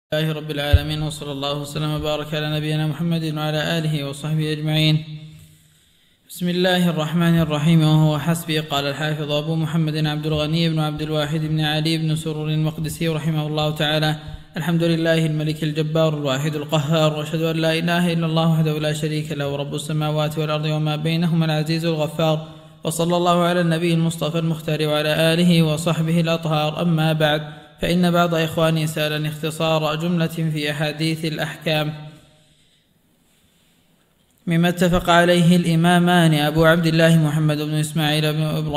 الله رب العالمين، وصلى الله وسلم وبارك على نبينا محمد وعلى آله وصحبه أجمعين. بسم الله الرحمن الرحيم. وهو حسبي. قال الحافظ أبو محمد عبد الغني بن عبد الواحد بن علي بن سرور المقدسي رحمه الله تعالى: الحمد لله الملك الجبار الواحد القهار، وأشهد أن لا إله إلا الله وحده لا شريك له رب السماوات والأرض وما بينهما العزيز الغفار، وصلى الله على النبي المصطفى المختار وعلى آله وصحبه الأطهار. أما بعد، فإن بعض إخواني سألني اختصار جملة في أحاديث الأحكام مما اتفق عليه الإمامان أبو عبد الله محمد بن إسماعيل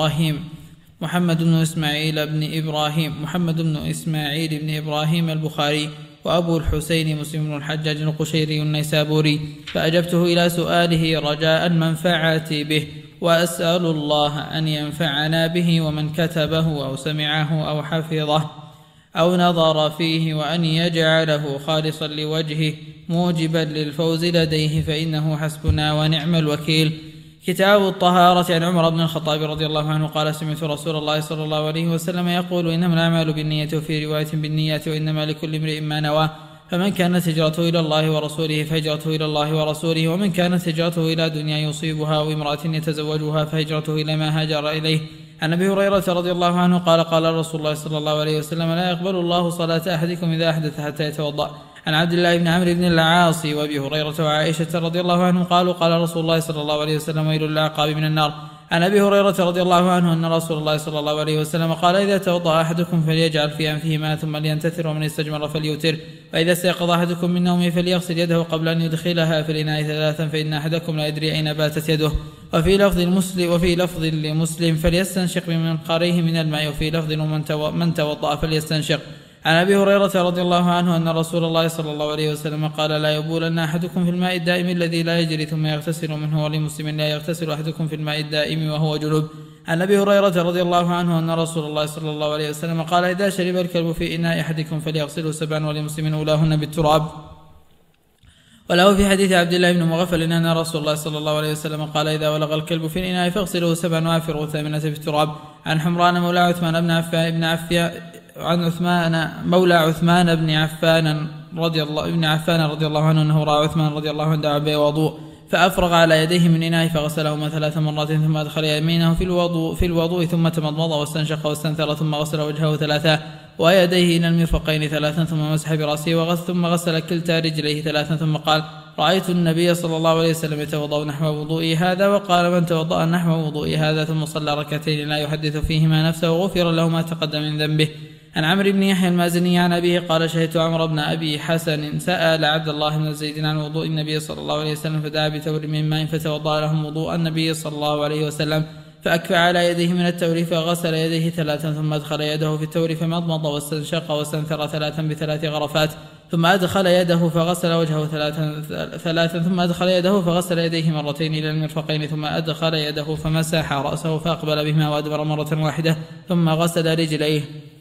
بن إبراهيم البخاري، وأبو الحسين مسلم بن الحجاج القشيري النيسابوري، فأجبته إلى سؤاله رجاء المنفعة به، وأسأل الله أن ينفعنا به ومن كتبه أو سمعه أو حفظه أو نظر فيه، وأن يجعله خالصا لوجهه موجبا للفوز لديه، فإنه حسبنا ونعم الوكيل. كتاب الطهارة. عن عمر بن الخطاب رضي الله عنه قال: سمعت رسول الله صلى الله عليه وسلم يقول: إنما الأعمال بالنية، وفي رواية بالنيات، وإنما لكل امرئ ما نوى، فمن كانت هجرته إلى الله ورسوله فهجرته إلى الله ورسوله، ومن كانت هجرته إلى دنيا يصيبها وامرأة يتزوجها فهجرته إلى ما هاجر إليه. عن أبي هريرة رضي الله عنه قال: قال رسول الله صلى الله عليه وسلم: لا يقبل الله صلاة أحدكم إذا أحدث حتى يتوضأ. عن عبد الله بن عمرو بن العاص وأبي هريرة وعائشة رضي الله عنهم قالوا: قال رسول الله صلى الله عليه وسلم: ويل للعقاب من النار. عن أبي هريرة رضي الله عنه أن رسول الله صلى الله عليه وسلم قال: إذا توضأ أحدكم فليجعل في أنفه ماء ثم لينتثر، ومن استجمر فليوتر، وإذا استيقظ أحدكم من نومه فليغسل يده قبل أن يدخلها في الإناء ثلاثا، فإن أحدكم لا يدري أين باتت يده. وفي لفظ لمسلم: فليستنشق بمنقريه من الماء، وفي لفظ: من توضأ فليستنشق. عن أبي هريرة رضي الله عنه أن رسول الله صلى الله عليه وسلم قال: لا يبولن أحدكم في الماء الدائم الذي لا يجري ثم يغتسل منه. ولمسلم: لا يغتسل أحدكم في الماء الدائم وهو جنوب. عن أبي هريرة رضي الله عنه أن رسول الله صلى الله عليه وسلم قال: إذا شرب الكلب في إناء أحدكم فليغسله 7. ولمسلم: أولاهن بالتراب. وله في حديث عبد الله بن مغفل أن رسول الله صلى الله عليه وسلم قال: إذا ولغ الكلب في الإناء فاغسله 7 وافره 8 في التراب. عن حمران مولى عثمان مولى عثمان بن عفان رضي الله عنه أنه رأى عثمان رضي الله عنه دعا بوضوء فأفرغ على يديه من إناء فغسلهما 3 مرات، ثم أدخل يمينه في الوضوء ثم تمضمض واستنشق واستنثر، ثم غسل وجهه 3 ويديه إلى المرفقين 3، ثم مسح برأسه ثم غسل كلتا رجليه 3، ثم قال: رأيت النبي صلى الله عليه وسلم يتوضأ نحو وضوئي هذا، وقال: من توضأ نحو وضوئي هذا ثم صلى ركعتين لا يحدث فيهما نفسه غفر له ما تقدم من ذنبه. عن عمرو بن يحيى المازني عن أبيه قال: شهدت عمرو بن أبي حسن سأل عبد الله بن زيد عن وضوء النبي صلى الله عليه وسلم، فدعا بتور من ماء فتوضأ لهم وضوء النبي صلى الله عليه وسلم، فأكفى على يديه من التور فغسل يديه 3، ثم أدخل يده في التور فمضمض واستنشق واستنثر 3 ب3 غرفات، ثم أدخل يده فغسل وجهه 3، ثم أدخل يده فغسل يديه مرتين إلى المرفقين، ثم أدخل يده فمسح رأسه فأقبل بهما وأدبر مرة واحدة، ثم غسل رجليه.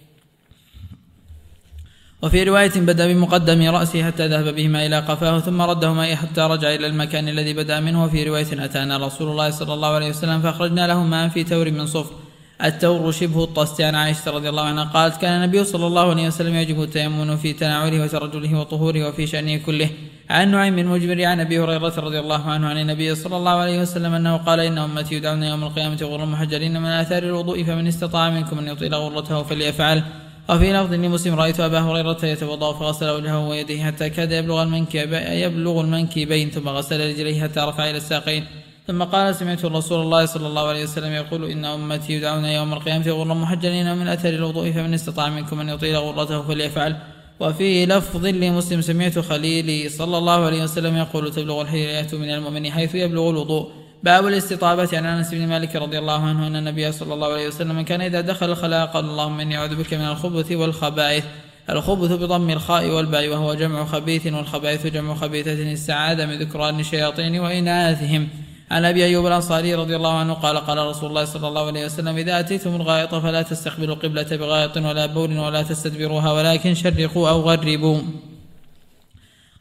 وفي رواية: بدأ بمقدم رأسه حتى ذهب بهما إلى قفاه، ثم ردهما حتى رجع إلى المكان الذي بدأ منه. وفي رواية: أتانا رسول الله صلى الله عليه وسلم فأخرجنا له ماء في تور من صفر. التور شبه الطست. عن عائشة رضي الله عنها قالت: كان النبي صلى الله عليه وسلم يعجبه التيمم في تناوله وترجله وطهوره وفي شأنه كله. عن نعيم بن مجبر عن أبي هريرة رضي الله عنه عن النبي صلى الله عليه وسلم أنه قال: إن أمتي يدعون يوم القيامة غرا محجلين من آثار الوضوء، فمن استطاع منكم أن يطيل غرته فليفعل. وفي لفظ لمسلم: رأيت أبا هريرة يتوضأ فغسل وجهه ويديه حتى كاد يبلغ المنكبين، ثم غسل رجليه حتى رفع إلى الساقين، ثم قال: سمعت رسول الله صلى الله عليه وسلم يقول: إن أمتي يدعون يوم القيامة غرا محجلين من أثر الوضوء، فمن استطاع منكم أن يطيل غرته فليفعل. وفي لفظ لمسلم: سمعت خليلي صلى الله عليه وسلم يقول: تبلغ الحياة من المؤمن حيث يبلغ الوضوء. باب الاستطابة. عن أنس بن مالك رضي الله عنه أن النبي صلى الله عليه وسلم كان إذا دخل الخلاء قال: اللهم إني أعوذ بك من الخبث والخبائث. الخبث بضم الخاء والباء، وهو جمع خبيث، والخبائث جمع خبيثة، السعادة من ذكران الشياطين وإناثهم. عن أبي أيوب الأنصاري رضي الله عنه قال: قال رسول الله صلى الله عليه وسلم: إذا أتيتم الغائط فلا تستقبلوا القبلة بغائط ولا بول ولا تستدبروها، ولكن شرقوا أو غربوا.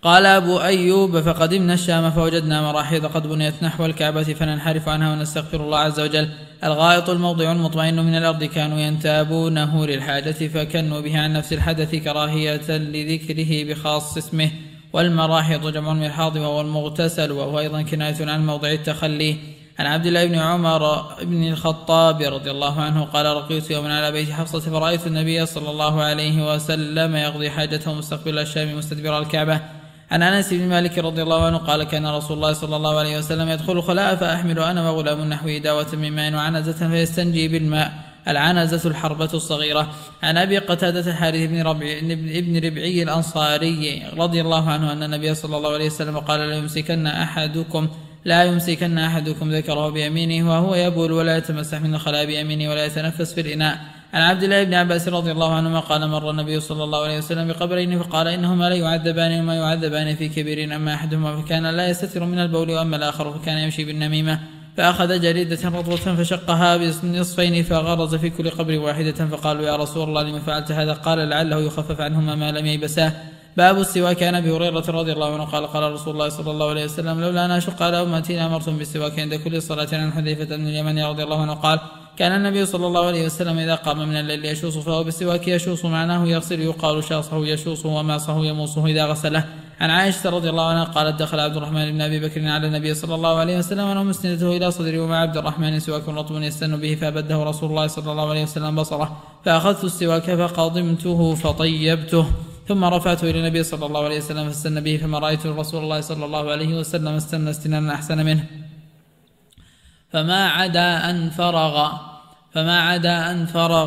قال أبو أيوب: فقدمنا الشام فوجدنا مراحيض قد بنيت نحو الكعبة فننحرف عنها ونستغفر الله عز وجل. الغائط الموضع المطمئن من الأرض كانوا ينتابونه للحاجة فكنوا به عن نفس الحدث كراهية لذكره بخاص اسمه. والمراحيض جمع المرحاض وهو المغتسل، وهو أيضا كناية عن موضع التخلي. عن عبد الله بن عمر بن الخطاب رضي الله عنه قال: رقيت يوما على بيت حفصة فرأيت النبي صلى الله عليه وسلم يقضي حاجته مستقبل الشام مستدبر الكعبة. عن أنس بن مالك رضي الله عنه قال: كان رسول الله صلى الله عليه وسلم يدخل الخلاء فأحمل أنا وغلام نحوي داوة من ماء وعنزة فيستنجي بالماء. العنزة الحربة الصغيرة. عن أبي قتادة الحارث بن ربعي الأنصاري رضي الله عنه أن النبي صلى الله عليه وسلم قال: لا يمسكن أحدكم ذكره بيمينه وهو يبول، ولا يتمسح من الخلاء بيمينه، ولا يتنفس في الإناء. عن عبد الله بن عباس رضي الله عنهما قال: مر النبي صلى الله عليه وسلم بقبرين فقال: إنهما لا يعذبان وما يعذبان في كبير، أما أحدهما فكان لا يستتر من البول، وأما الآخر فكان يمشي بالنميمة. فأخذ جريدة رطبة فشقها بنصفين فغرز في كل قبر واحدة، فقالوا: يا رسول الله لما فعلت هذا؟ قال: لعله يخفف عنهما ما لم ييبساه. باب السواك. عن ابي هريره رضي الله عنه قال: قال رسول الله صلى الله عليه وسلم: لولا ان اشق على امتي لامرتم بالسواك عند كل صلاه. عن حذيفه بن اليمن رضي الله عنه قال: كان النبي صلى الله عليه وسلم اذا قام من الليل يشوص فهو بالسواك يشوص، معناه يغسل، يقال شاصه يشوصه وماسه يموسه اذا غسله. عن عائشه رضي الله عنها قالت: دخل عبد الرحمن بن ابي بكر على النبي صلى الله عليه وسلم وانا مسندته الى صدري ومع عبد الرحمن سواك رطب يستن به، فابده رسول الله صلى الله عليه وسلم بصره، فاخذت السواك فقضمته فطيبته، ثم رفعته إلى النبي صلى الله عليه وسلم فاستن به، فما رأيت رسول الله صلى الله عليه وسلم استنى استنانا أحسن منه. فما عدا أن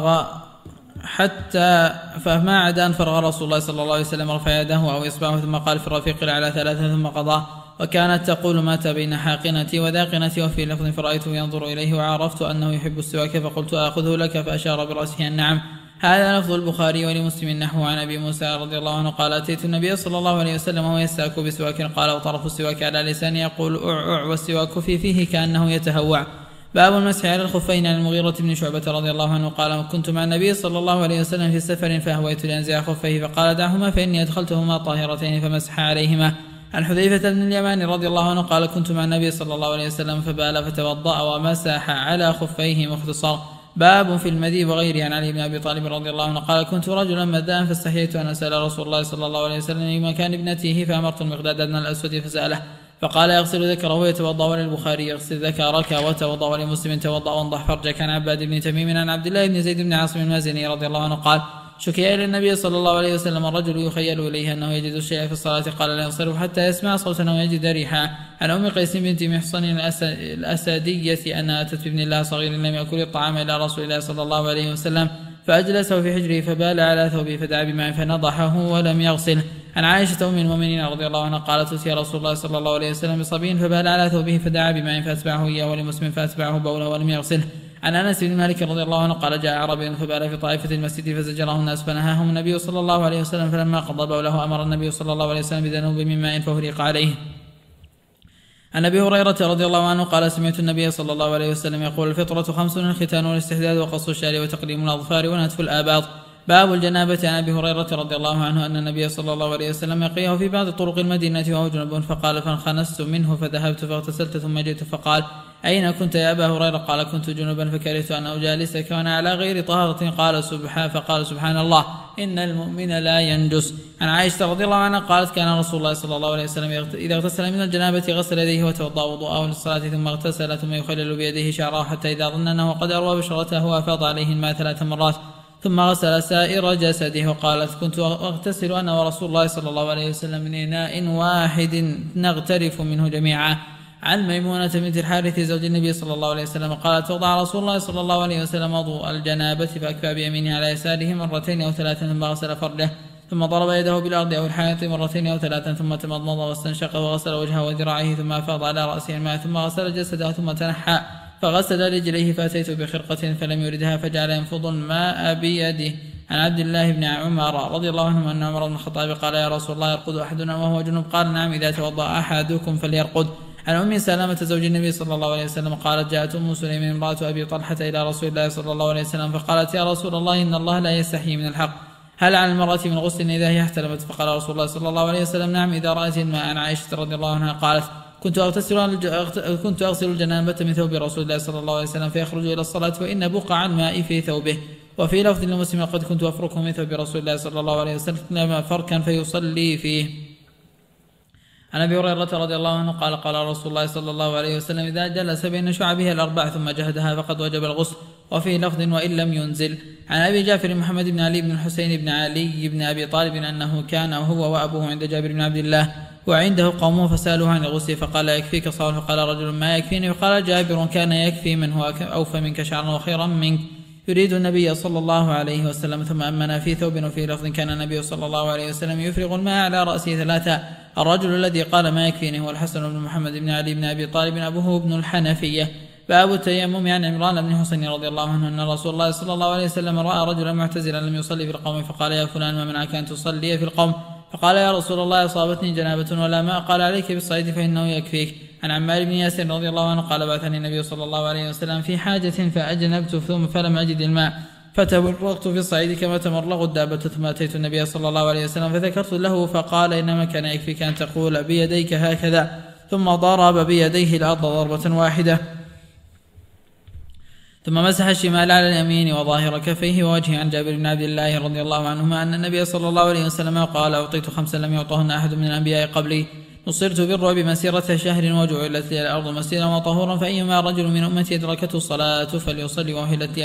فرغ رسول الله صلى الله عليه وسلم رفع يده أو إصبعه ثم قال في الرفيق الأعلى ثلاثة ثم قضى. وكانت تقول: مات بين حاقنتي وذاقنتي. وفي لفظ: فرأيته ينظر إليه وعرفت أنه يحب السواك فقلت: آخذه لك؟ فأشار برأسه النعم. هذا لفظ البخاري ولمسلم نحو. عن أبي موسى رضي الله عنه قال: أتيت النبي صلى الله عليه وسلم وهو يستاك بسواك، قال: وطرف السواك على لسانه يقول أع والسواك في فيه كأنه يتهوع. باب المسح على الخفين. عن المغيرة بن شعبة رضي الله عنه قال: كنت مع النبي صلى الله عليه وسلم في سفر فأهويت لأنزع خفيه فقال: دعهما فإني أدخلتهما طاهرتين، فمسح عليهما. عن حذيفة بن اليمان رضي الله عنه قال: كنت مع النبي صلى الله عليه وسلم فبال فتوضأ ومسح على خفيه مختصر. باب في المدي وغيره. عن علي بن أبي طالب رضي الله عنه قال: كنت رجلا مداء فاستحييت أن أسأل رسول الله صلى الله عليه وسلم مكان ابنته، فأمرت المقداد بن الأسود فسأله فقال: يغسل ذكره ويتوضأ. وللبخاري: يغسل ذكرك وتوضأ. ولمسلم: توضأ وانضح فرجك. عن عباد بن تميم عن عبد الله بن زيد بن عاصم المازني رضي الله عنه قال: شكي إلى النبي صلى الله عليه وسلم الرجل يخيل إليه أنه يجد الشيء في الصلاة، قال: لا ينصرف حتى يسمع صوتا أو يجد ريحا. عن أم قيس بنت محصن الأسدية أنها أتت بابن الله صغير لم يأكل الطعام إلى رسول الله صلى الله عليه وسلم فأجلسه في حجره فبال على ثوبه فدعا بماء فنضحه ولم يغسله. عن عائشة أم المؤمنين رضي الله عنها قالت: أتي رسول الله صلى الله عليه وسلم بصبي فبال على ثوبه فدعا بماء فأتبعه إياه، ولمسلم فأتبعه بوله ولم يغسله. عن أنس بن مالك رضي الله عنه قال: جاء أعرابي فبال في طائفة المسجد فزجره الناس فنهاهم النبي صلى الله عليه وسلم، فلما قضى بوله أمر النبي صلى الله عليه وسلم بذنوب من ماء فأهريق عليه. عن أبي هريرة رضي الله عنه قال: سمعت النبي صلى الله عليه وسلم يقول: الفطرة 5: الختان والاستحداد وقص الشعر وتقليم الأظفار ونتف الآباط. باب الجنابة. عن أبي هريرة رضي الله عنه أن النبي صلى الله عليه وسلم لقيه في بعض طرق المدينة وهو جنب فقال: فانخنست منه فذهبت فاغتسلت ثم جئت فقال: أين كنت يا أبا هريرة؟ قال: كنت جنبا فكرهت أن أجالسك وأنا على غير طهارة. فقال: سبحان الله إن المؤمن لا ينجس. عن عائشة رضي الله عنها قالت: كان رسول الله صلى الله عليه وسلم إذا اغتسل من الجنابة غسل يديه وتوضأ وضوءه للصلاة ثم اغتسل ثم يخلل بيديه شعره حتى إذا ظن أنه قد أروى بشرته أفاض عليه الماء 3 مرات ثم غسل سائر جسده. وقالت: كنت أغتسل أنا ورسول الله صلى الله عليه وسلم من إناء واحد نغترف منه جميعا. عن ميمونة بنت الحارث زوج النبي صلى الله عليه وسلم قالت: وضع رسول الله صلى الله عليه وسلم وضوء الجنابة فأكفى بيمينه على يساره 2 أو 3 ثم غسل فرجه ثم ضرب يده بالأرض أو الحائط 2 أو 3 ثم تمضمض واستنشق وغسل وجهه وذراعيه ثم أفاض على رأسه الماء ثم غسل جسده ثم تنحى فغسل رجليه فأتيت بخرقة فلم يردها فجعل ينفض الماء بيده. عن عبد الله بن عمر رضي الله عنه أن عمر بن الخطاب قال: يا رسول الله يرقد أحدنا وهو جنب؟ قال: نعم إذا توضأ أحدكم فليرقد. عن أم سلمة زوج النبي صلى الله عليه وسلم قالت: جاءت أم سليم امرأة أبي طلحة إلى رسول الله صلى الله عليه وسلم فقالت: يا رسول الله إن الله لا يستحيي من الحق، هل على المرأة من غسل إذا هي احتلمت؟ فقال رسول الله صلى الله عليه وسلم نعم إذا رأت الماء. عن عائشة رضي الله عنها قالت كنت أغسل الجنابة من ثوب رسول الله صلى الله عليه وسلم فيخرج إلى الصلاة وإن بقع الماء في ثوبه. وفي لفظ لمسلم قد كنت أفركه من ثوب رسول الله صلى الله عليه وسلم فركا فيصلي فيه. عن أبي هريرة رضي الله عنه قال قال رسول الله صلى الله عليه وسلم إذا جلس بين شعبه الأربع ثم جهدها فقد وجب الغسل. وفي لفظ وإن لم ينزل. عن أبي جعفر محمد بن علي بن الحسين بن علي بن أبي طالب أنه كان هو وأبوه عند جابر بن عبد الله وعنده قوم فسألوه عن الغسل فقال يكفيك صوم؟ فقال رجل ما يكفيني؟ فقال جابر كان يكفي من هو أوفى منك شعرا وخيرا منك يريد النبي صلى الله عليه وسلم. ثم أمنا في ثوب. وفي لفظ كان النبي صلى الله عليه وسلم يفرغ الماء على رأسه ثلاثة. الرجل الذي قال ما يكفيني هو الحسن بن محمد بن علي بن أبي طالب أبوه ابن الحنفية. باب التيمم. عن عمران بن حسين رضي الله عنه أن رسول الله صلى الله عليه وسلم رأى رجلا معتزلا لم يصلي في القوم فقال يا فلان ما منعك أن تصلي في القوم؟ فقال يا رسول الله أصابتني جنابة ولا ماء. قال عليك بالصعيد فإنه يكفيك. عن عمار بن ياسر رضي الله عنه قال بعثني النبي صلى الله عليه وسلم في حاجة فأجنبت ثم فلم أجد الماء فتمرغت في الصعيد كما تمرغ الدابة ثم أتيت النبي صلى الله عليه وسلم فذكرت له فقال إنما كان يكفيك أن تقول بيديك هكذا ثم ضرب بيديه الأرض ضربة واحدة ثم مسح الشمال على اليمين وظاهر كفيه ووجهه. عن جابر بن عبد الله رضي الله عنهما أن النبي صلى الله عليه وسلم قال أعطيت 5 لم يعطهن أحد من الأنبياء قبلي نصرت بالرعب مسيرة شهر وجعلت لي الأرض مسيرا وطهورا فأيما رجل من أمتي أدركته الصلاة فليصلي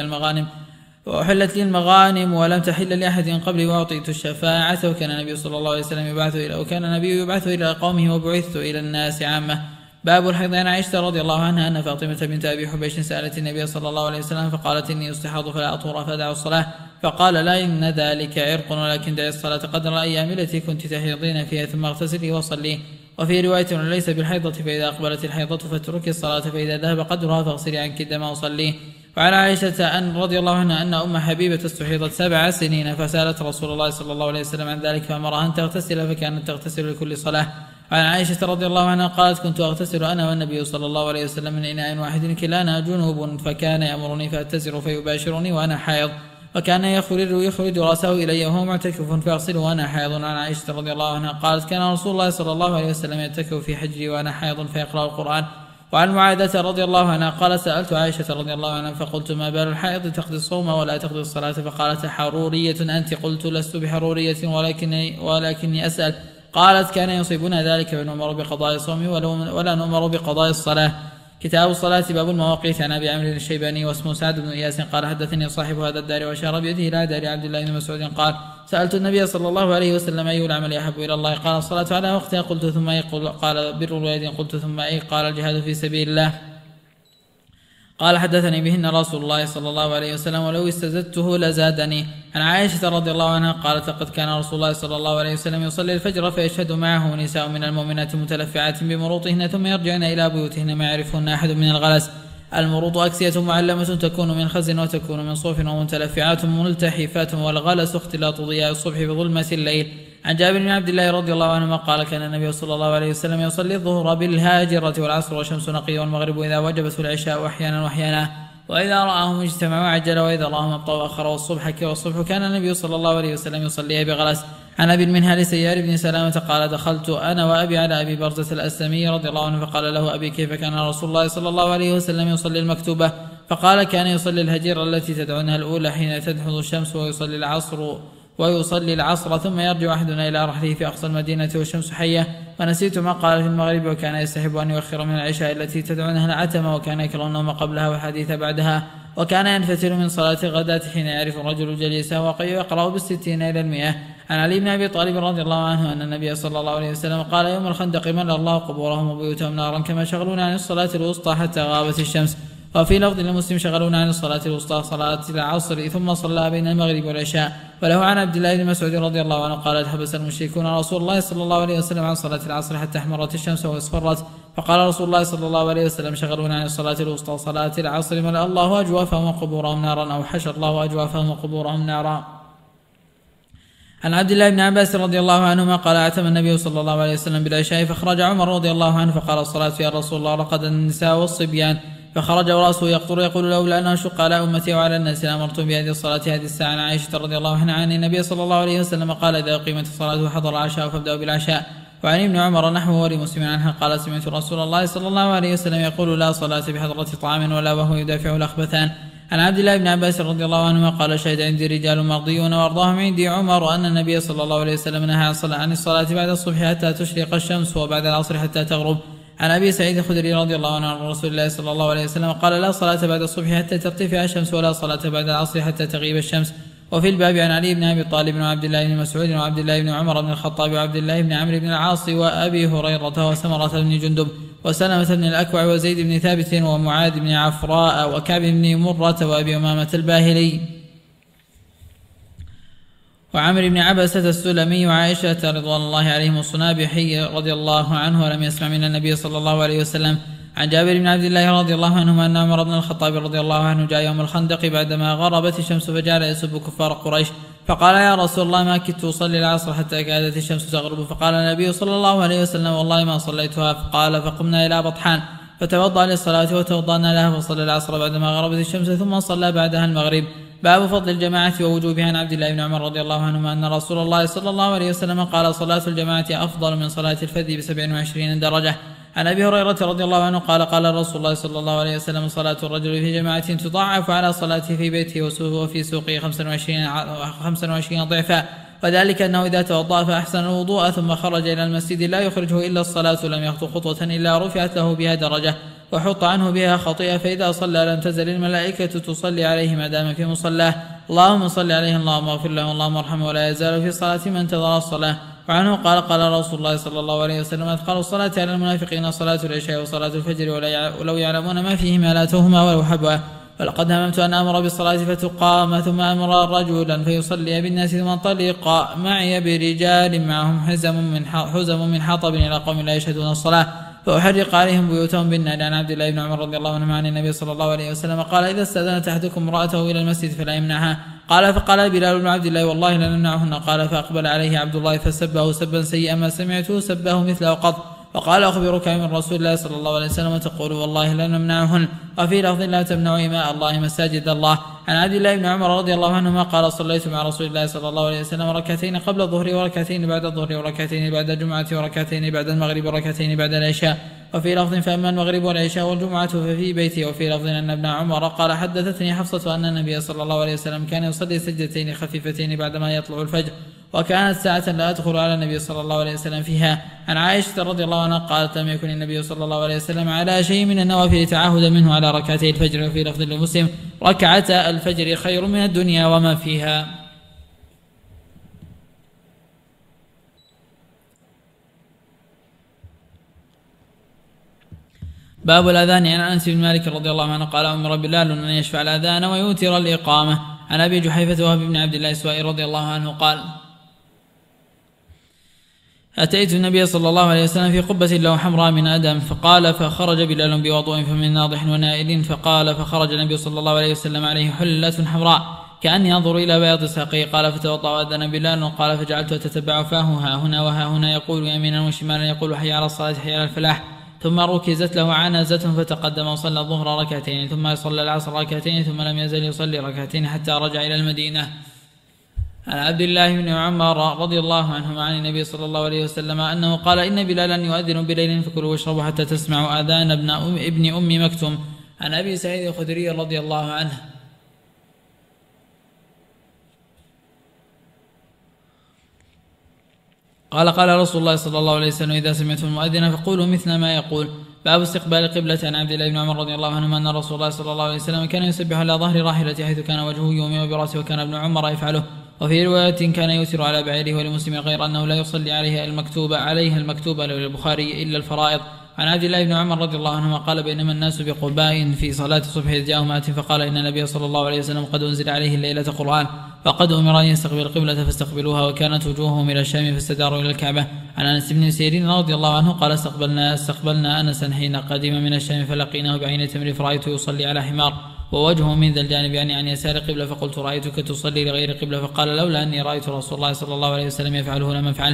وأحلت لي المغانم ولم تحل لأحد قبلي وأعطيت الشفاعة. وكان النبي صلى الله عليه وسلم يبعث إلى قومه وبعثت إلى الناس عامة. باب الحيض. عن عائشة رضي الله عنها أن فاطمة بنت أبي حبيش سألت النبي صلى الله عليه وسلم فقالت إني أستحاض فلا أطهر فأدع الصلاة فقال لا إن ذلك عرق ولكن دعي الصلاة قدر الأيام التي كنت تحيضين فيها ثم اغتسلي وصلي. وفي رواية ليس بالحيضة فإذا أقبلت الحيضة فاتركي الصلاة فإذا ذهب قدرها فاغسلي عنك الدم وصلي. وعن عائشة أن رضي الله عنها أن أم حبيبة استحيضت 7 سنين فسألت رسول الله صلى الله عليه وسلم عن ذلك فأمرها أن تغتسل فكانت تغتسل لكل صلاة. وعن عائشة رضي الله عنها قالت كنت أغتسل أنا والنبي صلى الله عليه وسلم من إناء واحد كلانا جنوب فكان يأمرني فأتزر فيباشرني وأنا حائض وكان يخرج رأسه إلي وهو معتكف فأغسل وأنا حائض. عن عائشة رضي الله عنها قالت كان رسول الله صلى الله عليه وسلم يتكف في حجري وأنا حائض فيقرأ القرآن. وعن معاذة رضي الله عنها قال سألت عائشة رضي الله عنها فقلت ما بال الحائض تقضي الصوم ولا تقضي الصلاة؟ فقالت حرورية أنت؟ قلت لست بحرورية ولكني أسأل. قالت كان يصيبنا ذلك ونؤمر بقضاء الصوم ولا نؤمر بقضاء الصلاة. كتاب الصلاة. باب المواقيت. عن أبي عمرو الشيباني واسمه سعد بن إياس قال حدثني صاحب هذا الدار وأشار بيده إلى دار عبد الله بن مسعود قال سألت النبي صلى الله عليه وسلم أي العمل أحب إلى الله؟ قال الصلاة على وقتها. قلت ثم أي؟ قال بر الوالدين. قلت ثم أي؟ قال الجهاد في سبيل الله. قال حدثني بهن رسول الله صلى الله عليه وسلم ولو استزدته لزادني. عن عائشة رضي الله عنها قالت لقد كان رسول الله صلى الله عليه وسلم يصلي الفجر فيشهد معه نساء من المؤمنات متلفعات بمروطهن ثم يرجعن إلى بيوتهن ما يعرفهن أحد من الغلس. المروط أكسية معلمة تكون من خز وتكون من صوف ومتلفعات ملتحفات والغلس اختلاط ضياء الصبح بظلمة الليل. عن جابر بن عبد الله رضي الله عنهما قال كان النبي صلى الله عليه وسلم يصلي الظهر بالهاجرة والعصر والشمس نقية والمغرب إذا وجبت العشاء أحيانا وإذا رآهم اجتمع وعجل وإذا رآهم أبطأ وأخر والصبح كان النبي صلى الله عليه وسلم يصلي بغلس. عن أبي المنهل سيار بن سلامة قال دخلت أنا وأبي على أبي برزة الأسلمي رضي الله عنه فقال له أبي كيف كان رسول الله صلى الله عليه وسلم يصلي المكتوبة؟ فقال كان يصلي الهجيرة التي تدعونها الأولى حين تدحض الشمس ويصلي العصر ثم يرجع أحدنا إلى رحله في أقصى المدينة والشمس حية. ونسيت ما قال في المغرب وكان يستحب أن يؤخر من العشاء التي تدعونها العتمة وكان يكره النوم قبلها والحديث بعدها. وكان ينفتل من صلاة الغداة حين يعرف الرجل جليسه ويقرأ 60 إلى 100. عن علي بن أبي طالب رضي الله عنه أن النبي صلى الله عليه وسلم قال يوم الخندق ملأ الله قبورهم وبيوتهم نارا كما شغلونا عن الصلاة الوسطى حتى غابت الشمس. وفي لفظ لمسلم شغلونا عن الصلاة الوسطى صلاة العصر ثم صلى بين المغرب والعشاء. وله عن عبد الله بن مسعود رضي الله عنه قال حبس المشركون رسول الله صلى الله عليه وسلم عن صلاة العصر حتى احمرت الشمس واصفرت فقال رسول الله صلى الله عليه وسلم شغلونا عن الصلاة الوسطى صلاة العصر ملأ الله أجوافهم وقبورهم نارا أو حشر الله أجوافهم وقبورهم نارا. عن عبد الله بن عباس رضي الله عنهما قال اعتم النبي صلى الله عليه وسلم بالعشاء فخرج عمر رضي الله عنه فقال الصلاة يا رسول الله رقد النساء والصبيان فخرج ورأسه يقطر يقول لولا أن أشق على أمتي وعلى الناس لأمرتم بهذه الصلاة هذه الساعة. عن عائشة رضي الله عنها عن النبي صلى الله عليه وسلم قال إذا أقيمت الصلاة وحضر العشاء فابدأوا بالعشاء. وعن ابن عمر نحوه ولمسلم عنها قال سمعت رسول الله صلى الله عليه وسلم يقول لا صلاة بحضرة طعام ولا وهو يدافع الأخبثان. عن عبد الله بن عباس رضي الله عنهما قال شهد عندي رجال مرضيون وارضاهم عندي عمر أن النبي صلى الله عليه وسلم نهى عن الصلاة بعد الصبح حتى تشرق الشمس وبعد العصر حتى تغرب. عن أبي سعيد الخدري رضي الله عنه عن رسول الله صلى الله عليه وسلم قال لا صلاة بعد الصبح حتى ترتفع الشمس ولا صلاة بعد العصر حتى تغيب الشمس. وفي الباب عن علي بن أبي طالب وعبد الله بن مسعود وعبد الله بن عمر بن الخطاب وعبد الله بن عمرو بن العاص وأبي هريرة وسمرة بن جندب وسلمة بن الأكوع وزيد بن ثابت ومعاذ بن عفراء وكعب بن مرة وأبي أمامة الباهلي وعمر بن عبسة السلمي وعائشة رضوان الله عليهم الصنابحي رضي الله عنه ولم يسمع من النبي صلى الله عليه وسلم. عن جابر بن عبد الله رضي الله عنهما أن عمر بن الخطاب رضي الله عنه جاء يوم الخندق بعدما غربت الشمس فجعل يسب كفار قريش فقال يا رسول الله ما كدت أصلي العصر حتى كادت الشمس تغرب. فقال النبي صلى الله عليه وسلم والله ما صليتها. فقال فقمنا إلى بطحان فتوضأ للصلاة وتوضأنا لها فصلى العصر بعدما غربت الشمس ثم صلى بعدها المغرب. باب فضل الجماعة ووجوبها. عن عبد الله بن عمر رضي الله عنهما أن رسول الله صلى الله عليه وسلم قال صلاة الجماعة أفضل من صلاة الفذ ب27 درجة. عن أبي هريرة رضي الله عنه قال قال رسول الله صلى الله عليه وسلم صلاة الرجل في جماعة تضاعف على صلاته في بيته وفي سوقه 25 ضعفا وذلك أنه إذا توضأ فأحسن الوضوء ثم خرج إلى المسجد لا يخرجه إلا الصلاة لم يخطو خطوة إلا رفعت له بها درجة وحط عنه بها خطيئة فإذا صلى لم تزل الملائكة تصلي عليه ما دام في مصلاه اللهم صل عليه اللهم اغفر له اللهم ارحمه ولا يزال في صلاة من انتظر الصلاة. وعنه قال قال رسول الله صلى الله عليه وسلم أثقل الصلاة على المنافقين صلاة العشاء وصلاة الفجر ولو يعلمون ما فيهما لاتوهما ولو حبوا. ولقد هممت أن أمر بالصلاة فتقام ثم أمر رجلا فيصلي بالناس ثم انطلق معي برجال معهم حزم من حطب إلى قوم لا يشهدون الصلاة فأحرق عليهم بيوتهم بالنار. عن عبد الله بن عمر رضي الله عنه عن النبي صلى الله عليه وسلم قال إذا استأذنت أحدكم امرأته إلى المسجد فلا يمنعها. قال فقال بلال بن عبد الله والله لا نمنعهن. قال فأقبل عليه عبد الله فسبه سبا سيئا ما سمعته سبه مثله قط فقال أخبرك من رسول الله صلى الله عليه وسلم تقول والله لا نمنعهن. وفي لفظ لا تمنعوا إماء الله مساجد الله. عن عبد الله بن عمر رضي الله عنهما قال صليت مع رسول الله صلى الله عليه وسلم ركعتين قبل الظهر وركعتين بعد الظهر وركعتين بعد الجمعة وركعتين بعد المغرب وركعتين بعد العشاء. وفي لفظ فأما المغرب والعشاء والجمعة ففي بيتي. وفي لفظ أن ابن عمر قال حدثتني حفصة أن النبي صلى الله عليه وسلم كان يصلي سجدتين خفيفتين بعدما يطلع الفجر وكانت ساعة لا أدخل على النبي صلى الله عليه وسلم فيها. عن عائشة رضي الله عنها قالت لم يكن النبي صلى الله عليه وسلم على شيء من النوافل تعاهد منه على ركعتي الفجر. وفي لفظ لمسلم ركعة الفجر خير من الدنيا وما فيها. باب الأذان. عن أنس بن مالك رضي الله عنه قال أمر بلال أن يشفع الأذان ويوتر الإقامة. عن أبي جحيفة وهب بن عبد الله السوائي رضي الله عنه قال أتيت النبي صلى الله عليه وسلم في قبة له حمراء من أدم فقال فخرج بلال بوضوء فمن ناضح ونائل فقال فخرج النبي صلى الله عليه وسلم عليه حلة حمراء كأني أنظر إلى بياض ساقيه. قال فتوضأ وأذن بلال قال فجعلت أتتبع فاه ها هنا وها هنا يقول يمينا وشمالا يقول حي على الصلاة حي على الفلاح. ثم ركزت له عنزة فتقدم وصلى الظهر ركعتين ثم صلى العصر ركعتين ثم لم يزل يصلي ركعتين حتى رجع إلى المدينة. عن عبد الله بن عمر رضي الله عنهما عن النبي صلى الله عليه وسلم أنه قال إن بلالا يؤذن بليل فكلوا واشربوا حتى تسمعوا آذان ابن أم مكتوم. عن أبي سعيد الخدري رضي الله عنه قال قال رسول الله صلى الله عليه وسلم إذا سمعتم المؤذن فقولوا مثل ما يقول. باب استقبال القبلة. عن عبد الله بن عمر رضي الله عنهما أن رسول الله صلى الله عليه وسلم كان يسبح على ظهر راحلته حيث كان وجهه يومئ برأسه وكان ابن عمر يفعله. وفي رواية كان يوتر على بعيره ولمسلم غير أنه لا يصلي عليها المكتوبة للبخاري إلا الفرائض. عن عبد الله بن عمر رضي الله عنهما قال بينما الناس بقباء في صلاة الصبح إذ جاءهم آت فقال إن النبي صلى الله عليه وسلم قد أنزل عليه الليلة قرآن فقد أمر أن يستقبل القبلة فاستقبلوها وكانت وجوههم إلى الشام فاستداروا إلى الكعبة. عن أنس بن سيرين رضي الله عنه قال استقبلنا أنسا حين قدم من الشام فلقيناه بعين تمر فرأيته يصلي على حمار ووجهه من ذا الجانب يعني عن يسار قبلة فقلت رأيتك تصلي لغير قبلة فقال لولا أني رأيت رسول الله صلى الله عليه وسلم يفعله لم أفعله.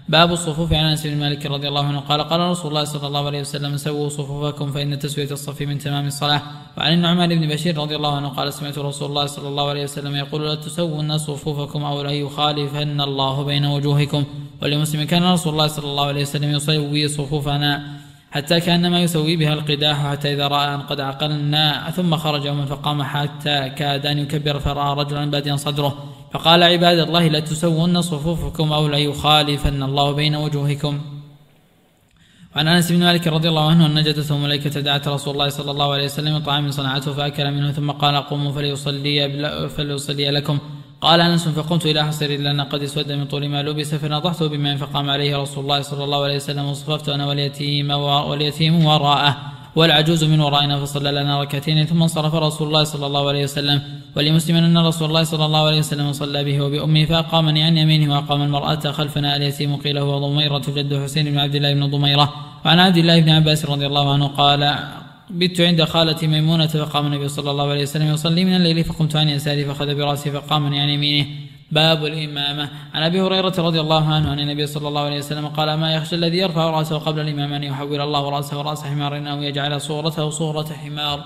باب الصفوف. عن انس بن مالك رضي الله عنه قال قال رسول الله صلى الله عليه وسلم سووا صفوفكم فإن تسوية الصف من تمام الصلاة. وعن النعمان بن بشير رضي الله عنه قال سمعت رسول الله صلى الله عليه وسلم يقول لا تسوون صفوفكم أو لا يخالفن الله بين وجوهكم. ولمسلم كان رسول الله صلى الله عليه وسلم يسوي صفوفنا حتى كأنما يسوي بها القداح، حتى إذا رأى أن قد عقلنا ثم خرج يوما فقام حتى كاد أن يكبر فرأى رجلا باديا صدره فقال عباد الله لا تسوون صفوفكم أو لا يخالفن الله بين وجوهكم. وعن انس بن مالك رضي الله عنه ان نجدته ملائكه دعت رسول الله صلى الله عليه وسلم طعام صنعته فاكل منه ثم قال قوموا فليصلي لكم. قال انس فقمت الى حصير لنا قد اسود من طول ما لبس فنضحته بماء فقام عليه رسول الله صلى الله عليه وسلم وصففت انا واليتيم وراءه والعجوز من ورائنا فصلى لنا ركعتين ثم انصرف رسول الله صلى الله عليه وسلم. ولمسلم ان رسول الله صلى الله عليه وسلم صلى به وبامه فاقامني عن يمينه واقام المراه خلفنا اليتيم قيل هو ضميره جد حسين بن عبد الله بن ضميره. وعن عبد الله بن عباس رضي الله عنه قال بت عند خالتي ميمونه فقام النبي صلى الله عليه وسلم يصلي من الليل فقمت عن يساري فاخذ براسي فقامني عن يمينه. باب الإمامة. عن أبي هريرة رضي الله عنه عن النبي صلى الله عليه وسلم قال ما يخشى الذي يرفع رأسه قبل الإمام أن يحول الله رأسه رأس حمار أو يجعل صورته صورة حمار.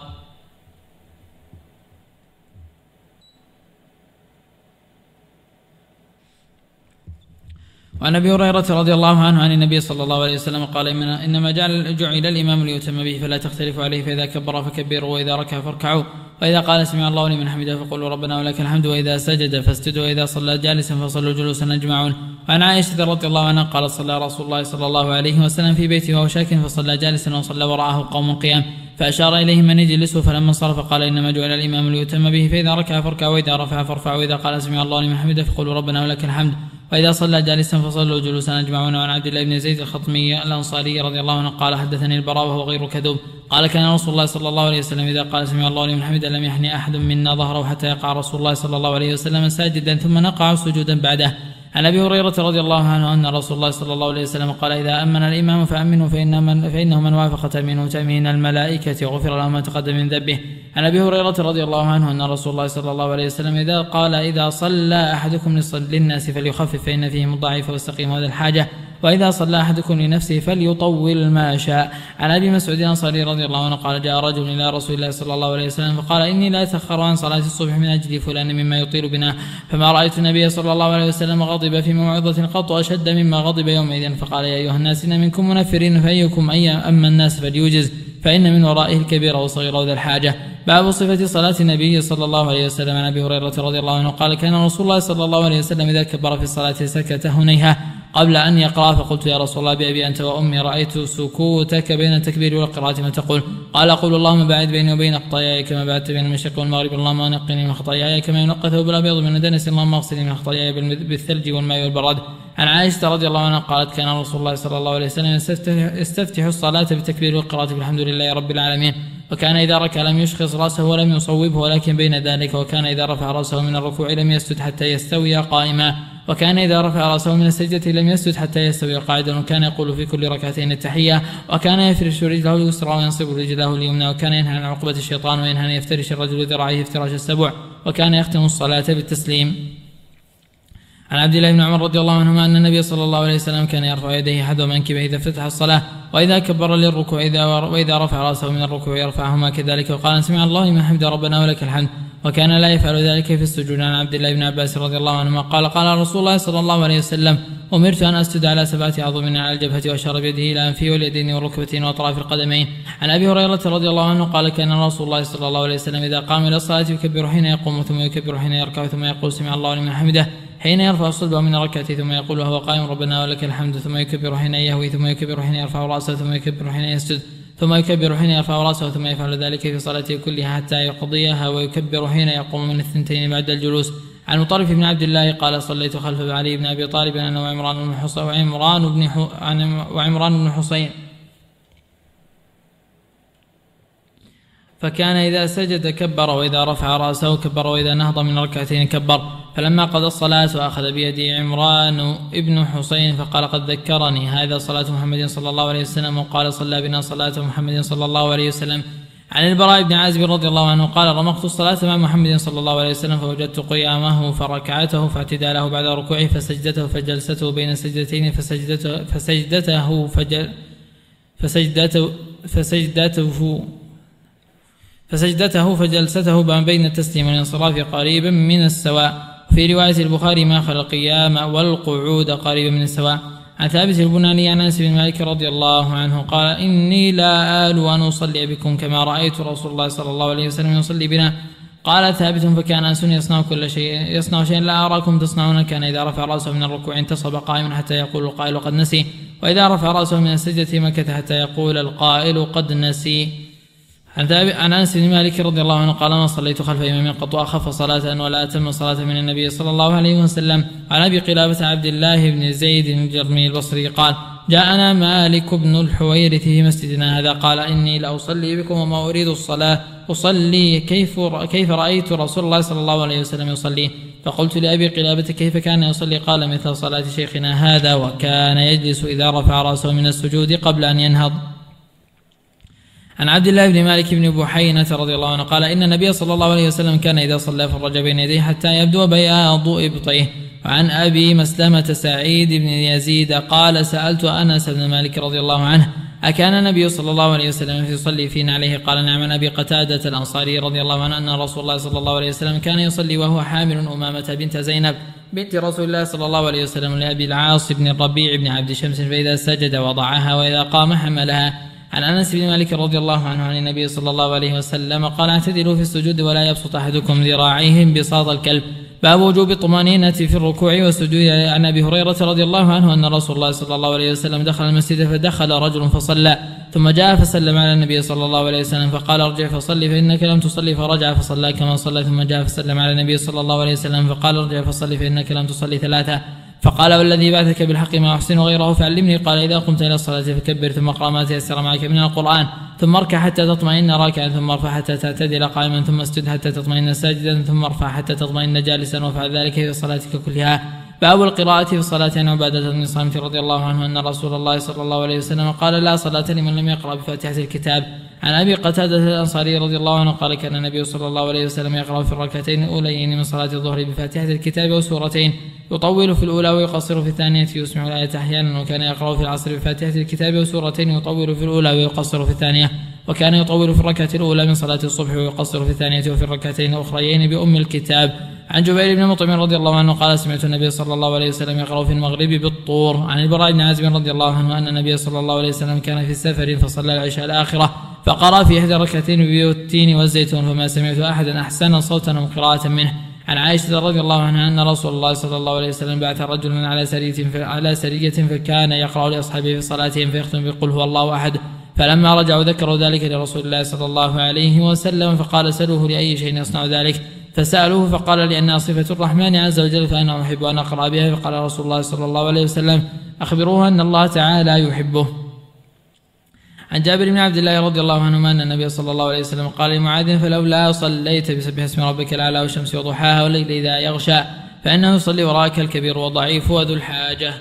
وعن ابي هريره رضي الله عنه عن النبي صلى الله عليه وسلم قال انما جعل الامام ليؤتم به فلا تختلفوا عليه فاذا كبر فكبروا واذا ركع فاركعوا واذا قال سمع الله لمن حمده فقولوا ربنا ولك الحمد واذا سجد فاسجدوا واذا صلى جالسا فصلوا جلوسا اجمعون. وعن عائشه رضي الله عنها قالت صلى رسول الله صلى الله عليه وسلم في بيته وهو شاك فصلى جالسا وصلى وراءه قوم قيام فاشار اليهم ان يجلسوا فلما انصرف قال انما جعل الامام ليؤتم به فاذا ركع فاركعوا واذا رفع فارفعوا واذا قال سمع الله لمن حمده فقولوا ربنا ولك الحمد وإذا صلى جالسا فصلوا جلوسا أجمعون. وعن عبد الله بن زيد الخطمي الأنصاري رضي الله عنه قال حدثني البراء وهو غير كذوب قال كان رسول الله صلى الله عليه وسلم إذا قال سمع الله لمن حمده لم يحني أحد منا ظهره حتى يقع رسول الله صلى الله عليه وسلم ساجدا ثم نقع سجودا بعده. عن أبي هريرة رضي الله عنه أن رسول الله صلى الله عليه وسلم قال إذا أمن الإمام فأمنوا فإنه من وافق تأمينه تأمين الملائكة غفر له ما تقدم من ذنبه. عن أبي هريرة رضي الله عنه أن رسول الله صلى الله عليه وسلم إذا صلى أحدكم للناس فليخفف فإن فيهم الضعيف والسقيم وذا الحاجة وإذا صلى أحدكم لنفسه فليطول ما شاء. عن أبي مسعود الأنصاري رضي الله عنه قال جاء رجل إلى رسول الله صلى الله عليه وسلم فقال إني لا أتأخر عن صلاة الصبح من أجل فلان مما يطيل بنا فما رأيت النبي صلى الله عليه وسلم غضب في موعظة قط أشد مما غضب يومئذ فقال يا أيها الناس إن منكم منفرين فأيكم أما الناس فليوجز فإن من ورائه الكبير والصغير وذا الحاجة. باب صفة صلاة النبي صلى الله عليه وسلم. عن أبي هريرة رضي الله عنه قال كان رسول الله صلى الله عليه وسلم إذا كبر في الصلاة سكت هنيهة قبل أن يقرأ فقلت يا رسول الله بأبي أنت وأمي رأيت سكوتك بين التكبير والقراءة ما تقول؟ قال أقول اللهم باعد بيني وبين خطاياي كما بعدت بين المشرق والمغرب اللهم نقني من خطاياي كما ينقى ثوب الأبيض من الدنس اللهم اغسلني من خطاياي بالثلج والماء والبرد. عن عائشة رضي الله عنها قالت كان رسول الله صلى الله عليه وسلم يستفتح الصلاة بالتكبير والقراءة بالحمد لله رب العالمين وكان إذا ركع لم يشخص رأسه ولم يصوبه ولكن بين ذلك وكان إذا رفع رأسه من الركوع لم يسجد حتى يستوي قائما وكان إذا رفع رأسه من السجدة لم يسجد حتى يستوي قاعدا وكان يقول في كل ركعتين التحية وكان يفرش رجله اليسرى وينصب رجله اليمنى وكان ينهى عن عقبة الشيطان وينهى أن يفترش الرجل ذراعيه افتراش السبع وكان يختم الصلاة بالتسليم. عن عبد الله بن عمر رضي الله عنهما أن النبي صلى الله عليه وسلم كان يرفع يديه حذو منكبه إذا افتتح الصلاة وإذا كبر للركوع وإذا رفع رأسه من الركوع يرفعهما كذلك وقال سمع الله لمن حمده ربنا ولك الحمد وكان لا يفعل ذلك في السجود. عن عبد الله بن عباس رضي الله عنهما قال قال رسول الله صلى الله عليه وسلم أمرت أن أسجد على 7 أعظم على الجبهة وأشار بيده إلى أنفه واليدين والركبتين وأطراف القدمين. عن أبي هريرة رضي الله عنه قال كان رسول الله صلى الله عليه وسلم إذا قام إلى الصلاة يكبر حين يقوم ثم يكبر حين يركع ثم يقول سمع الله لمن حمده حين يرفع صلبه من ركعته ثم يقول وهو قائم ربنا ولك الحمد ثم يكبر حين يهوي ثم يكبر حين يرفع رأسه ثم يكبر حين يسجد ثم يكبر حين يرفع رأسه ثم يفعل ذلك في صلاته كلها حتى يقضيها ويكبر حين يقوم من الثنتين بعد الجلوس. عن مطرف بن عبد الله قال صليت خلف علي بن أبي طالب أنا وعمران بن حسين فكان إذا سجد كبر وإذا رفع رأسه كبر وإذا نهض من ركعتين كبر. فلما قضى الصلاة وأخذ بيدي عمران ابن حسين فقال قد ذكرني هذا صلاة محمد صلى الله عليه وسلم وقال صلى بنا صلاة محمد صلى الله عليه وسلم. عن البراء بن عازب رضي الله عنه قال رمقت الصلاة مع محمد صلى الله عليه وسلم فوجدت قيامه فركعته فاعتداله بعد ركوعه فسجدته فجلسته بين السجدتين فسجدته فجلسته ما بين التسليم والانصراف قريبا من السواء. في رواية البخاري ما خلى القيام والقعود قريبا من السواء. عن ثابت البناني عن أنس بن مالك رضي الله عنه قال إني لا آل أن أصلي بكم كما رأيت رسول الله صلى الله عليه وسلم يصلي بنا. قال ثابت فكان أنس يصنع شيئا لا أراكم تصنعون. كان إذا رفع رأسه من الركوع انتصب قائما حتى يقول القائل قد نسي، وإذا رفع رأسه من السجدة مكث حتى يقول القائل قد نسي. عن أنس بن مالك رضي الله عنه قال ما صليت خلف إمام قط أخف صلاة ولا أتم صلاة من النبي صلى الله عليه وسلم. عن أبي قلابة عبد الله بن زيد الجرمي البصري قال جاءنا مالك بن الحويرث في مسجدنا هذا قال إني لأصلي بكم وما أريد الصلاة أصلي كيف رأيت رسول الله صلى الله عليه وسلم يصلي. فقلت لأبي قلابة كيف كان يصلي؟ قال مثل صلاة شيخنا هذا وكان يجلس إذا رفع رأسه من السجود قبل أن ينهض. عن عبد الله بن مالك بن بحينة رضي الله عنه قال إن النبي صلى الله عليه وسلم كان إذا صلى فرج بين يديه حتى يبدو بياض إبطيه. وعن أبي مسلمة سعيد بن يزيد قال سألت أنس بن مالك رضي الله عنه أكان النبي صلى الله عليه وسلم يصلي فينا عليه؟ قال نعم. عن أبي قتادة الأنصاري رضي الله عنه أن رسول الله صلى الله عليه وسلم كان يصلي وهو حامل أمامة بنت زينب بنت رسول الله صلى الله عليه وسلم لأبي العاص بن الربيع بن عبد شمس فإذا سجد وضعها وإذا قام حملها. عن أنس بن مالك رضي الله عنه عن النبي صلى الله عليه وسلم قال اعتدلوا في السجود ولا يبسط أحدكم ذراعيه بساط الكلب. باب وجوب الطمأنينة في الركوع والسجود. عن أبي هريرة رضي الله عنه أن رسول الله صلى الله عليه وسلم دخل المسجد فدخل رجل فصلى ثم جاء فسلم على النبي صلى الله عليه وسلم فقال ارجع فصلي فإنك لم تصلي، فرجع فصلى كما صلى ثم جاء فسلم على النبي صلى الله عليه وسلم فقال ارجع فصلي فإنك لم تصلي ثلاثة. فقال والذي بعثك بالحق ما أحسن غيره فعلمني. قال إذا قمت إلى الصلاة فكبر ثم اقرأ ما تيسر معك من القرآن ثم اركع حتى تطمئن راكعا ثم ارفع حتى تعتدل قائما ثم اسجد حتى تطمئن ساجدا ثم ارفع حتى تطمئن جالسا وافعل ذلك في صلاتك كلها. باب القراءة في الصلاة. عن عبادة بن الصامت رضي الله عنه أن رسول الله صلى الله عليه وسلم قال لا صلاة لمن لم يقرأ بفاتحة الكتاب. عن أبي قتادة الأنصاري رضي الله عنه قال كان النبي صلى الله عليه وسلم يقرأ في الركعتين الأوليين من صلاة الظهر بفاتحة الكتاب وسورتين، يطول في الأولى ويقصر في الثانية، يسمع الآية أحيانا. وكان يقرأ في العصر بفاتحة الكتاب وسورتين، يطول في الأولى ويقصر في الثانية. وكان يطول في الركعة الأولى من صلاة الصبح ويقصر في الثانية وفي الركعتين الأخريين بأم الكتاب. عن جبير بن مطعم رضي الله عنه قال سمعت النبي صلى الله عليه وسلم يقرأ في المغرب بالطور. عن البراء بن عازب رضي الله عنه أن النبي صلى الله عليه وسلم كان في السفر فصلى العشاء الآخرة فقرأ في إحدى الركعتين بالتين والزيتون فما سمعت أحدا أحسن صوتا وقراءة منه. عن عائشة رضي الله عنها أن رسول الله صلى الله عليه وسلم بعث رجلا على سرية فكان يقرأ لأصحابه في صلاتهم فيختم بقل هو الله أحد. فلما رجعوا ذكروا ذلك لرسول الله صلى الله عليه وسلم فقال سألوه لأي شيء يصنع ذلك؟ فسألوه فقال لأنها صفة الرحمن عز وجل فأنا أحب أن أقرأ بها. فقال رسول الله صلى الله عليه وسلم أخبروه أن الله تعالى يحبه. عن جابر بن عبد الله رضي الله عنهما أن النبي صلى الله عليه وسلم قال لمعاذ فلولا صليت بسبح اسم ربك الأعلى والشمس وضحاها والليل إذا يغشى فإنه يصلي وراك الكبير والضعيف وذو الحاجة.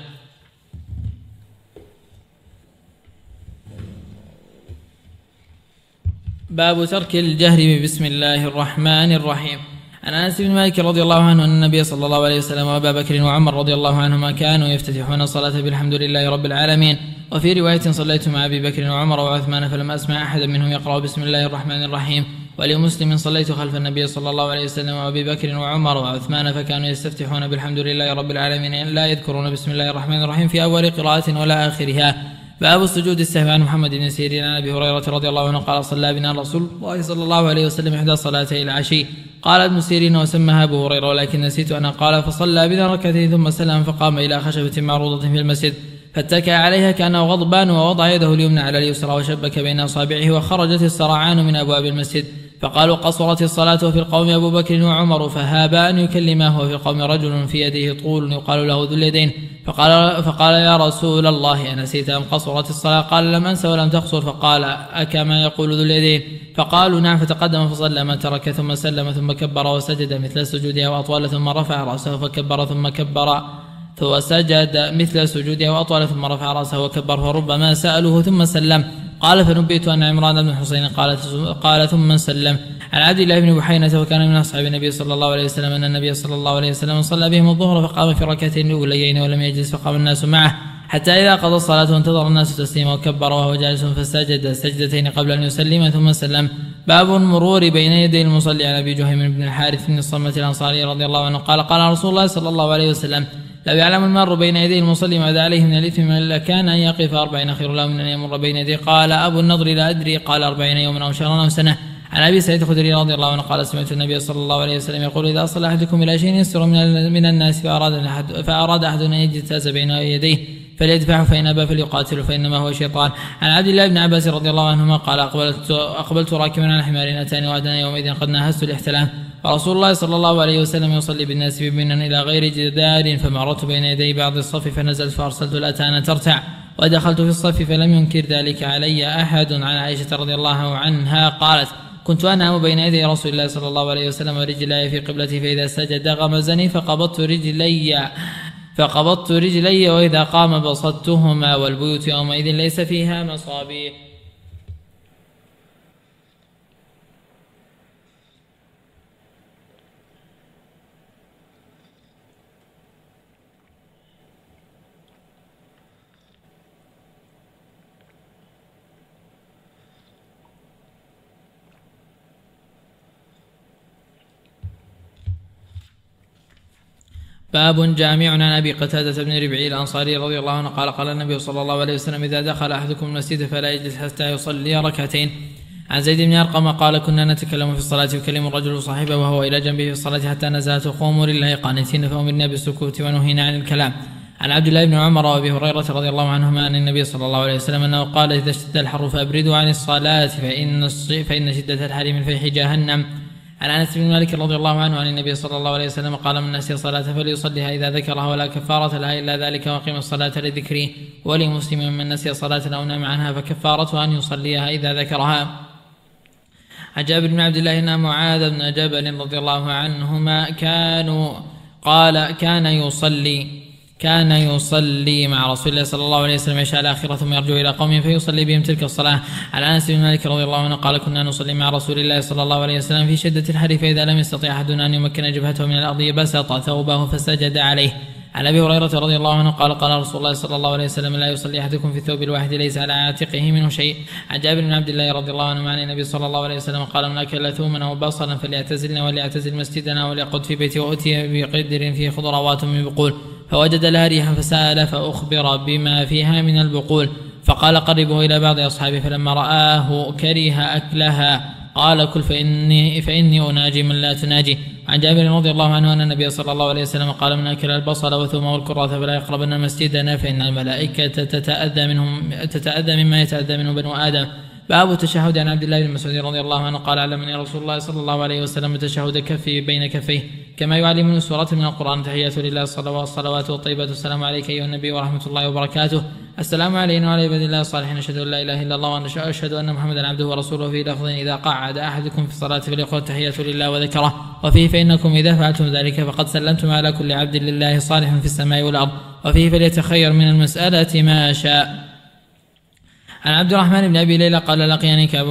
باب ترك الجهر بسم الله الرحمن الرحيم. عن أنس بن مالك رضي الله عنه أن النبي صلى الله عليه وسلم وأبا بكر وعمر رضي الله عنهما كانوا يفتتحون الصلاة بالحمد لله رب العالمين. وفي رواية صليت مع أبي بكر وعمر وعثمان فلم أسمع أحدا منهم يقرأ بسم الله الرحمن الرحيم. ولمسلم صليت خلف النبي صلى الله عليه وسلم وأبي بكر وعمر وعثمان فكانوا يستفتحون بالحمد لله رب العالمين لا يذكرون بسم الله الرحمن الرحيم في أول قراءة ولا آخرها. باب السجود السهو. عن محمد بن سيرين عن أبي هريرة رضي الله عنه قال صلى بنا رسول الله صلى الله عليه وسلم إحدى صلاتي العشي. قال ابن سيرين وسمها أبو هريرة ولكن نسيت أنا قال فصلى بنا ركعتين ثم سلم فقام إلى خشبة معروضة في المسجد فاتكى عليها كأنه غضبان ووضع يده اليمنى على اليسرى وشبك بين أصابعه وخرجت السرعان من أبواب المسجد. فقالوا قصرت الصلاة وفي القوم أبو بكر وعمر فهابا أن يكلماه وفي القوم رجل في يده طول يقال له ذو اليدين فقال يا رسول الله أنسيت أم قصرت الصلاة؟ قال لم أنس ولم تقصر. فقال أكما يقول ذو اليدين؟ فقالوا نعم. فتقدم فصلى ما ترك ثم سلم ثم كبر وسجد مثل سجودها وأطول ثم رفع رأسه فكبر ثم كبر وسجد مثل سجودها وأطول ثم رفع رأسه وكبر. فربما سألوه ثم سلم قال فنبئت أن عمران بن الحصين قال ثم سلم. عن عبد الله بن بحينة وكان من أصحاب النبي صلى الله عليه وسلم أن النبي صلى الله عليه وسلم صلى بهم الظهر فقام في ركعتين الأوليين ولم يجلس فقام الناس معه حتى إذا قضى الصلاة وانتظر الناس تسليما وكبر وهو جالس فسجد سجدتين قبل أن يسلم ثم سلم. باب المرور بين يدي المصلي. عن أبي جهيم بن الحارث بن الصمة الأنصاري رضي الله عنه قال قال رسول الله صلى الله عليه وسلم لو يعلم المار بين يدي المصلي ماذا عليه من الإثم لكان أن يقف 40 خير له من أن يمر بين يديه. قال أبو النضر لا أدري قال 40 يوما أو شهرا أو سنة. عن أبي سعيد الخدري رضي الله عنه قال سمعت النبي صلى الله عليه وسلم يقول إذا صلى أحدكم إلى شيء يسر من الناس فأراد أحد أن يجتاز بين يديه فليدفعه فإن أبى فليقاتله فإنما هو شيطان. عن عبد الله بن عباس رضي الله عنهما قال أقبلت راكبا على حمار أتاني وعدنا يومئذ قد ناهزت الاحتلام ورسول الله صلى الله عليه وسلم يصلي بالناس بمنا إلى غير جدار فمررت بين يدي بعض الصف فنزلت فأرسلت الأتان ترتع ودخلت في الصف فلم ينكر ذلك علي أحد. عن عائشة رضي الله عنها قالت كنت أنام بين يدي رسول الله صلى الله عليه وسلم ورجلاي في قبلتي فإذا سجد غمزني فقبضت رجلي وإذا قام بسطتهما والبيوت يومئذ ليس فيها مصابيح. باب جامع. عن أبي قتادة بن ربعي الأنصاري رضي الله عنه قال قال النبي صلى الله عليه وسلم إذا دخل أحدكم المسجد فلا يجلس حتى يصلي ركعتين. عن زيد بن أرقم قال كنا نتكلم في الصلاة يكلم الرجل صاحبه وهو إلى جنبه في الصلاة حتى نزلت قوموا لله قانتين فأمرنا بالسكوت ونهينا عن الكلام. عن عبد الله بن عمر وأبي هريرة رضي الله عنهما أن النبي صلى الله عليه وسلم أنه قال إذا اشتد الحر فأبردوا عن الصلاة فإن شدة الحر من فيح جهنم. عن أنس بن مالك رضي الله عنه عن النبي صلى الله عليه وسلم قال من نسي صلاة فليصليها إذا ذكرها ولا كفارة لها إلا ذلك وقيم الصلاة لذكري. ولمسلم من نسي صلاة أو نام عنها فكفارتها أن يصليها إذا ذكرها. عن جابر بن عبد الله أن معاذ بن جبل رضي الله عنهما كان يصلي مع رسول الله صلى الله عليه وسلم عشاء الآخرة ثم يرجع إلى قومه فيصلي بهم تلك الصلاة. عن أنس بن مالك رضي الله عنه قال كنا نصلي مع رسول الله صلى الله عليه وسلم في شدة الحر فإذا لم يستطيع أحدنا أن يمكن جبهته من الأرض بسط ثوبه فسجد عليه. عن أبي هريرة رضي الله عنه قال قال رسول الله صلى الله عليه وسلم لا يصلي أحدكم في الثوب الواحد ليس على عاتقه منه شيء. عن جابر بن عبد الله رضي الله عنه عن النبي صلى الله عليه وسلم قال من أكل ثوما أو بصلا فليعتزلنا وليعتزل مسجدنا وليقعد في بيته وأتي بقدر فيه خضروات من بقول فوجد لها ريحا فسأل فأخبر بما فيها من البقول فقال قربه إلى بعض أصحابه فلما رآه كره أكلها قال كل فإني أناجي من لا تناجي. عن جابر رضي الله عنه أن النبي صلى الله عليه وسلم قال من أكل البصل والثوم والكراث فلا يقربن مسجدنا فإن الملائكة تتأذى مما يتأذى منه بنو آدم. باب التشهد. عن عبد الله بن مسعود رضي الله عنه قال علمني رسول الله صلى الله عليه وسلم تشهد كفي بين كفيه كما يعلمني سورة من القرآن تحيات لله الصلوات والطيبات والسلام عليك أيها النبي ورحمة الله وبركاته السلام علينا وعلى عباد الله الصالحين أشهد أن لا إله إلا الله وأشهد أن محمدا عبده ورسوله. في لفظ إذا قعد أحدكم في الصلاة فليقل تحيات لله وذكره. وفيه فإنكم إذا فعلتم ذلك فقد سلمتم على كل عبد لله صالح في السماء والأرض. وفيه فليتخير من المسألة ما شاء. عن عبد الرحمن بن أبي ليلى قال لقيني كعب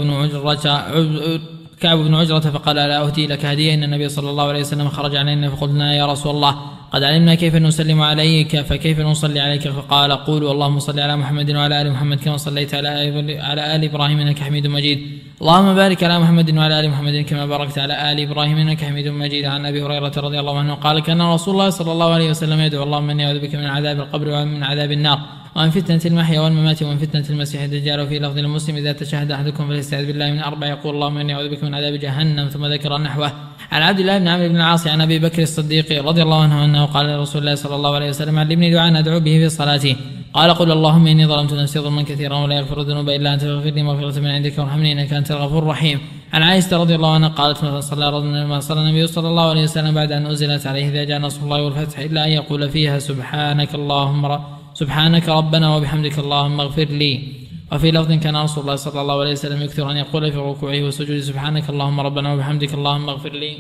بن عجرة فقال لا أهدي لك هدية إن النبي صلى الله عليه وسلم خرج علينا فقلنا يا رسول الله قد علمنا كيف نسلم عليك فكيف نصلي عليك فقال قولوا اللهم صل على محمد وعلى آل محمد كما صليت على آل إبراهيم إنك حميد مجيد اللهم بارك على محمد وعلى آل محمد كما باركت على آل إبراهيم إنك حميد مجيد. عن أبي هريرة رضي الله عنه قال كان رسول الله صلى الله عليه وسلم يدعو اللهم إني أعوذ بك من عذاب القبر ومن عذاب النار ومن فتنة المحيا والممات ومن فتنة المسيح الدجال. وفي لفظ المسلم إذا تشهد أحدكم فليستعذ بالله من 4 يقول اللهم إني أعوذ بك من عذاب جهنم ثم ذكر نحوه. عن عبد الله بن عمرو بن العاص عن أبي بكر الصديق رضي الله عنه أنه قال لرسول الله صلى الله عليه وسلم علمني دعاء أدعو به في صلاتي قال قل اللهم إني ظلمت نفسي ظلما كثيرا ولا يغفر الذنوب إلا أنت فاغفر لي مغفرة من عندك وارحمني إنك أنت الغفور الرحيم. عن عائشة رضي الله عنها قالت ما صلى النبي صلى الله عليه وسلم بعد أن أنزلت عليه إذا جاء نصر الله والفتح إلا أن يقول فيها سبحانك ربنا وبحمدك اللهم اغفر لي. وفي لفظ كان رسول الله صلى الله عليه وسلم يكثر أن يقول في ركوعه وسجوده سبحانك اللهم ربنا وبحمدك اللهم اغفر لي.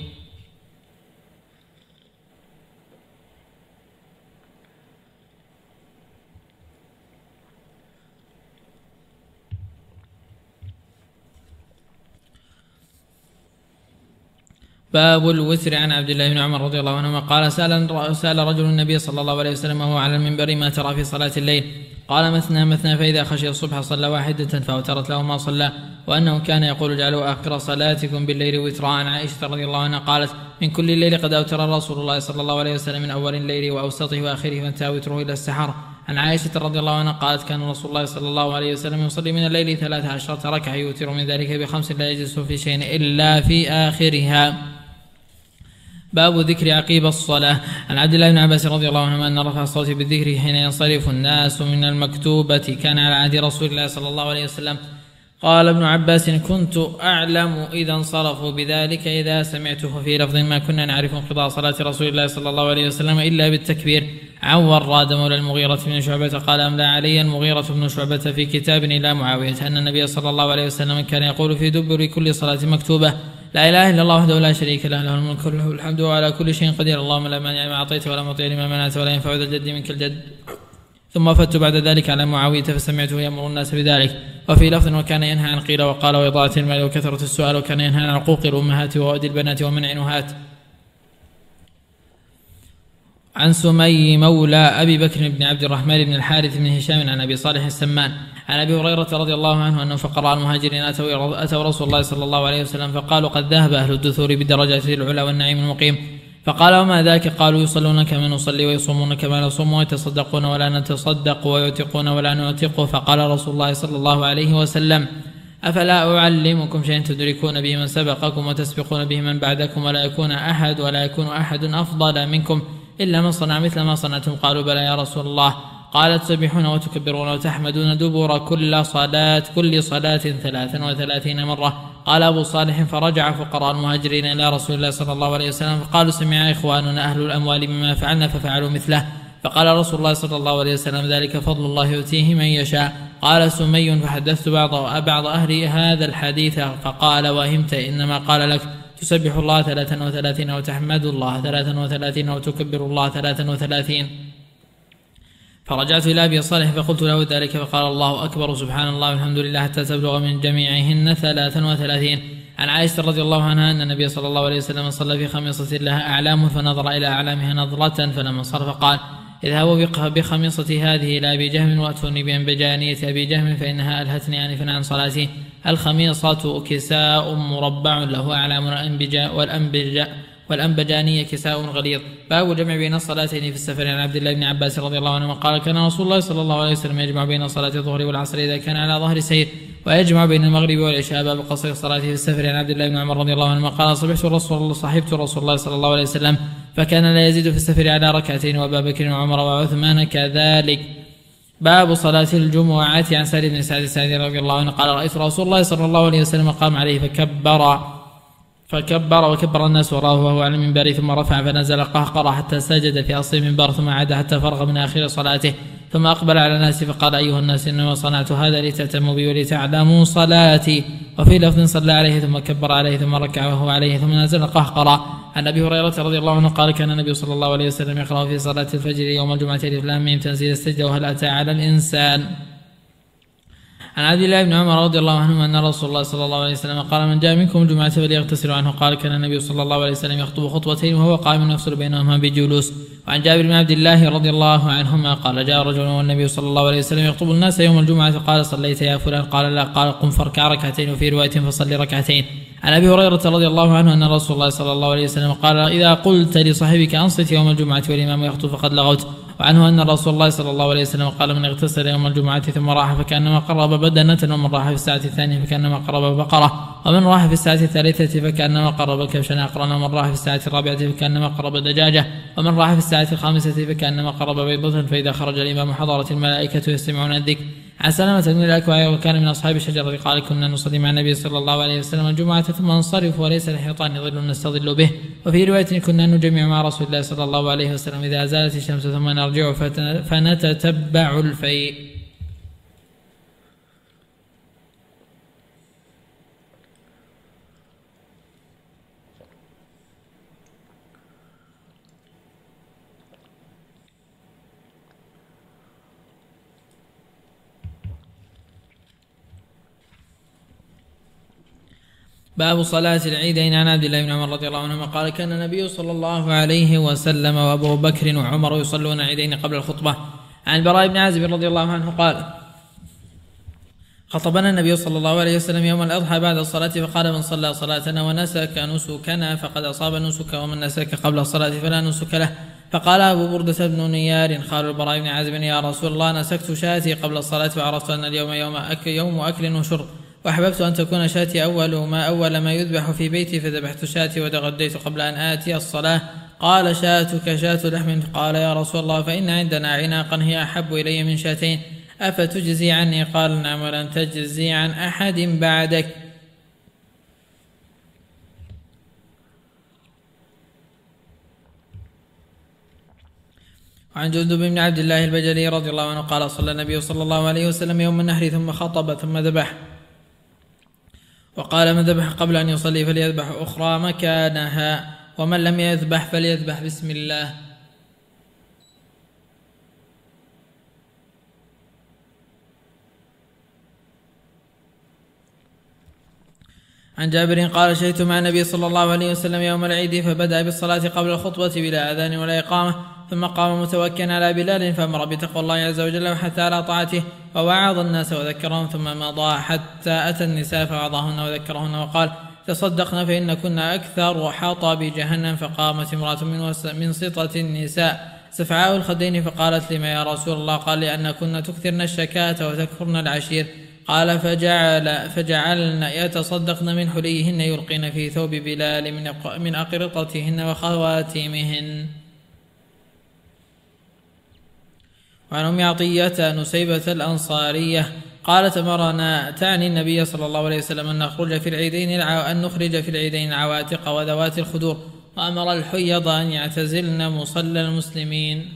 باب الوتر. عن عبد الله بن عمر رضي الله عنهما قال سأل رجل النبي صلى الله عليه وسلم وهو على المنبر ما ترى في صلاة الليل؟ قال مثنى مثنى، فإذا خشي الصبح صلى واحدة فأوترت له ما صلى، وأنه كان يقول اجعلوا آخر صلاتكم بالليل وترا. عن عائشة رضي الله عنها قالت من كل الليل قد أوتر رسول الله صلى الله عليه وسلم من أول الليل وأوسطه وآخره فانتهى وتره إلى السحر. عن عائشة رضي الله عنها قالت كان رسول الله صلى الله عليه وسلم يصلي من الليل 13 ركعة يوتر من ذلك ب5 لا يجلس في شيء إلا في آخرها. باب ذكر عقيب الصلاة. عن عبد الله بن عباس رضي الله عنهما أن رفع الصوت بالذكر حين ينصرف الناس من المكتوبة كان على عهد رسول الله صلى الله عليه وسلم. قال ابن عباس كنت أعلم إذا انصرفوا بذلك إذا سمعته. في لفظ ما كنا نعرف انقضاء صلاة رسول الله صلى الله عليه وسلم إلا بالتكبير. عن وراد مولى المغيرة بن شعبة قال أملى علي المغيرة بن شعبة في كتاب إلى معاوية أن النبي صلى الله عليه وسلم كان يقول في دبر كل صلاة مكتوبة لا إله إلا الله وحده لا شريك له له الملك وله الحمد وعلى كل شيء قدير اللهم لا مانع لما أعطيت ولا معطي لما منعت ولا ينفع ذا الجد منك الجد. ثم فت بعد ذلك على معاوية فسمعته يأمر الناس بذلك. وفي لفظ وكان ينهى عن قيل وقال وإضاعة المال وكثرة السؤال وكان ينهى عن عقوق الأمهات ووأد البنات ومنع نهات. عن سمي مولى أبي بكر بن عبد الرحمن بن الحارث بن هشام عن أبي صالح السمان عن أبي هريرة رضي الله عنه أنه فقراء المهاجرين أتوا رسول الله صلى الله عليه وسلم فقالوا قد ذهب أهل الدثور بدرجات العلا والنعيم المقيم. فقال وما ذاك؟ قالوا يصلون كما نصلي ويصومون كما نصوم ويتصدقون ولا نتصدق ويعتقون ولا نعتق. فقال رسول الله صلى الله عليه وسلم أفلا أعلمكم شيئا تدركون به من سبقكم وتسبقون به من بعدكم ولا يكون أحد أفضل منكم إلا من صنع مثل ما صنعتم؟ قالوا بلى يا رسول الله. قال تسبحون وتكبرون وتحمدون دبر كل صلاة 33 مرة. قال أبو صالح فرجع فقراء المهاجرين إلى رسول الله صلى الله عليه وسلم فقالوا سمع إخواننا أهل الأموال بما فعلنا ففعلوا مثله. فقال رسول الله صلى الله عليه وسلم ذلك فضل الله يؤتيه من يشاء. قال سمي فحدثت بعض أهل هذا الحديث فقال وهمت إنما قال لك تسبح الله 33 وتحمد الله 33 وتكبر الله 33. فرجعت إلى أبي صالح فقلت له ذلك فقال الله أكبر سبحان الله والحمد لله حتى تبلغ من جميعهن 33. عن عائشة رضي الله عنها أن النبي صلى الله عليه وسلم صلى في خميصة لها أعلام فنظر إلى أعلامها نظرة فلما انصرف قال اذهبوا بخميصتي هذه إلى أبي جهم وأتوني بأنبجانية أبي جهم فإنها ألهتني آنفا عن صلاتي. الخميصة كساء مربع له أعلام والأنبجانية كساء غليظ. باب جمع بين الصلاتين في السفر. عن عبد الله بن عباس رضي الله عنه قال كان رسول الله صلى الله عليه وسلم يجمع بين صلاة الظهر والعصر إذا كان على ظهر سير ويجمع بين المغرب والعشاء. باب قصر صلاته في السفر. عن عبد الله بن عمر رضي الله عنه قال صحبت رسول الله صلى الله عليه وسلم فكان لا يزيد في السفر على ركعتين وأبا بكر وعمر وعثمان كذلك. باب صلاة الجمعة. عن سعد بن سعد السعدي رضي الله عنه قال رأيت رسول الله صلى الله عليه وسلم قام عليه فكبر وكبر الناس وراءه وهو على المنبر ثم رفع فنزل قهقر حتى سجد في أصل المنبر ثم عاد حتى فرغ من آخر صلاته ثم أقبل على الناس فقال أيها الناس إنما صنعت هذا لتأتموا بي ولتعلموا صلاتي. وفي لفظ صلى عليه ثم كبر عليه ثم ركع وهو عليه ثم نزل قهقر. عن أبي هريرة رضي الله عنه قال كان النبي صلى الله عليه وسلم يقرأ في صلاة الفجر يوم الجمعة ألف لام ميم تنزيل السجدة وهل أتى على الإنسان. عن عبد الله بن عمر رضي الله عنهما أن رسول الله صلى الله عليه وسلم قال من جاء منكم الجمعة فليغتسل عنه. قال كان النبي صلى الله عليه وسلم يخطب خطوتين وهو قائم يفصل بينهما بجلوس. وعن جابر بن عبد الله رضي الله عنهما قال جاء رجل والنبي صلى الله عليه وسلم يخطب الناس يوم الجمعة فقال صليت يا فلان؟ قال لا. قال قم فاركع ركعتين وفي رواية فصلي ركعتين. عن أبي هريرة رضي الله عنه أن رسول الله صلى الله عليه وسلم قال إذا قلت لصاحبك أنصت يوم الجمعة والإمام يخطب فقد لغوت. وعنه أن رسول الله صلى الله عليه وسلم قال من اغتسل يوم الجمعة ثم راح فكأنما قرب بدنة ومن راح في الساعة الثانية فكأنما قرب بقرة ومن راح في الساعة الثالثة فكأنما قرب كبشا أقرن ومن راح في الساعة الرابعة فكأنما قرب دجاجة ومن راح في الساعة الخامسة فكأنما قرب بيضة. فإذا خرج الإمام حضرت الملائكة يستمعون الذكر. عن سلمة بن الأكوع وكان من أصحاب الشجرة قال كنا نصلي مع النبي صلى الله عليه وسلم الجمعة ثم ننصرف وليس لحيطان ظل نستظل به. وفي رواية كنا نجمع مع رسول الله صلى الله عليه وسلم إذا زالت الشمس ثم نرجع فنتتبع الفيء. باب صلاة العيدين. عن عبد الله بن عمر رضي الله عنهما قال كان النبي صلى الله عليه وسلم وأبو بكر وعمر يصلون العيدين قبل الخطبة. عن البراء بن عازب رضي الله عنه قال خطبنا النبي صلى الله عليه وسلم يوم الأضحى بعد الصلاة فقال من صلى صلاتنا ونسك نسكنا فقد أصاب نسك ومن نسك قبل الصلاة فلا نسك له. فقال أبو بردة بن نيار خال البراء بن عازب يا رسول الله نسكت شاتي قبل الصلاة وعرفت أن اليوم يوم أكل وشرب وأحببت أن تكون شاتي أول ما يذبح في بيتي فذبحت شاتي وتغديت قبل أن آتي الصلاة. قال شاتك شاة لحم. قال يا رسول الله فإن عندنا عناقا هي أحب إلي من شاتين أفتجزي عني؟ قال نعم ولن تجزي عن أحد بعدك. وعن جندب بن عبد الله البجلي رضي الله عنه قال صلى النبي صلى الله عليه وسلم يوم النحر ثم خطب ثم ذبح وقال من ذبح قبل أن يصلي فليذبح أخرى مكانها ومن لم يذبح فليذبح بسم الله. عن جابر قال شهدت مع النبي صلى الله عليه وسلم يوم العيد فبدأ بالصلاة قبل الخطبة بلا أذان ولا إقامة ثم قام متوكلا على بلال فأمر بتقوى الله عز وجل وحتى على طاعته ووعظ الناس وذكرهم ثم مضى حتى أتى النساء فوعظهن وذكرهن وقال تصدقن فإن كنا أكثر حطب جهنم. فقامت امرأة من سطة النساء سفعاء الخدين فقالت لما يا رسول الله؟ قال لأن كنا تكثرن الشكاة وتكفرن العشير. قال فجعلن يتصدقن من حليهن يلقين في ثوب بلال من أقرطتهن وخواتيمهن. وعن أم عطية نسيبة الأنصارية قالت أمرنا تعني النبي صلى الله عليه وسلم أن نخرج في العيدين العواتق وذوات الخدور وأمر الحيض أن يعتزلن مصلى المسلمين.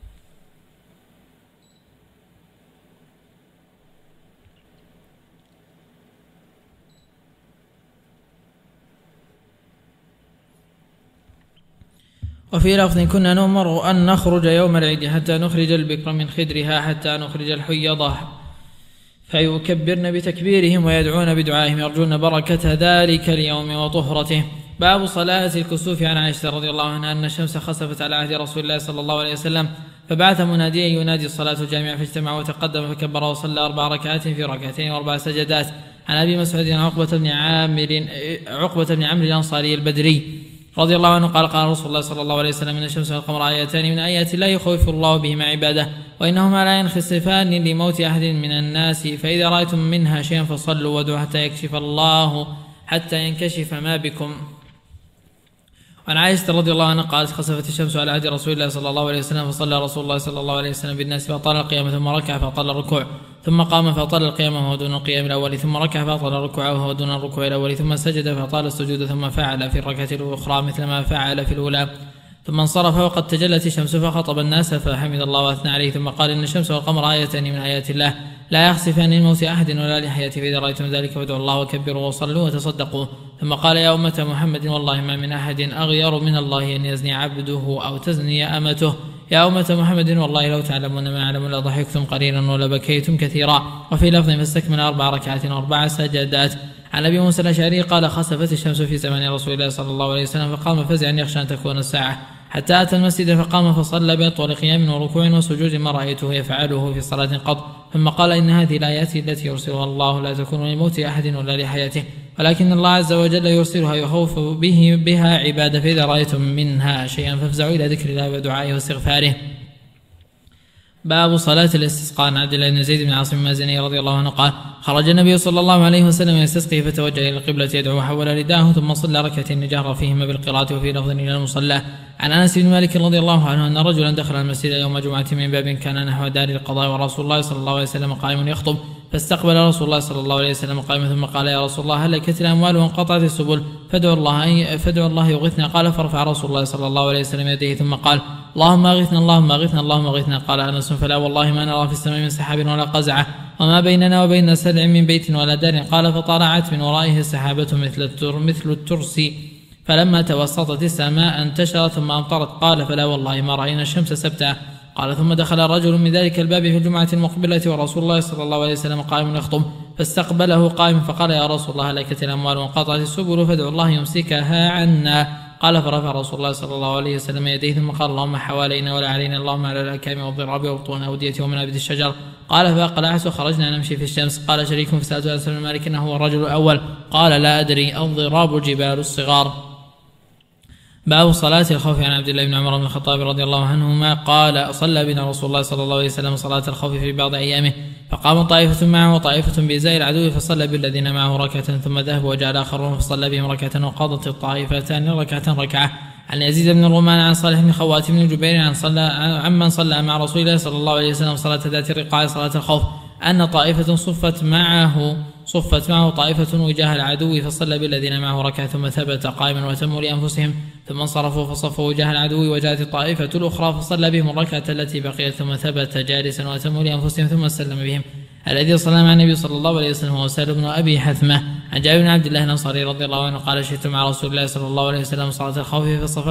وفي لفظ كنا نؤمر أن نخرج يوم العيد حتى نخرج البكر من خدرها حتى نخرج الحيضة فيكبرن بتكبيرهم ويدعون بدعائهم يرجون بركة ذلك اليوم وطهرته. باب صلاة الكسوف. عن عائشة رضي الله عنها أن الشمس خسفت على عهد رسول الله صلى الله عليه وسلم فبعث مناديا ينادي الصلاة الجامعة فاجتمع وتقدم فكبر وصلى 4 ركعات في ركعتين و4 سجدات. عن أبي مسعود عقبة بن عمرو الأنصاري البدري رضي الله عنه قال قال رسول الله صلى الله عليه وسلم إن الشمس والقمر آيتان من آيات الله يخوف الله بهما عباده وإنهما لا ينخسفان لموت أحد من الناس فإذا رأيتم منها شيئا فصلوا وادعوا حتى ينكشف ما بكم. وعن عائشة رضي الله عنها قالت خسفت الشمس على عهد رسول الله صلى الله عليه وسلم فصلى رسول الله صلى الله عليه وسلم بالناس فأطال القيام ثم ركع فأطال الركوع ثم قام فأطال القيام وهو دون القيام الأول ثم ركع فأطال الركوع وهو دون الركوع الأول ثم سجد فأطال السجود ثم فعل في الركعة الأخرى مثل ما فعل في الأولى ثم انصرف وقد تجلت الشمس فخطب الناس فحمد الله وأثنى عليه ثم قال إن الشمس والقمر آيتان من آيات الله لا يخسفان لموت أحد ولا لحياته فإذا رأيتم ذلك فادعوا الله وكبروا وصلوا وتصدقوا. ثم قال يا أمة محمد والله ما من أحد أغير من الله أن يزني عبده أو تزني أمته. يا أمة محمد والله لو تعلمون ما أعلم لضحكتم قليلا ولبكيتم كثيرا. وفي لفظ فاستكمل 4 ركعات و4 سجدات. عن أبي موسى الأشعري قال خسفت الشمس في زمن رسول الله صلى الله عليه وسلم فقام فزعا يخشى أن تكون الساعة حتى أتى المسجد فقام فصلى بأطول قيام وركوع وسجود ما رأيته يفعله في صلاة قط ثم قال إن هذه الآيات التي يرسلها الله لا تكون لموت أحد ولا لحياته ولكن الله عز وجل يرسلها يخوف بها عباده فإذا رأيتم منها شيئا فافزعوا إلى ذكر الله ودعائه واستغفاره. باب صلاة الاستسقاء. عن عبد الله بن زيد بن عاصم المازني رضي الله عنه قال خرج النبي صلى الله عليه وسلم يستسقي فتوجه إلى القبلة يدعو وحول رداءه ثم صلى ركعتين جهر فيهما بالقراءة وفي لفظ إلى المصلى. عن أنس بن مالك رضي الله عنه أن رجلا دخل المسجد يوم جمعة من باب كان نحو دار القضاء ورسول الله صلى الله عليه وسلم قائم يخطب فاستقبل رسول الله صلى الله عليه وسلم قائما ثم قال يا رسول الله هلكت الأموال وانقطعت السبل فادعوا الله يغثنا. قال فرفع رسول الله صلى الله عليه وسلم يديه ثم قال اللهم اغثنا اللهم اغثنا اللهم اغثنا. قال أنس فلا والله ما نرى في السماء من سحاب ولا قزعة وما بيننا وبين سلع من بيت ولا دار. قال فطلعت من ورائه السحابة مثل الترس فلما توسطت السماء انتشرت ثم أمطرت. قال فلا والله ما رأينا الشمس سبتا. قال ثم دخل رجل من ذلك الباب في الجمعة المقبلة ورسول الله صلى الله عليه وسلم قائم يخطب فاستقبله قائم فقال يا رسول الله هلكت الأموال وانقطعت السبل فادعوا الله يمسكها عنا. قال فرفع رسول الله صلى الله عليه وسلم يديه ثم قال اللهم حوالينا ولا علينا اللهم على الأكام والضراب وبطون أودية ومنابت الشجر. قال فأقلعت وخرجنا نمشي في الشمس. قال شريك فسألت أنس بن مالك إنه هو الرجل الأول قال لا أدري الضراب جبال الصغار. باب صلاة الخوف. عن عبد الله بن عمر بن الخطاب رضي الله عنهما قال صلى بنا رسول الله صلى الله عليه وسلم صلاة الخوف في بعض أيامه فقام طائفة معه وطائفة بإزاء العدو فصلى بالذين معه ركعة ثم ذهب وجعل آخرون فصلى بهم ركعة وقضت الطائفتان ركعة. عن يزيد بن الرومان عن صالح بن خوات بن جبير عمن صلى مع رسول الله صلى الله عليه وسلم صلاة ذات الرقاع صلاة الخوف أن طائفة صفت معه طائفة وجاه العدو فصلى بالذين معه ركعة ثم ثبت قائما وتموا لأنفسهم ثم انصرفوا فصفوا وجاه العدو وجاءت الطائفة الأخرى فصلى بهم الركعة التي بقيت ثم ثبت جالسا وتموا لأنفسهم ثم سلم بهم. الذي صلى مع النبي صلى الله عليه وسلم هو سهل بن أبي حثمة. عن جابر بن عبد الله الأنصاري رضي الله عنه قال شهدت مع رسول الله صلى الله عليه وسلم صلاة الخوف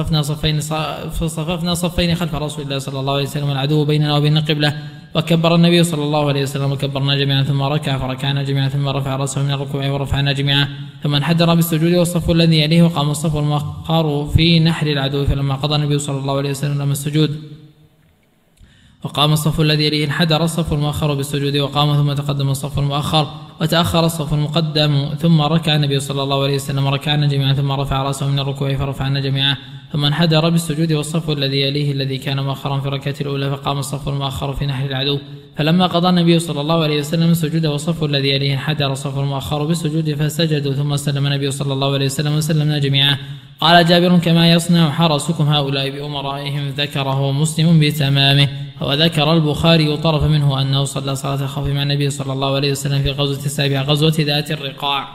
فصففنا صفين خلف رسول الله صلى الله عليه وسلم والعدو بيننا وبين القبلة وكبر النبي صلى الله عليه وسلم وكبرنا جميعا ثم ركع فركعنا جميعا ثم رفع رأسه من الركوع ورفعنا جميعا ثم انحدر بالسجود والصف الذي يليه وقام الصف المؤخر في نحر العدو فلما قضى النبي صلى الله عليه وسلم لما السجود وقام الصف الذي يليه انحدر الصف المؤخر بالسجود وقام ثم تقدم الصف المؤخر وتأخر الصف المقدم ثم ركع النبي صلى الله عليه وسلم ركعنا جميعا ثم رفع رأسه من الركوع فرفعنا جميعا ثم انحدر بالسجود والصف الذي يليه الذي كان مؤخرا في الركعة الأولى فقام الصف المؤخر في نحر العدو فلما قضى النبي صلى الله عليه وسلم السجود والصف الذي يليه انحدر الصف المؤخر بالسجود فسجدوا ثم سلم النبي صلى الله عليه وسلم وسلمنا جميعا. قال جابر كما يصنع حرسكم هؤلاء بأمرائهم ذكره مسلم بتمامه. وذكر البخاري طرف منه أنه صلى صلاة الخوف مع النبي صلى الله عليه وسلم في غزوة السابعة غزوة ذات الرقاع.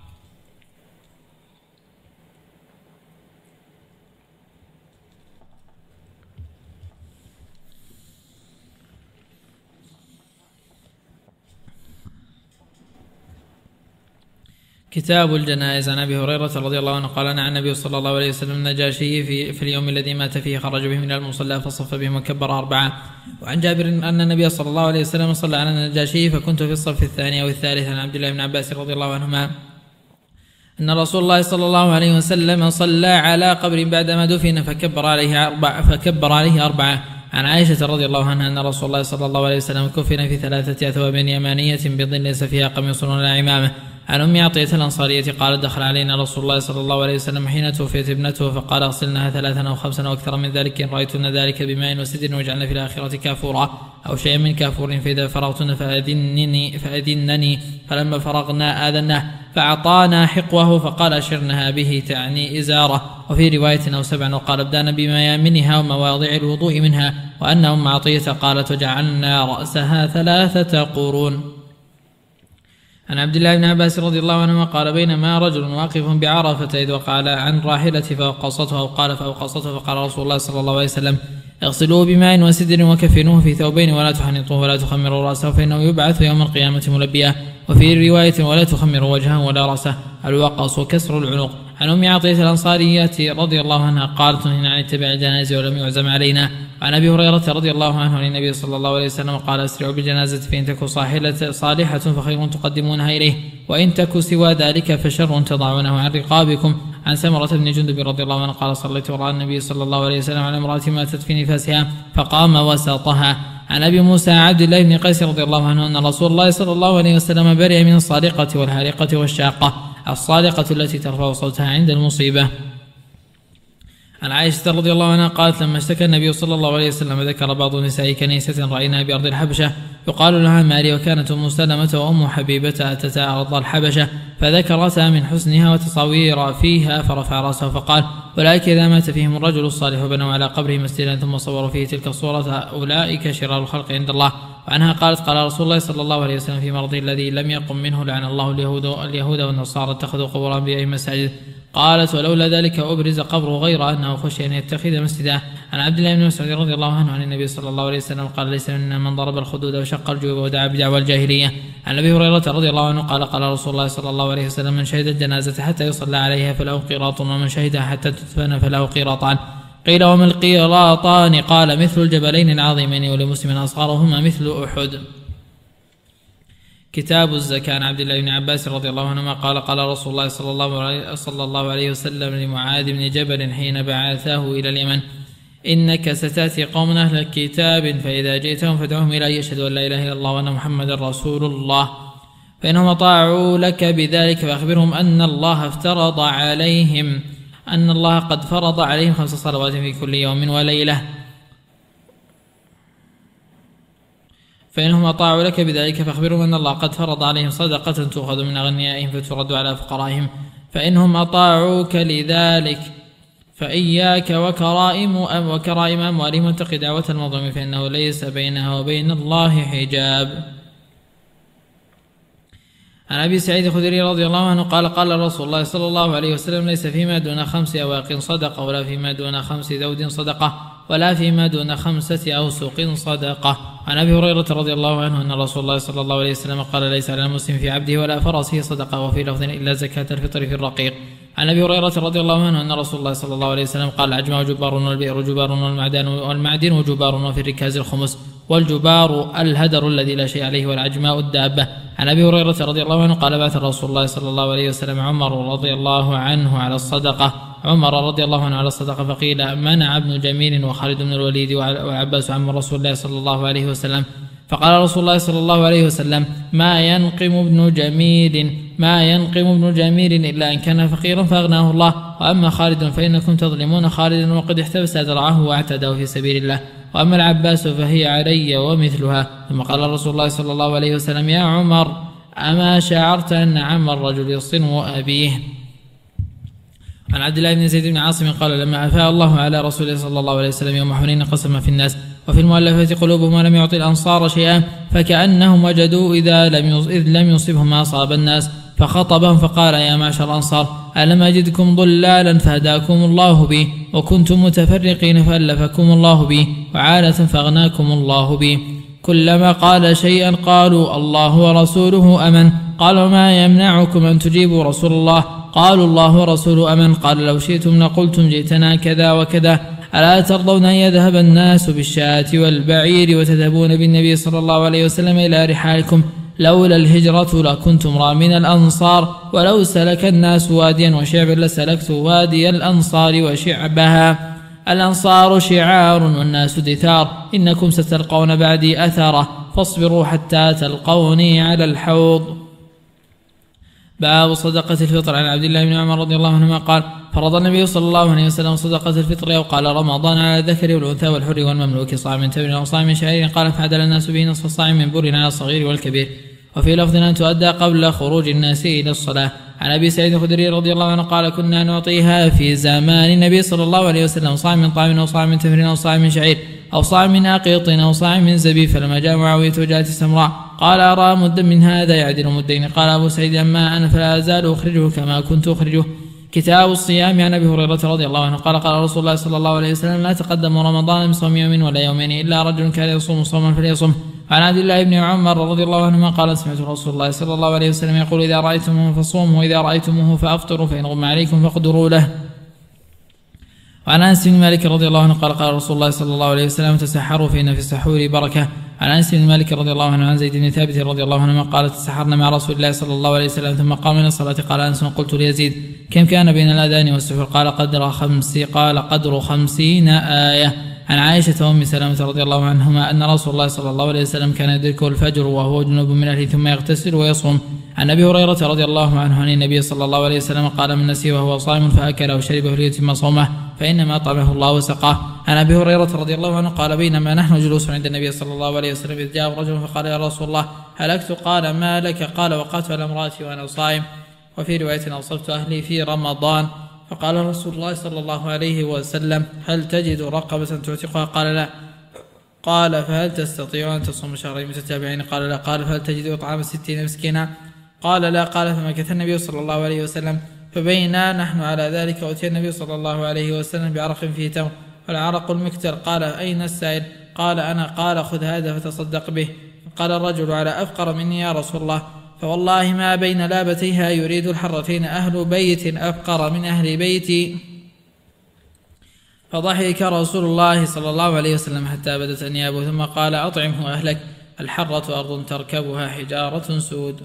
كتاب الجنائز. عن ابي هريره رضي الله عنه قال عن النبي صلى الله عليه وسلم النجاشي في اليوم الذي مات فيه خرج بهم من المصلى فصف بهم وكبر 4. وعن جابر ان النبي صلى الله عليه وسلم صلى على النجاشي فكنت في الصف الثاني او الثالث. عن عبد الله بن عباس رضي الله عنهما أن رسول الله صلى الله عليه وسلم صلى على قبر بعدما دفن فكبر عليه 4. عن عائشة رضي الله عنها أن رسول الله صلى الله عليه وسلم كفن في 3 أثواب يمانية بيض ليس فيها قميص ولا عمامة. عن أم عطية الأنصارية قال دخل علينا رسول الله صلى الله عليه وسلم حين توفيت ابنته فقال اغسلناها 3 أو 5 أو أكثر من ذلك إن رأيتن ذلك بماء وسدر وجعلنا في الآخرة كافورا أو شيئا من كافور فإذا فرغتن فأذنني فلما فرغنا آذناه فأعطانا حقوه فقال أشرنها به تعني إزارة. وفي رواية أو 7 وقال ابدأنا بميامنها ومواضع الوضوء منها. وأن أم عطية قالت وجعلنا رأسها 3 قرون. عن عبد الله بن عباس رضي الله عنهما قال بينما رجل واقف بعرفة إذ وقال عن راحلته فأوقصته أو قال فأوقصته فقال رسول الله صلى الله عليه وسلم اغسلوه بماء وسدر وكفنوه في ثوبين ولا تحنطوه ولا تخمروا رأسه فإنه يبعث يوم القيامة ملبيا. وفي رواية ولا تخمروا وجهه ولا رأسه الوقص وكسر العنق. عن أم عطية الأنصارية رضي الله عنها قالت نهينا عن اتباع الجنائز ولم يعزم علينا. عن أبي هريرة رضي الله عنه عن النبي صلى الله عليه وسلم قال اسرعوا بالجنازة فإن تك صالحة فخير تقدمونها إليه وإن تك سوى ذلك فشر تضعونه عن رقابكم. عن سمرة بن جندب رضي الله عنه قال صليت وراء النبي صلى الله عليه وسلم على امرأة ماتت في نفاسها فقام وسطها. عن أبي موسى عبد الله بن قيس رضي الله عنه أن رسول الله صلى الله عليه وسلم برئ من الصادقة والحارقة والشاقة. الصادقة التي ترفع صوتها عند المصيبة. عن عائشة رضي الله عنها قالت لما اشتكى النبي صلى الله عليه وسلم ذكر بعض نساء كنيسة رأيناها بأرض الحبشة يقال لها ماري وكانت أم سلمة وأم حبيبة أتتا أرض الحبشة فذكرتا من حسنها وتصاوير فيها فرفع رأسه فقال أولئك إذا مات فيهم الرجل الصالح بنوا على قبره مسجدا ثم صوروا فيه تلك الصورة أولئك شرار الخلق عند الله. وعنها قالت قال رسول الله صلى الله عليه وسلم في مرضه الذي لم يقم منه لعن الله اليهود والنصارى اتخذوا قبور أنبيائهم مساجد. قالت ولولا ذلك أبرز قبره غير أنه خشي أن يتخذ مسجدا. عن عبد الله بن مسعود رضي الله عنه عن النبي صلى الله عليه وسلم قال ليس منا من ضرب الخدود وشق الجيوب ودعا بدعوى الجاهلية. عن أبي هريرة رضي الله عنه قال قال رسول الله صلى الله عليه وسلم من شهد الجنازة حتى يصلى عليها فله قيراط ومن شهدها حتى تدفن فله قيراطان. قيل وما القيراطان؟ قال مثل الجبلين العظيمين ولمسلم أصغرهما مثل أحد. كتاب الزكاة. عن عبد الله بن عباس رضي الله عنهما قال قال رسول الله صلى الله عليه وسلم لمعاذ بن جبل حين بعثه إلى اليمن: إنك ستأتي قوم أهل الكتاب فإذا جئتهم فادعوهم إلى أن يشهدوا أن لا إله إلا الله وأن محمدا رسول الله، فإنهم أطاعوا لك بذلك فأخبرهم أن الله قد فرض عليهم 5 صلوات في كل يوم وليلة. فإنهم أطاعوا لك بذلك فأخبرهم أن الله قد فرض عليهم صدقة تؤخذ من أغنيائهم فترد على فقرائهم، فإنهم أطاعوك لذلك فإياك وكرائم أموالهم واتق دعوة المظلوم فإنه ليس بينها وبين الله حجاب. عن أبي سعيد الخدري رضي الله عنه قال قال رسول الله صلى الله عليه وسلم: ليس فيما دون 5 أواق صدقة، ولا فيما دون 5 ذود صدقة، ولا فيما دون 5 أوسق صدقة. عن أبي هريرة رضي الله عنه أن رسول الله صلى الله عليه وسلم قال: ليس على المسلم في عبده ولا فرسه صدقة، وفي لفظ إلا زكاة الفطر في الرقيق. عن أبي هريرة رضي الله عنه أن رسول الله صلى الله عليه وسلم قال: العجماء جبار، والبئر جبار، والمعدن جبار، وفي الركاز الخمس، والجبار الهدر الذي لا شيء عليه، والعجماء الدابة. عن أبي هريرة رضي الله عنه قال: بعث رسول الله صلى الله عليه وسلم عمر رضي الله عنه على الصدقة، فقيل: منع ابن جميل وخالد بن الوليد وعباس عم رسول الله صلى الله عليه وسلم. فقال رسول الله صلى الله عليه وسلم: ما ينقم ابن جميل إلا أن كان فقيرا فأغناه الله، وأما خالد فإنكم تظلمون خالدا وقد احتبس درعه واعتداه في سبيل الله، وأما العباس فهي علي ومثلها. ثم قال رسول الله صلى الله عليه وسلم: يا عمر، أما شعرت أن عم الرجل يصنو أبيه؟ عن عبد الله بن زيد بن عاصم قال: لما أفاء الله على رسوله صلى الله عليه وسلم يوم حنين قسم في الناس وفي المؤلفة قلوبهم ولم يعطي الأنصار شيئا، فكأنهم وجدوا إذ لم يصبهم ما أصاب الناس، فخطبهم فقال: يا معشر الأنصار، ألم أجدكم ضلالا فهداكم الله بي، وكنتم متفرقين فألفكم الله بي، وعالة فأغناكم الله بي. كلما قال شيئا قالوا: الله ورسوله أمن. قالوا: ما يمنعكم أن تجيبوا رسول الله؟ قالوا: الله ورسوله أمن. قال: لو شئتم لقلتم جئتنا كذا وكذا. ألا ترضون أن يذهب الناس بالشاة والبعير وتذهبون بالنبي صلى الله عليه وسلم إلى رحالكم؟ لولا الهجرة لكنتم من الأنصار، ولو سلك الناس واديا وشعبا لسلكت وادي الأنصار وشعبها. الأنصار شعار والناس دثار، إنكم ستلقون بعدي أثرة، فاصبروا حتى تلقوني على الحوض. باب صدقة الفطر. عن عبد الله بن عمر رضي الله عنهما قال: فرض النبي صلى الله عليه وسلم صدقة الفطر، أو قال رمضان، على الذكر والأنثى والحر والمملوك، صاع من تمر أو صاع من شعير. قال: فعدل الناس به نصف صاع من بر على الصغير والكبير، وفي لفظ أن تؤدى قبل خروج الناس إلى الصلاة. عن أبي سعيد الخدري رضي الله عنه قال: كنا نعطيها في زمان النبي صلى الله عليه وسلم صاع من طعام، أو صاع من تمر، أو صاع من شعير، أو صاع من أقيط، أو صاع من زبيب. فلما جاء معاوية وجاءت السمراء قال: أرى مدا من هذا يعدل مدين. قال أبو سعيد: أما أنا فلا أزال أخرجه كما كنت أخرجه. كتاب الصيام. عن أبي هريرة رضي الله عنه قال: قال رسول الله صلى الله عليه وسلم: لا تقدم رمضان بصوم يوم ولا يومين إلا رجل كان يصوم صوما فليصم. عن عبد الله بن عمر رضي الله عنهما قال: سمعت رسول الله صلى الله عليه وسلم يقول: إذا رأيتموه فصوموا، وإذا رأيتموه فأفطروا، فإن غم عليكم فاقدروا له. وعن أنس بن مالك رضي الله عنه قال: قال رسول الله صلى الله عليه وسلم: تسحروا فإن في السحور بركة. عن أنس بن مالك رضي الله عنه عن زيد بن ثابت رضي الله عنهما قال: تسحرنا مع رسول الله صلى الله عليه وسلم ثم قام من الصلاة. قال أنس: قلت ليزيد: كم كان بين الأذان والسحور؟ قال: قدر 50 آية. عن عائشة وأم سلمة رضي الله عنهما أن رسول الله صلى الله عليه وسلم كان يدركه الفجر وهو جنوب من أهله ثم يغتسل ويصوم. عن أبي هريرة رضي الله عنه عن النبي صلى الله عليه وسلم قال: من نسي وهو صائم فأكل أو شرب فليتم صومه، فإنما أطعمه الله وسقاه. عن أبي هريرة رضي الله عنه قال: بينما نحن جلوس عند النبي صلى الله عليه وسلم إذ جاء رجل فقال: يا رسول الله، هلكت. قال: ما لك؟ قال: وقعت على امرأتي وأنا صائم. وفي رواية: أوصلت أهلي في رمضان. فقال رسول الله صلى الله عليه وسلم: هل تجد رقبة تعتقها؟ قال: لا. قال: فهل تستطيع أن تصوم شهرين متتابعين؟ قال: لا. قال: فهل تجد إطعام 60 مسكينا؟ قال: لا. قال: فمكث النبي صلى الله عليه وسلم، فبينا نحن على ذلك أتي النبي صلى الله عليه وسلم بعرق فيه تمر، والعرق المكتر. قال: أين السائل؟ قال: أنا. قال: خذ هذا فتصدق به. قال الرجل: على أفقر مني يا رسول الله، فوالله ما بين لابتيها يريد الحرتين أهل بيت أفقر من أهل بيتي. فضحك رسول الله صلى الله عليه وسلم حتى بدت أنيابه، ثم قال: أطعمه أهلك. الحرة أرض تركبها حجارة سود.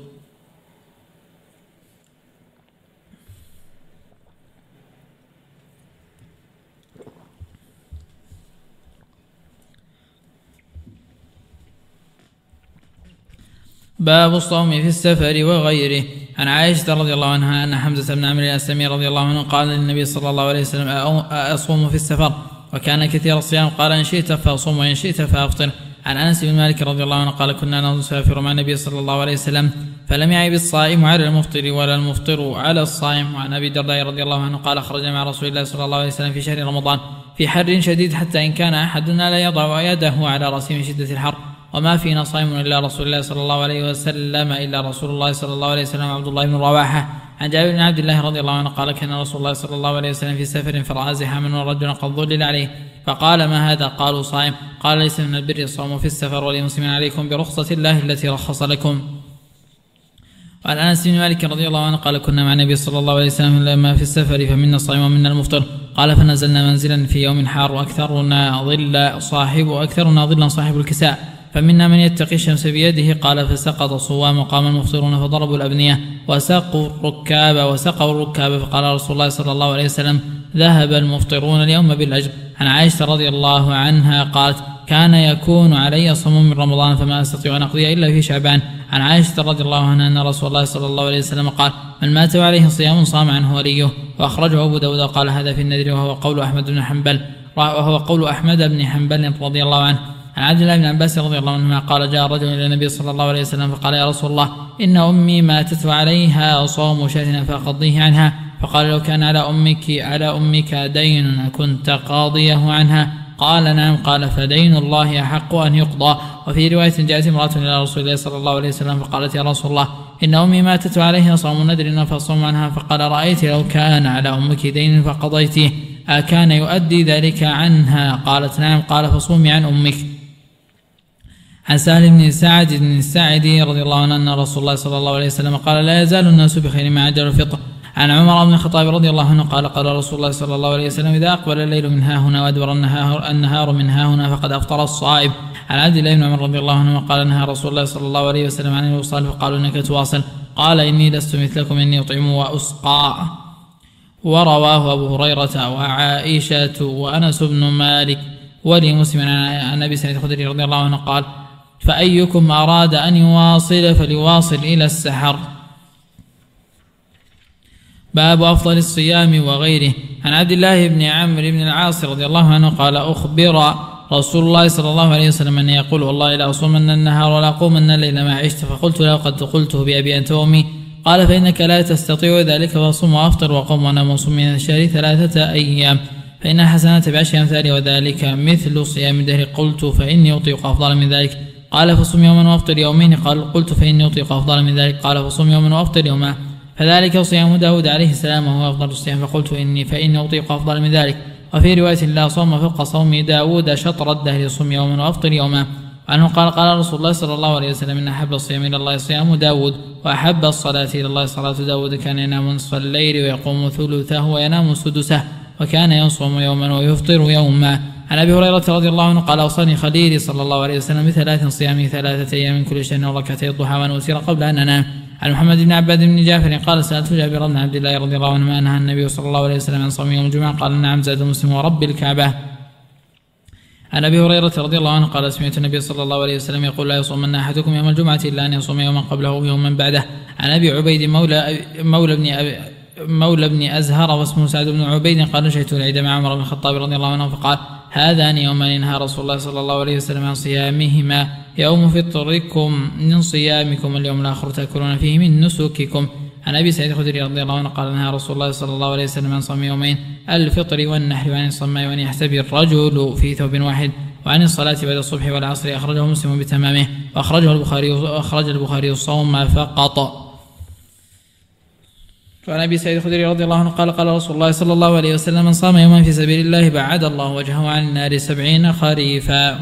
باب الصوم في السفر وغيره. عن عائشة رضي الله عنها أن حمزة بن عمرو الأسلمي رضي الله عنه قال للنبي صلى الله عليه وسلم: أصوم في السفر؟ وكان كثير الصيام. قال: إن شئت فأصوم وإن شئت فأفطر. عن أنس بن مالك رضي الله عنه قال: كنا نسافر مع النبي صلى الله عليه وسلم فلم يعب الصائم على المفطر ولا المفطر على الصائم. وعن أبي الدرداء رضي الله عنه قال: خرجنا مع رسول الله صلى الله عليه وسلم في شهر رمضان في حر شديد حتى إن كان أحدنا لا يضع يده على رأسه من شدة الحر، وما فينا صائم إلا رسول الله صلى الله عليه وسلم إلا رسول الله صلى الله عليه وسلم عبد الله بن رواحة. عن جابر بن عبد الله رضي الله عنه قال: كان رسول الله صلى الله عليه وسلم في سفر فرأى زحاما ورجلا قد ظلل عليه فقال: ما هذا؟ قالوا: صائم. قال: ليس من البر الصوم في السفر، ولمسلم عليكم برخصة الله التي رخص لكم. وعن أنس بن مالك رضي الله عنه قال: كنا مع النبي صلى الله عليه وسلم لما في السفر فمنا الصائم ومنا المفطر. قال: فنزلنا منزلا في يوم حار وأكثرنا ظلا صاحب الكساء، فمنا من يتقي الشمس بيده. قال: فسقط الصوام وقام المفطرون فضربوا الأبنية وسقوا الركاب فقال رسول الله صلى الله عليه وسلم: ذهب المفطرون اليوم بالأجر. عن عائشة رضي الله عنها قالت: كان يكون علي صوم من رمضان فما أستطيع أن أقضي إلا في شعبان. عن عائشة رضي الله عنها أن رسول الله صلى الله عليه وسلم قال: من مات عليه صيام صام عنه وليه. وأخرجه أبو داود قال: هذا في النذر، وهو قول أحمد بن حنبل رضي الله عنه. عن عبد الله بن عباس رضي الله عنهما قال: جاء رجل إلى النبي صلى الله عليه وسلم فقال: يا رسول الله، إن أمي ماتت وعليها صوم شهر فأقضيه عنها. فقال: لو كان على أمك دين كنت قاضيه عنها؟ قال: نعم. قال: فدين الله أحق أن يقضى. وفي رواية: جاءت امرأة إلى رسول الله صلى الله عليه وسلم فقالت: يا رسول الله، إن أمي ماتت وعليها صوم نذر فأصوم عنها. فقال: رأيت لو كان على أمك دين فقضيته أكان يؤدي ذلك عنها؟ قالت: نعم. قال: فصومي عن أمك. عن سهل بن سعد بن الساعدي رضي الله عنه أن رسول الله صلى الله عليه وسلم قال: لا يزال الناس بخير ما عجل الفطر. عن عمر بن الخطاب رضي الله عنه قال رسول الله صلى الله عليه وسلم: إذا أقبل الليل من ها هنا وأدبر النهار من ها هنا فقد أفطر الصائم. عن عبد الله بن عمر رضي الله عنه قال: نهى رسول الله صلى الله عليه وسلم عن الوصال فقالوا: إنك تواصل. قال: إني لست مثلكم، إني أطعم وأسقى. ورواه أبو هريرة وعائشة وأنس بن مالك. ولمسلم عن أبي سعيد الخدري رضي الله عنه قال: فأيكم أراد أن يواصل فليواصل إلى السحر. باب أفضل الصيام وغيره. عن عبد الله بن عمرو بن العاص رضي الله عنه قال: أخبر رسول الله صلى الله عليه وسلم أن يقول: والله لا أصومن النهار ولا أقومن الليل ما عشت. فقلت له: قد قلته بأبي أنت وأمي. قال: فإنك لا تستطيع ذلك، فصم وأفطر وقم ونم وصم من الشهر 3 أيام، فإن الحسنات بعشر أمثالها وذلك مثل صيام الدهر. قلت: فإني أطيق أفضل من ذلك. قال: فصم يوما وأفطر يومين. قلت: فإني أطيق أفضل من ذلك. قال: فصم يوما وأفطر يوما، فذلك صيام داود عليه السلام وهو أفضل الصيام. فقلت: فإني أطيق أفضل من ذلك. وفي رواية: لا صوم فوق صوم داود شطر الدهر، صم يوما وأفطر يوما. عنه قال رسول الله صلى الله عليه وسلم: إن أحب الصيام إلى الله صيام داود، وأحب الصلاة إلى الله صلاة داود. كان ينام نصف الليل ويقوم ثلثه وينام سدسه، وكان يصوم يوما ويفطر يوما. عن أبي هريرة رضي الله عنه قال: أوصاني خليلي صلى الله عليه وسلم ب3 صيام 3 أيام من كل شهر وركعتي الضحى وأن أوتر قبل أن أنام. عن محمد بن عباد بن جعفر قال: سألت جابر بن عبد الله رضي الله عنه: ما نهى النبي صلى الله عليه وسلم عن صوم يوم الجمعة؟ قال: نعم. زاد مسلم: ورب الكعبة. عن أبي هريرة رضي الله عنه قال: سمعت النبي صلى الله عليه وسلم يقول: لا يصومن أحدكم يوم الجمعة إلا أن يصوم يوما قبله ويوما بعده. عن أبي عبيد مولى بن أزهر واسمه سعد بن عبيد قال: شهدت العيد مع عمر بن الخطاب رضي الله عنه فقال: هذان يومان نهى رسول الله صلى الله عليه وسلم عن صيامهما: يوم فطركم من صيامكم، واليوم الآخر تأكلون فيه من نسككم. عن أبي سعيد الخدري رضي الله عنه قال: نهى رسول الله صلى الله عليه وسلم عن صوم يومين: الفطر والنحر، وعن الصماء، وأن يحتبي الرجل في ثوب واحد، وعن الصلاة بعد الصبح والعصر. أخرجه مسلم بتمامه، وأخرج البخاري الصوم فقط. وعن أبي سعيد الخدري رضي الله عنه قال: رسول الله صلى الله عليه وسلم: من صام يوما في سبيل الله بعد الله وجهه عن النار 70 خريفا.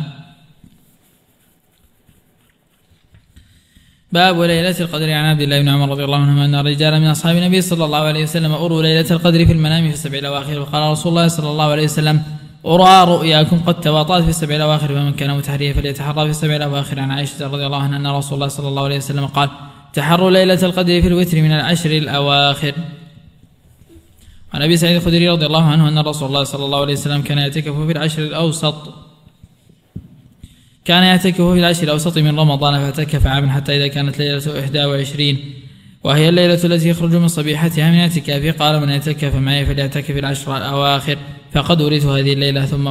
باب ليلة القدر. عن عبد الله بن عمر رضي الله عنهما أن رجالا من أصحاب النبي صلى الله عليه وسلم أروا ليلة القدر في المنام في 7 الأواخر، فقال رسول الله صلى الله عليه وسلم: أرى رؤياكم قد تواطأت في السبع الأواخر فمن كان متحريا فليتحرى في السبع الأواخر. عن عائشة رضي الله عنها أن رسول الله صلى الله عليه وسلم قال تحروا ليلة القدر في الوتر من العشر الأواخر. عن أبي سعيد الخدري رضي الله عنه أن رسول الله صلى الله عليه وسلم كان يعتكف في العشر الأوسط من رمضان فاعتكف عاما حتى إذا كانت ليلة 21 وهي الليلة التي يخرج من صبيحتها من اعتكافه قال من اعتكف معي فليعتكف في العشر الأواخر فقد أريت هذه الليلة ثم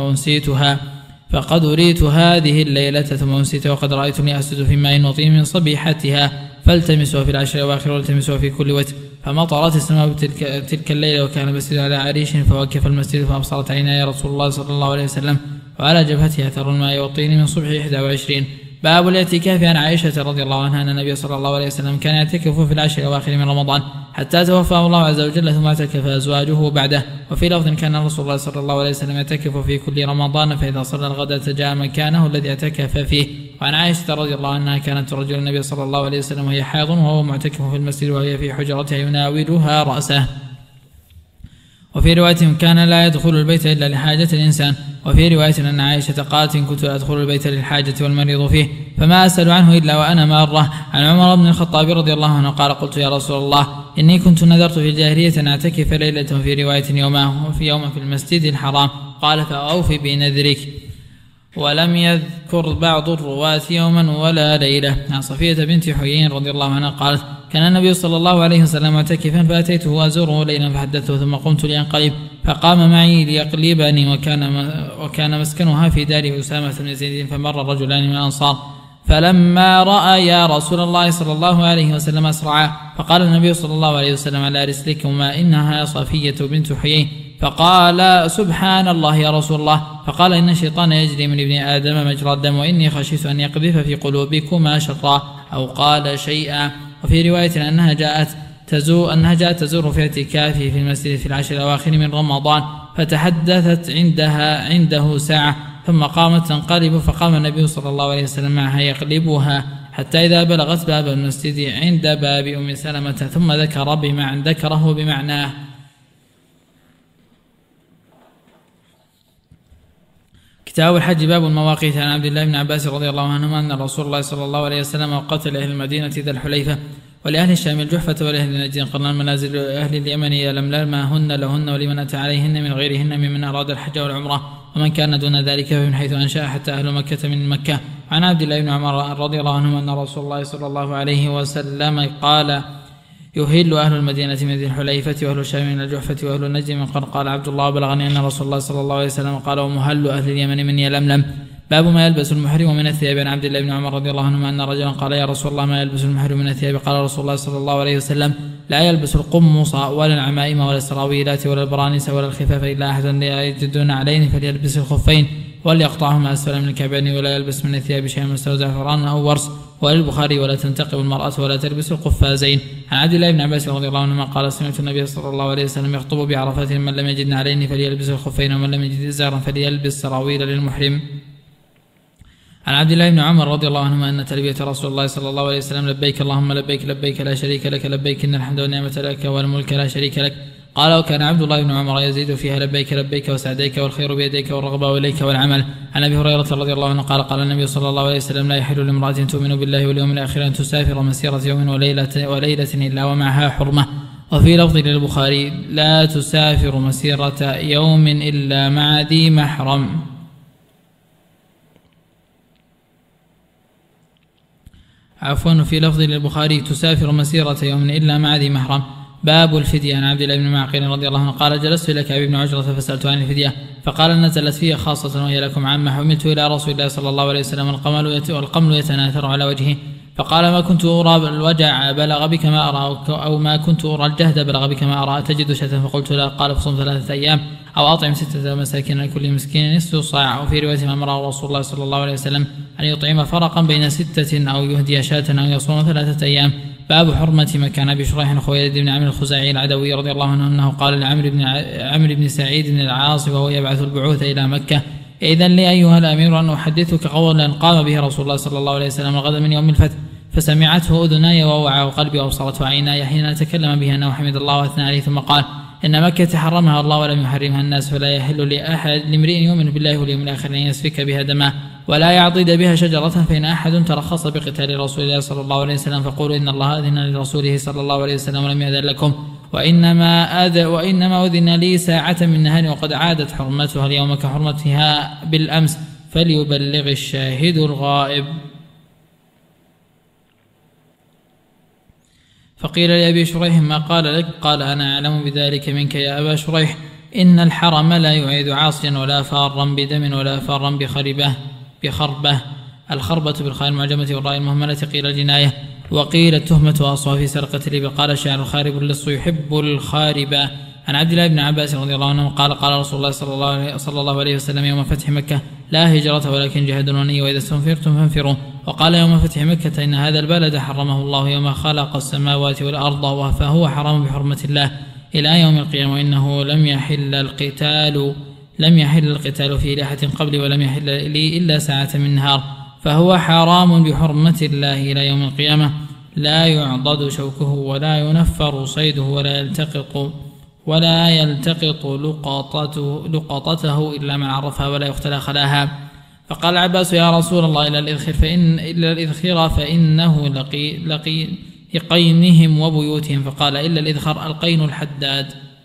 أنسيتها وقد رأيتني أسجد في ماء وطين من صبيحتها فالتمسوا في العشر الأواخر والتمسوا في كل وتر. فمطرت السماء تلك الليلة وكان المسجد على عريش فوقف المسجد فأبصرت عيناي رسول الله صلى الله عليه وسلم وعلى جبهته أثر الماء والطين من صبح 21. باب الاعتكاف. عن عائشة رضي الله عنها أن النبي صلى الله عليه وسلم كان يعتكف في العشر الأواخر من رمضان حتى توفاه الله عز وجل ثم اعتكف أزواجه بعده. وفي لفظ كان رسول الله صلى الله عليه وسلم يعتكف في كل رمضان فإذا صلى الغداة جاء مكانه الذي اعتكف فيه. وعن عائشة رضي الله عنها كانت ترجل النبي صلى الله عليه وسلم وهي حائض وهو معتكف في المسجد وهي في حجرتها يناولها رأسه. وفي رواية كان لا يدخل البيت إلا لحاجة الإنسان. وفي رواية أن عائشة قالت إن كنت أدخل البيت للحاجة والمريض فيه فما أسأل عنه إلا وأنا مارة. عن عمر بن الخطاب رضي الله عنه قال قلت يا رسول الله إني كنت نذرت في الجاهلية أن أعتكف ليلة في رواية يوما وفي يوم في المسجد الحرام قال فأوف بنذرك. ولم يذكر بعض الرواة يوما ولا ليلة. عن صفية بنت حيين رضي الله عنها قالت كان النبي صلى الله عليه وسلم معتكفا فأتيته وأزوره ليلا فحدثته ثم قمت لأنقلب فقام معي ليقلبني وكان مسكنها في دار أسامة بن زيد فمر رجلان من الأنصار فلما رأى يا رسول الله صلى الله عليه وسلم أسرعا فقال النبي صلى الله عليه وسلم على رسلكما إنها صفية بنت حيين فقال سبحان الله يا رسول الله فقال إن الشيطان يجري من ابن آدم مجرى الدم وإني خشيت أن يقذف في قلوبكما شرا أو قال شيئا. وفي رواية أنها جاءت تزور في اعتكافه في المسجد في العشر الأواخر من رمضان فتحدثت عنده ساعة ثم قامت تنقلب فقام النبي صلى الله عليه وسلم معها يقلبها حتى إذا بلغت باب المسجد عند باب أم سلمة ثم ذكره بمعناه. كتاب الحج. باب المواقيت. عن عبد الله بن عباس رضي الله عنهما أن رسول الله صلى الله عليه وسلم قتل أهل المدينة ذا الحليفة ولأهل الشام الجحفة ولأهل نجد قرن المنازل أهل اليمن يلملمهن لهن ولمن أتى عليهن من غيرهن ممن أراد الحج والعمرة ومن كان دون ذلك فمن حيث أنشأ حتى أهل مكة من مكة. عن عبد الله بن عمر رضي الله عنهما أن رسول الله صلى الله عليه وسلم قال يهل أهل المدينة من ذي الحليفة وأهل الشام من الجحفة وأهل النجد من قرن. قال عبد الله بلغني أن رسول الله صلى الله عليه وسلم قال ومهل أهل اليمن من يلملم. باب ما يلبس المحرم من الثياب. عن عبد الله بن عمر رضي الله عنهما أن رجلا قال يا رسول الله ما يلبس المحرم من الثياب قال رسول الله صلى الله عليه وسلم لا يلبس القمص ولا العمائم ولا السراويلات ولا البرانس ولا الخفاف إلا أحد لا يجدون عليه فليلبس الخفين وليقطعهما أسفل من الكعبين ولا يلبس من الثياب شيئا مستوى زعفران أو ورس. وللبخاري ولا تنتقب المرأة ولا تلبس القفازين. عن عبد الله بن عباس رضي الله عنهما قال سمعت النبي صلى الله عليه وسلم يخطب بعرفات من لم يجد عليه فليلبس الخفين ومن لم يجد إزارا فليلبس سراويل للمحرم. عن عبد الله بن عمر رضي الله عنهما أن تلبية رسول الله صلى الله عليه وسلم لبيك اللهم لبيك لبيك لا شريك لك لبيك إن الحمد والنعمة لك والملك لا شريك لك. قال وكان عبد الله بن عمر يزيد فيها لبيك لبيك وسعديك والخير بيديك والرغبة إليك والعمل. عن أبي هريرة رضي الله عنه قال النبي صلى الله عليه وسلم لا يحل لامرأة تؤمن بالله واليوم الآخر أن تسافر مسيرة يوم وليلة إلا ومعها حرمة. وفي لفظ للبخاري لا تسافر مسيرة يوم إلا مع ذي محرم. في لفظ للبخاري تسافر مسيرة يوم إلا مع ذي محرم. باب الفدية. عن عبد الله بن معقل رضي الله عنه قال جلست إلى كعب بن عجرة فسألت عن الفدية فقال نزلت فيها خاصة وهي لكم عامة حملت إلى رسول الله صلى الله عليه وسلم القمل يتناثر على وجهه فقال ما كنت أرى الوجع بلغ بك ما أرى أو ما كنت أرى الجهد بلغ بك ما أرى تجد شتى فقلت لا قال فصم 3 أيام أو أطعم 6 مساكين لكل مسكين نصف صاع. وفي رواية ما أمره رسول الله صلى الله عليه وسلم أن يطعم فرقا بين 6 أو يهدي شاة أو يصوم 3 أيام. باب حرمة مكان أبي شريح خويلد بن عمرو الخزاعي العدوي رضي الله عنه أنه قال لعمرو بن سعيد بن العاص وهو يبعث البعوث إلى مكة إذن لي أيها الأمير أن أحدثك قولا قام به رسول الله صلى الله عليه وسلم غدا من يوم الفتح فسمعته أذناي ووعى قلبي وأبصرته عيناي حين تكلم به أنه حمد الله وأثنى عليه ثم قال إن مكة حرمها الله ولم يحرمها الناس، فلا يحل لامرئ يؤمن بالله واليوم الآخر أن يسفك بها دمه ولا يعضد بها شجرة. فإن أحد ترخص بقتال رسول الله صلى الله عليه وسلم فقولوا إن الله أذن لرسوله صلى الله عليه وسلم ولم يأذن لكم، وإنما أذن لي ساعة من نهار وقد عادت حرمتها اليوم كحرمتها بالأمس، فليبلغ الشاهد الغائب. فقيل لأبي شريح ما قال لك؟ قال أنا أعلم بذلك منك يا أبا شريح. إن الحرم لا يعيد عاصيا ولا فارا بدم ولا فارا بخربة. الخربة بالخاء المعجمة والراء المهملة قيل الجناية، وقيل التهمة وأصلها في سرقة الإبل. قال الشاعر الخارب اللص يحب الخاربة. عن عبد الله بن عباس رضي الله عنه قال قال رسول الله صلى الله عليه وسلم يوم فتح مكة لا هجرة ولكن جهاد ونية وإذا استنفرتم فانفروا. وقال يوم فتح مكة إن هذا البلد حرمه الله يوم خلق السماوات والأرض فهو حرام بحرمة الله إلى يوم القيامة، وإنه لم يحل القتال في لحة قبل ولم يحل لي إلا ساعة من نهار، فهو حرام بحرمة الله إلى يوم القيامة، لا يعضد شوكه ولا ينفر صيده ولا يلتقط لقطته إلا من عرفها ولا يختلى خلاها. فقال العباس يا رسول الله إلا الإذخر فإنه لقينهم وبيوتهم. فقال إلا الإذخر القين الحداد.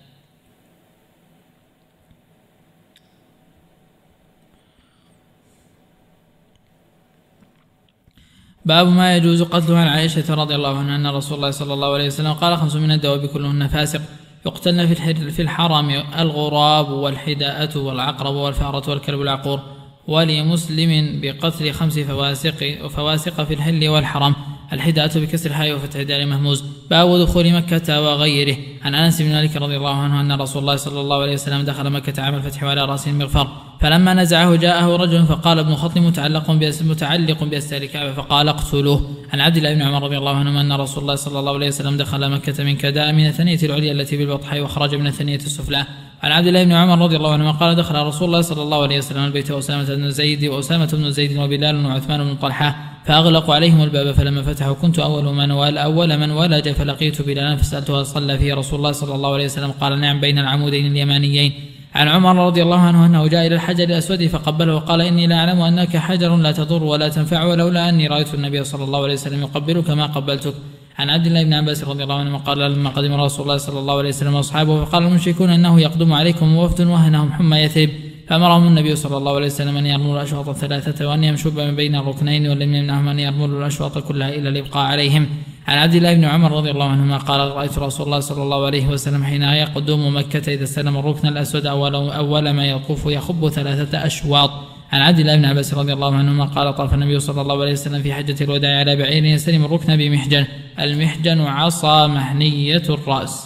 باب ما يجوز قتله. عن عائشة رضي الله عنها أن رسول الله صلى الله عليه وسلم قال 5 من الدواب كلهن فاسق يقتلن في الحرم: الغراب والحداءة والعقرب والفأرة والكلب العقور. ولمسلم بقتل 5 فواسق في الحل والحرم: الحداءة بكسر الحاء وفتح الدال مهموز. باب دخول مكة وغيره. عن أنس بن مالك رضي الله عنه أن رسول الله صلى الله عليه وسلم دخل مكة عام الفتح وعلى رأسه المغفر، فلما نزعه جاءه رجل فقال ابن خطل متعلق بأستار الكعبة فقال اقتلوه. عن عبد الله بن عمر رضي الله عنهما أن رسول الله صلى الله عليه وسلم دخل مكة من كداء من الثنية العليا التي بالبطحاء وخرج من الثنية السفلى. عن عبد الله بن عمر رضي الله عنهما قال دخل رسول الله صلى الله عليه وسلم البيت وأسامة بن زيد وبلال وعثمان بن طلحة فأغلقوا عليهم الباب، فلما فتحوا كنت أول من ولج فلقيت بلالا فسألته هل صلى فيه رسول الله صلى الله عليه وسلم؟ قال نعم بين العمودين اليمانيين. عن عمر رضي الله عنه أنه جاء إلى الحجر الأسود فقبله وقال إني لا أعلم أنك حجر لا تضر ولا تنفع، ولولا أني رأيت النبي صلى الله عليه وسلم يقبلك ما قبلتك. عن عبد الله بن عباس رضي الله عنه قال لما قدم رسول الله صلى الله عليه وسلم وأصحابه فقال المشركون إنه يقدم عليكم وفد وهنهم حمى يثرب، فأمرهم النبي صلى الله عليه وسلم أن يرموا الأشواط 3 وأن يمشوا من بين الركنين، ولم يمنعهم أن يرموا الأشواط كلها إلا الإبقاء عليهم. عن عبد الله بن عمر رضي الله عنهما قال رأيت رسول الله صلى الله عليه وسلم حين يقدم مكة إذا استلم الركن الأسود أول ما يطوف يخب 3 أشواط. عن عبد الله بن عباس رضي الله عنهما قال طاف النبي صلى الله عليه وسلم في حجة الوداع على بعير يستلم الركن بمحجن. المحجن عصا محنية الرأس.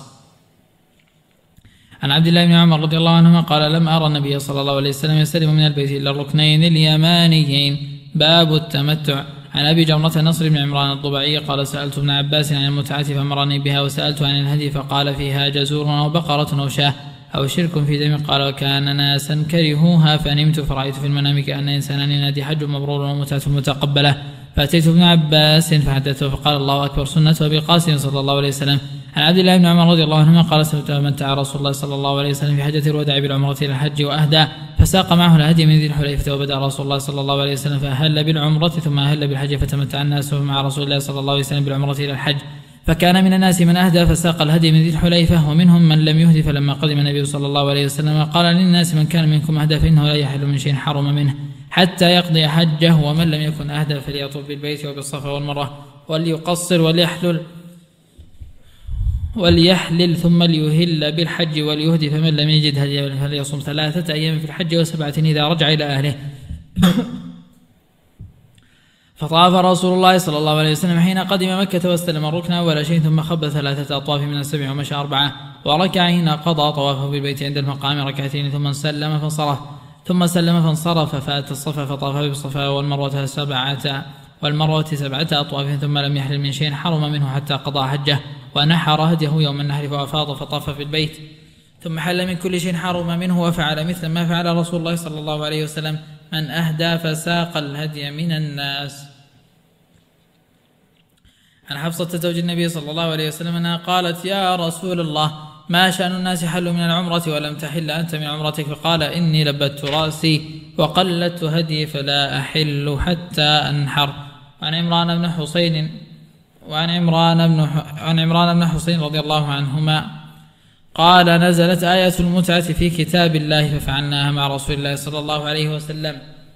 عن عبد الله بن عمر رضي الله عنهما قال لم أرى النبي صلى الله عليه وسلم يستلم من البيت إلا الركنين اليمانيين. باب التمتع. عن أبي جمرة نصر بن عمران الضبعي قال سألت ابن عباس عن المتعة فأمرني بها، وسألت عن الهدي فقال فيها جزور أو بقرة أو شاة أو شرك في دم. قال وكان ناسا كرهوها فنمت فرأيت في المنام كأن إنسانا ينادي حج مبرور ومتعة متقبلة، فأتيت ابن عباس فحدثته فقال الله أكبر سنة أبي القاسم صلى الله عليه وسلم. عن عبد الله بن عمر رضي الله عنهما قال تمتع رسول الله صلى الله عليه وسلم في حجة الوداع بالعمرة إلى الحج وأهدى، فساق معه الهدي من ذي الحليفة، وبدأ رسول الله صلى الله عليه وسلم فأهل بالعمرة ثم أهل بالحج، فتمتع الناس مع رسول الله صلى الله عليه وسلم بالعمرة إلى الحج. فكان من الناس من أهدى فساق الهدي من ذي الحليفة، ومنهم من لم يهدي. فلما قدم النبي صلى الله عليه وسلم قال للناس من كان منكم أهدى فإنه لا يحل من شيء حرم منه حتى يقضي حجه، ومن لم يكن أهدى فليطوف بالبيت وبالصفا والمروة وليقصر وليحلل ثم ليهل بالحج وليهدي، فمن لم يجد هدي فليصوم 3 أيام في الحج و7 إذا رجع إلى أهله. فطاف رسول الله صلى الله عليه وسلم حين قدم مكة واستلم الركن أول شيء، ثم خب 3 أطواف من 7 ومشى 4، وركع حين قضى طوافه بالبيت عند المقام 2 ثم سلم فانصرف فأتى الصفا فطاف بالصفا والمروة 7 أطواف، ثم لم يحلل من شيء حرم منه حتى قضى حجه، ونحر هديه يوم النحر فأفاض فطاف في البيت، ثم حل من كل شيء حرم منه، وفعل مثل ما فعل رسول الله صلى الله عليه وسلم من أهدى فساق الهدي من الناس. عن حفصة زوج النبي صلى الله عليه وسلم أنها قالت يا رسول الله ما شأن الناس حلوا من العمرة ولم تحل أنت من عمرتك؟ فقال إني لبت رأسي وقلدت هدي فلا أحل حتى أنحر. عن عمران بن حسين رضي الله عنهما قال نزلت آية المتعة في كتاب الله ففعلناها مع رسول الله صلى الله عليه وسلم.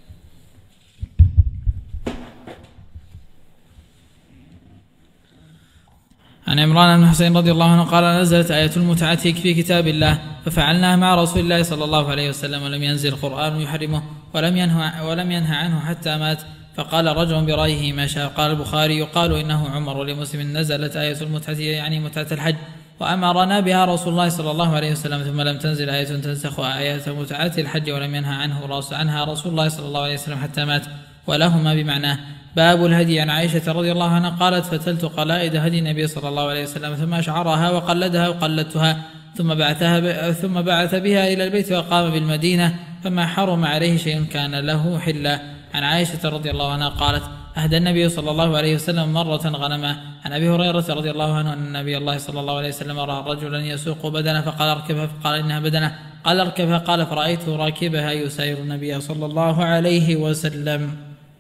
عن عمران بن حسين رضي الله عنه قال نزلت آية المتعة في كتاب الله ففعلناها مع رسول الله صلى الله عليه وسلم ولم ينزل القرآن يحرمه ولم ينهى عنه حتى مات. فقال رجل برأيه ما شاء. قال البخاري يقال إنه عمر. ولمسلم نزلت آية المتعة يعني متعة الحج وأمرنا بها رسول الله صلى الله عليه وسلم ثم لم تنزل آية تنسخ آية متعة الحج ولم ينهى عنها رسول الله صلى الله عليه وسلم حتى مات. ولهما بمعناه. باب الهدي. عن عائشة رضي الله عنها قالت فتلت قلائد هدي النبي صلى الله عليه وسلم ثم أشعرها وقلدها وقلدتها ثم بعث بها إلى البيت وقام بالمدينة فما حرم عليه شيء كان له حلا. عن عائشة رضي الله عنها قالت أهدى النبي صلى الله عليه وسلم مرة غنما. عن أبي هريرة رضي الله عنه أن النبي الله صلى الله عليه وسلم رأى رجلا يسوق بدنه فقال اركبها فقال إنها بدنه. قال اركبها قال فرأيته راكبها يسير النبي صلى الله عليه وسلم.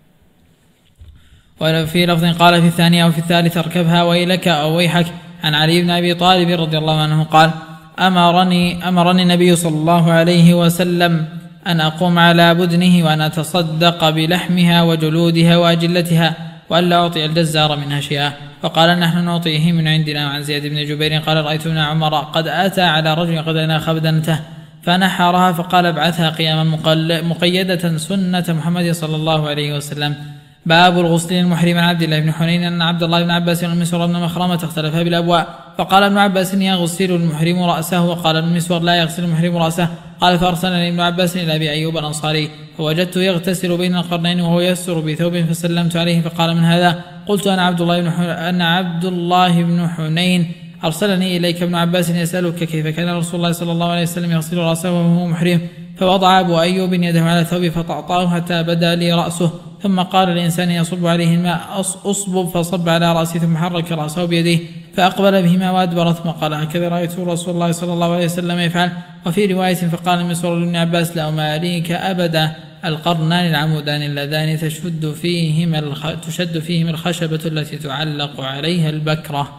وفي لفظ قال في الثانية أو في الثالث اركبها ويلك أو ويحك. عن علي بن أبي طالب رضي الله عنه قال أمرني النبي صلى الله عليه وسلم أن أقوم على بدنه وأن أتصدق بلحمها وجلودها وأجلتها وألا أعطي الجزار منها شيئا. فقال نحن نعطيه من عندنا. وعن زياد بن جبير قال رأيت ابن عمر قد أتى على رجل قد أناخ بدنته فنحرها فقال ابعثها قياما مقيدة سنة محمد صلى الله عليه وسلم. باب الغسل للمحرم. عن عبد الله بن حنين أن عبد الله بن عباس والمسور بن مخرمة اختلفا بالأبواء فقال ابن عباس يغسل المحرم رأسه وقال ابن مسور لا يغسل المحرم رأسه. قال فأرسلني ابن عباس إلى أبي أيوب الأنصاري فوجدته يغتسل بين القرنين وهو يسر بثوب فسلمت عليه فقال من هذا؟ قلت أنا عبد الله بن حنين أرسلني إليك ابن عباس يسألك كيف كان رسول الله صلى الله عليه وسلم يغسل رأسه وهو محرم. فوضع أبو أيوب يده على ثوبه فطأطاه حتى بدا لي رأسه ثم قال للإنسان يصب عليه الماء أصبب فصب على رأسه ثم حرك رأسه بيديه فأقبل بهما وأدبر ثم قال هكذا رأيت رسول الله صلى الله عليه وسلم يفعل. وفي رواية فقال المسور بن عباس لا أماليك أبدا القرنان العمودان اللذان تشد فيهما الخشبة التي تعلق عليها البكرة.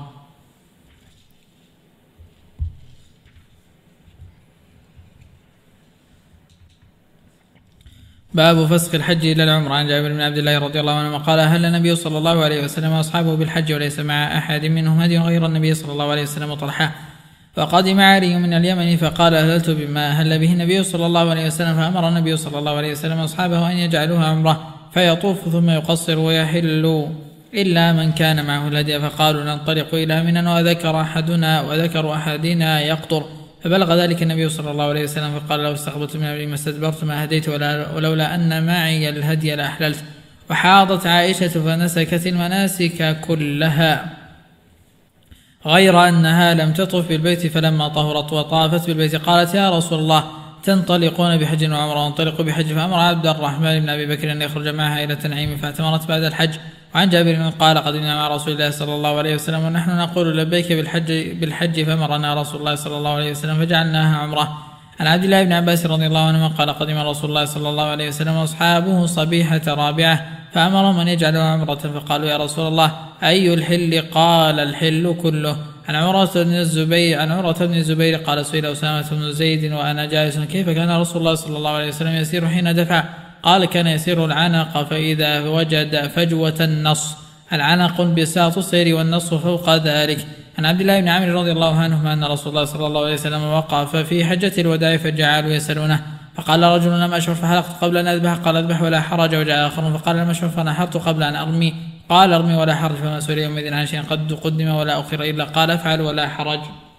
باب فسخ الحج إلى العمرة. عن جابر بن عبد الله رضي الله عنه قال هل النبي صلى الله عليه وسلم وأصحابه بالحج وليس مع أحد منهم هدي غير النبي صلى الله عليه وسلم وطلحة. فقدم علي من اليمن فقال أهللت بما أهل به النبي صلى الله عليه وسلم. فأمر النبي صلى الله عليه وسلم أصحابه أن يجعلوها عمرة فيطوف ثم يقصر ويحل إلا من كان معه الهدي. فقالوا ننطلق إلى منى وذكر أحدنا يقطر. فبلغ ذلك النبي صلى الله عليه وسلم فقال لو استقبلت من أمري ما استدبرت ما هديت ولولا أن معي الهدي لأحللت. وحاضت عائشة فنسكت المناسك كلها غير أنها لم تطف بالبيت فلما طهرت وطافت بالبيت قالت يا رسول الله تنطلقون بحج وعمرة وانطلقوا بحج. فأمر عبد الرحمن بن أبي بكر أن يخرج معها إلى تنعيم فاعتمرت بعد الحج. وعن جابر قال قدمنا مع رسول الله صلى الله عليه وسلم ونحن نقول لبيك بالحج فأمرنا رسول الله صلى الله عليه وسلم فجعلناها عمرة. عن عبد الله بن عباس رضي الله عنهما قال قدم رسول الله صلى الله عليه وسلم وأصحابه صبيحة رابعة فأمرهم أن يجعلوا عمرة فقالوا يا رسول الله أي الحل؟ قال الحل كله. عن عروة بن الزبير قال سئل أسامة بن زيد وأنا جالس كيف كان رسول الله صلى الله عليه وسلم يسير حين دفع؟ قال كان يسير العنق فإذا وجد فجوة النص. العنق بساط السير والنص فوق ذلك. عن عبد الله بن عمرو رضي الله عنهما أن رسول الله صلى الله عليه وسلم وقف في حجة الوداع فجعلوا يسألونه فقال رجل لم أشعر فحلقت قبل أن أذبح قال اذبح ولا حرج. وجاء آخر فقال لم أشعر فنحرت قبل أن أرمي قال ارمي ولا حرج. فما سئل يومئذ عن شيء قد قدم ولا أخر إلا قال افعل ولا حرج.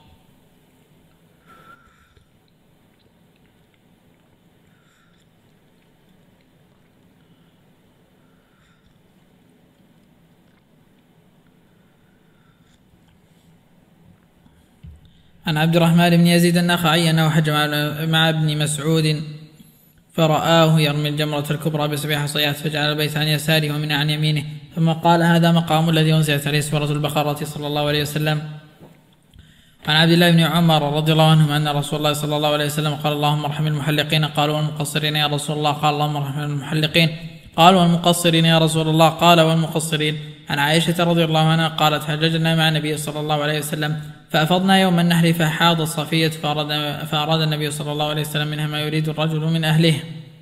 عن عبد الرحمن بن يزيد النخعي أنه حج مع ابن مسعود فرآه يرمي الجمرة الكبرى ب7 حصيات فجعل البيت عن يساره ومن عن يمينه ثم قال هذا مقام الذي أنزلت عليه سورة البقرة صلى الله عليه وسلم. عن عبد الله بن عمر رضي الله عنهما أن رسول الله صلى الله عليه وسلم قال اللهم ارحم المحلقين. قالوا والمقصرين يا رسول الله؟ قال اللهم ارحم المحلقين. قالوا والمقصرين يا رسول الله؟ قال والمقصرين. عن عائشة رضي الله عنها قالت حججنا مع النبي صلى الله عليه وسلم فأفضنا يوم النحر فحاض الصفية فأراد النبي صلى الله عليه وسلم منها ما يريد الرجل من أهله،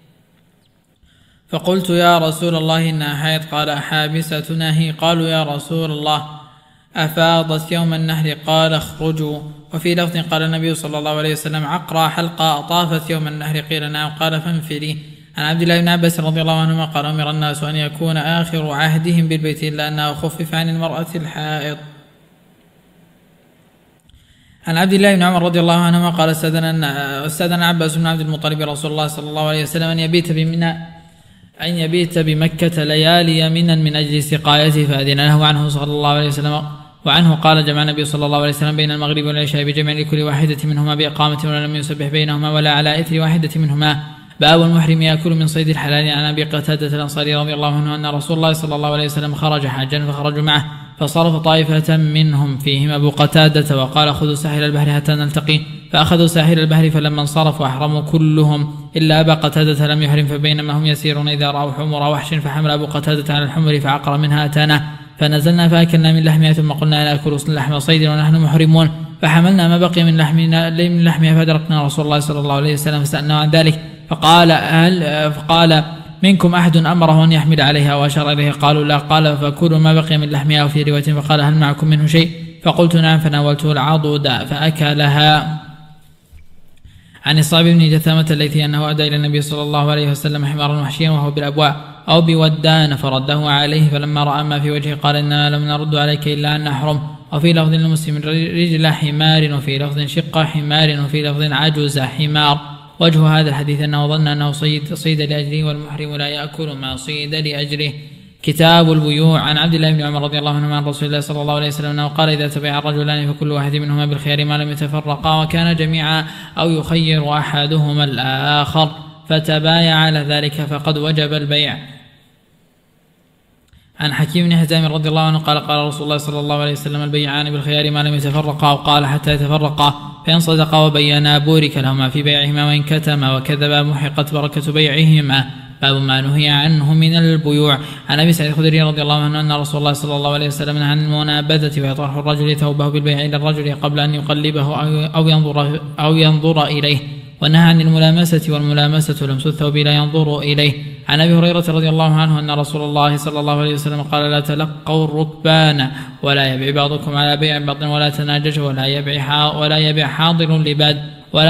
فقلت يا رسول الله إنها حائض. قال حابستنا هي. قالوا يا رسول الله أفاضت يوم النحر؟ قال اخرجوا. وفي لفظ قال النبي صلى الله عليه وسلم عقرى حلقة أطافت يوم النحر؟ قيل نعم. قال فانفري. عن عبد الله بن عباس رضي الله عنهما قال أمر الناس أن يكون آخر عهدهم بالبيت إلا أنه خفف عن المرأة الحائض. عن عبد الله بن عمر رضي الله عنهما قال استأذن عباس بن عبد المطلب رسول الله صلى الله عليه وسلم أن يبيت بمكة ليالي منا من أجل سقايته فأذن له عنه صلى الله عليه وسلم. وعنه قال جمع النبي صلى الله عليه وسلم بين المغرب والعشاء بجمع لكل واحدة منهما بإقامة ولم يسبح بينهما ولا على إثر واحدة منهما. باب المحرم يأكل من صيد الحلال. عن أبي قتادة الأنصاري رضي الله عنه أن رسول الله صلى الله عليه وسلم خرج حاجا فخرجوا معه فصرف طائفة منهم فيهم أبو قتادة وقال خذوا ساحل البحر حتى نلتقي، فأخذوا ساحل البحر فلما انصرفوا أحرموا كلهم إلا أبا قتادة لم يحرم. فبينما هم يسيرون إذا رأوا حمر وحش فحمل أبو قتادة على الحمر فعقر منها أتانا فنزلنا فأكلنا من لحمها ثم قلنا لا نأكل لحم صيد ونحن محرمون، فحملنا ما بقي من لحمها فأدركنا رسول الله صلى الله عليه وسلم فسألناه عن ذلك فقال منكم أحد أمره أن يحمل عليها وأشار إليه؟ قالوا لا. قال فكلوا ما بقي من لحمها. وفي رواية فقال هل معكم منه شيء؟ فقلت نعم فناولته العضد فأكلها. عن الصعب بن جثامة الليثي أنه أدى إلى النبي صلى الله عليه وسلم حمارا وحشيا وهو بالأبواء أو بودان فرده عليه، فلما رأى ما في وجهه قال إننا لم نرد عليك إلا أن نحرم. وفي لفظ لمسلم رجل حمار، وفي لفظ شق حمار، وفي لفظ عجز حمار. وجه هذا الحديث أنه ظن أنه صيد لأجله والمحرم لا يأكل ما صيد لأجله. كتاب البيوع. عن عبد الله بن عمر رضي الله عنهما عن رسول الله صلى الله عليه وسلم أنه قال إذا تبايع الرجلان فكل واحد منهما بالخيار ما لم يتفرقا وكان جميعا أو يخير أحدهما الآخر فتبايع على ذلك فقد وجب البيع. عن حكيم بن حزام رضي الله عنه قال قال رسول الله صلى الله عليه وسلم البيعان بالخيار ما لم يتفرقا، وقال حتى يتفرقا، فإن صدقا وبينا بورك لهما في بيعهما وإن كتما وكذبا محقت بركة بيعهما. باب ما نهي عنه من البيوع. عن أبي سعيد الخدري رضي الله عنه أن رسول الله صلى الله عليه وسلم نهى عن المنابذة ويطرح الرجل ثوبه بالبيع إلى الرجل قبل أن يقلبه أو ينظر إليه، ونهى عن الملامسة والملامسة لمس الثوب لا ينظر إليه. عن أبي هريرة رضي الله عنه أن رسول الله صلى الله عليه وسلم قال لا تلقوا الركبان ولا يبيع بعضكم على بيع بعض ولا تناجشوا ولا يبيع حاضر لباد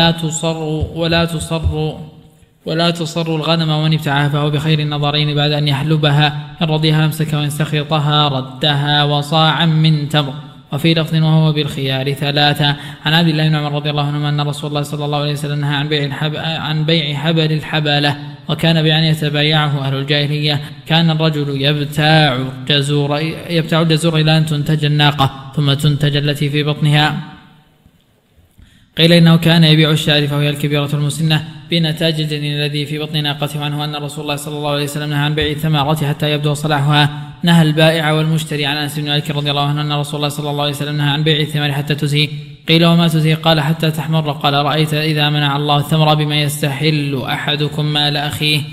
ولا تصروا الغنم ومن ابتاعها فهو بخير النظرين بعد أن يحلبها، إن رضيها أمسك وإن سخطها ردها وصاعا من تمر. وفي لفظ وهو بالخيار ثلاثة. عن عبد الله بن عمر رضي الله عنه أن رسول الله صلى الله عليه وسلم نهى عن بيع حبل الحبالة، وكان بأن يتبايعه أهل الجاهلية. كان الرجل يبتاع الجزور إلى أن تنتج الناقة ثم تنتج التي في بطنها. قيل إنه كان يبيع الشعر وهي الكبيرة المسنة بنتاج الجنين الذي في بطن ناقته. عنه أن رسول الله صلى الله عليه وسلم نهى عن بيع الثمرات حتى يبدو صلاحها، نهى البائع والمشتري. عن أنس بن مالك رضي الله عنه أن رسول الله صلى الله عليه وسلم نهى عن بيع الثمر حتى تزهي. قيل وما تزهي؟ قال حتى تحمر. قال رأيت إذا منع الله الثمر بما يستحل أحدكم مال أخيه.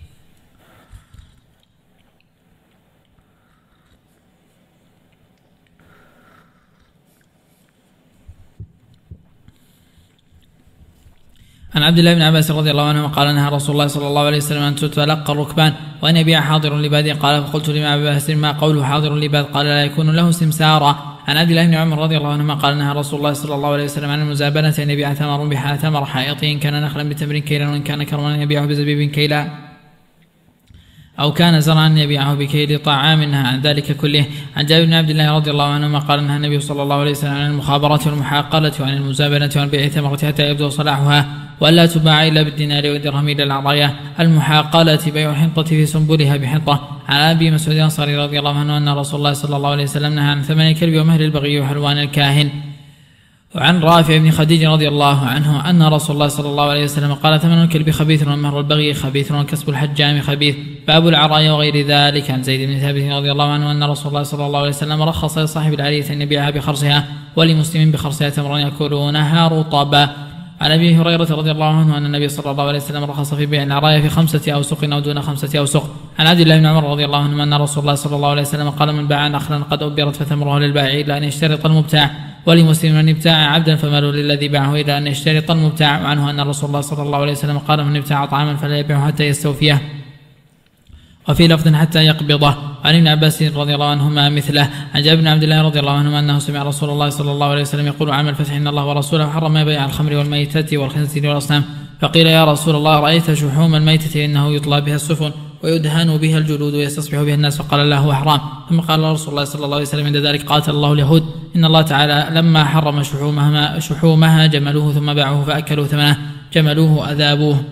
عن عبد الله بن عباس رضي الله عنه قال نهى رسول الله صلى الله عليه وسلم أن تتلقى الركبان وأن يبيع حاضر لباد. قال فقلت لابن عباس ما قوله حاضر لباد؟ قال لا يكون له سمسارا. عن عبد الله بن عمر رضي الله عنهما قال نهى رسول الله صلى الله عليه وسلم عن المزابنة أن يبيع ثمر حائط إن كان نخلا بتمر كيلا، وإن كان كرما أن يبيعه بزبيب كيلا، أو كان زرعا يبيعه بكيل طعام. نهى عن ذلك كله. عن جابر بن عبد الله رضي الله عنهما قال نهى النبي صلى الله عليه وسلم عن المخابرة والمحاقلة وعن المزابنة وعن بيع الثمرة حتى يبدو صلاحها، وألا تباع إلا بالدينار والدرهم إلى العطايا. المحاقلة بيع الحنطة في سنبلها بحنطة. عن أبي مسعود الأنصاري رضي الله عنه أن رسول الله صلى الله عليه وسلم نهى عن ثمن الكلب ومهر البغي وحلوان الكاهن. وعن رافع بن خديج رضي الله عنه أن رسول الله صلى الله عليه وسلم قال: ثمن الكلب خبيث ومهر البغي خبيث وكسب الحجام خبيث. باب العرايا وغير ذلك. عن زيد بن ثابت رضي الله عنه أن رسول الله صلى الله عليه وسلم رخص لصاحب العرية أن يبيعها بخرصها ولمسلم بخرصها تمرا يأكلونها رطبا. عن أبي هريرة رضي الله عنه أن النبي صلى الله عليه وسلم رخص في بيع العرايا في 5 أوسق أو دون 5 أوسق. عن عبد الله بن عمر رضي الله عنه أن رسول الله صلى الله عليه وسلم قال: من باع نخلا قد أبرت فثمره للبائع إلا أن يشترط المبتاع، ولمسلم من ابتاع عبدا فماله للذي باعه إلا أن يشترط المبتاع. وعنه أن رسول الله صلى الله عليه وسلم قال: من ابتاع طعاما فلا يبيعه حتى يستوفيه، وفي لفظ حتى يقبضه. عن ابن عباس رضي الله عنهما مثله. عن جابر بن عبد الله رضي الله عنهما أنه سمع رسول الله صلى الله عليه وسلم يقول: عام الفتح إن الله ورسوله حرم بيع الخمر والميتة والخنزير والأصنام. فقيل: يا رسول الله، رأيت شحوم الميتة إنه يطلى بها السفن ويدهن بها الجلود ويستصبح بها الناس، فقال: لا، هو حرام. ثم قال رسول الله صلى الله عليه وسلم عند ذلك: قاتل الله اليهود، إن الله تعالى لما حرم شحومها جملوه ثم باعوه فأكلوا ثمنه، جملوه أذابوه.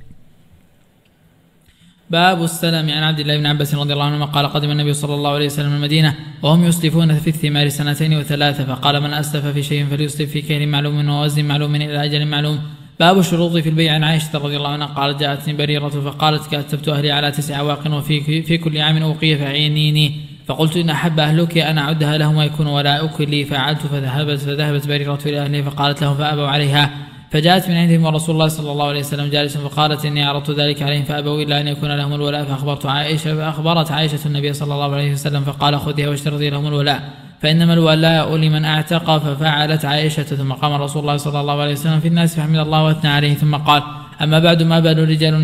باب السلم. عن عبد الله بن عباس رضي الله عنهما قال: قدم النبي صلى الله عليه وسلم المدينة وهم يسلفون في الثمار 2 و3، فقال: من أسلف في شيء فليسلف في كيل معلوم ووزن معلوم إلى أجل معلوم. باب الشروط في البيع. عن عائشة رضي الله عنها قالت: جاءتني بريرة فقالت: كاتبت أهلي على 9 أواق وفي كل عام أوقية فعينيني. فقلت: إن أحب أهلك أن أعدها لهم ويكون ولاؤك لي. فعلت فذهبت بريرة إلى أهلي فقالت لهم فأبوا عليها. فجاءت من عندهم ورسول الله صلى الله عليه وسلم جالس، فقالت: إني عرضت ذلك عليهم فأبوا إلا أن يكون لهم الولاء. فأخبرت عائشة النبي صلى الله عليه وسلم فقال: خذها واشترطي لهم الولاء، فإنما الولاء لمن أعتق. ففعلت عائشة. ثم قام رسول الله صلى الله عليه وسلم في الناس فحمد الله وأثنى عليه، ثم قال: أما بعد، ما بال رجال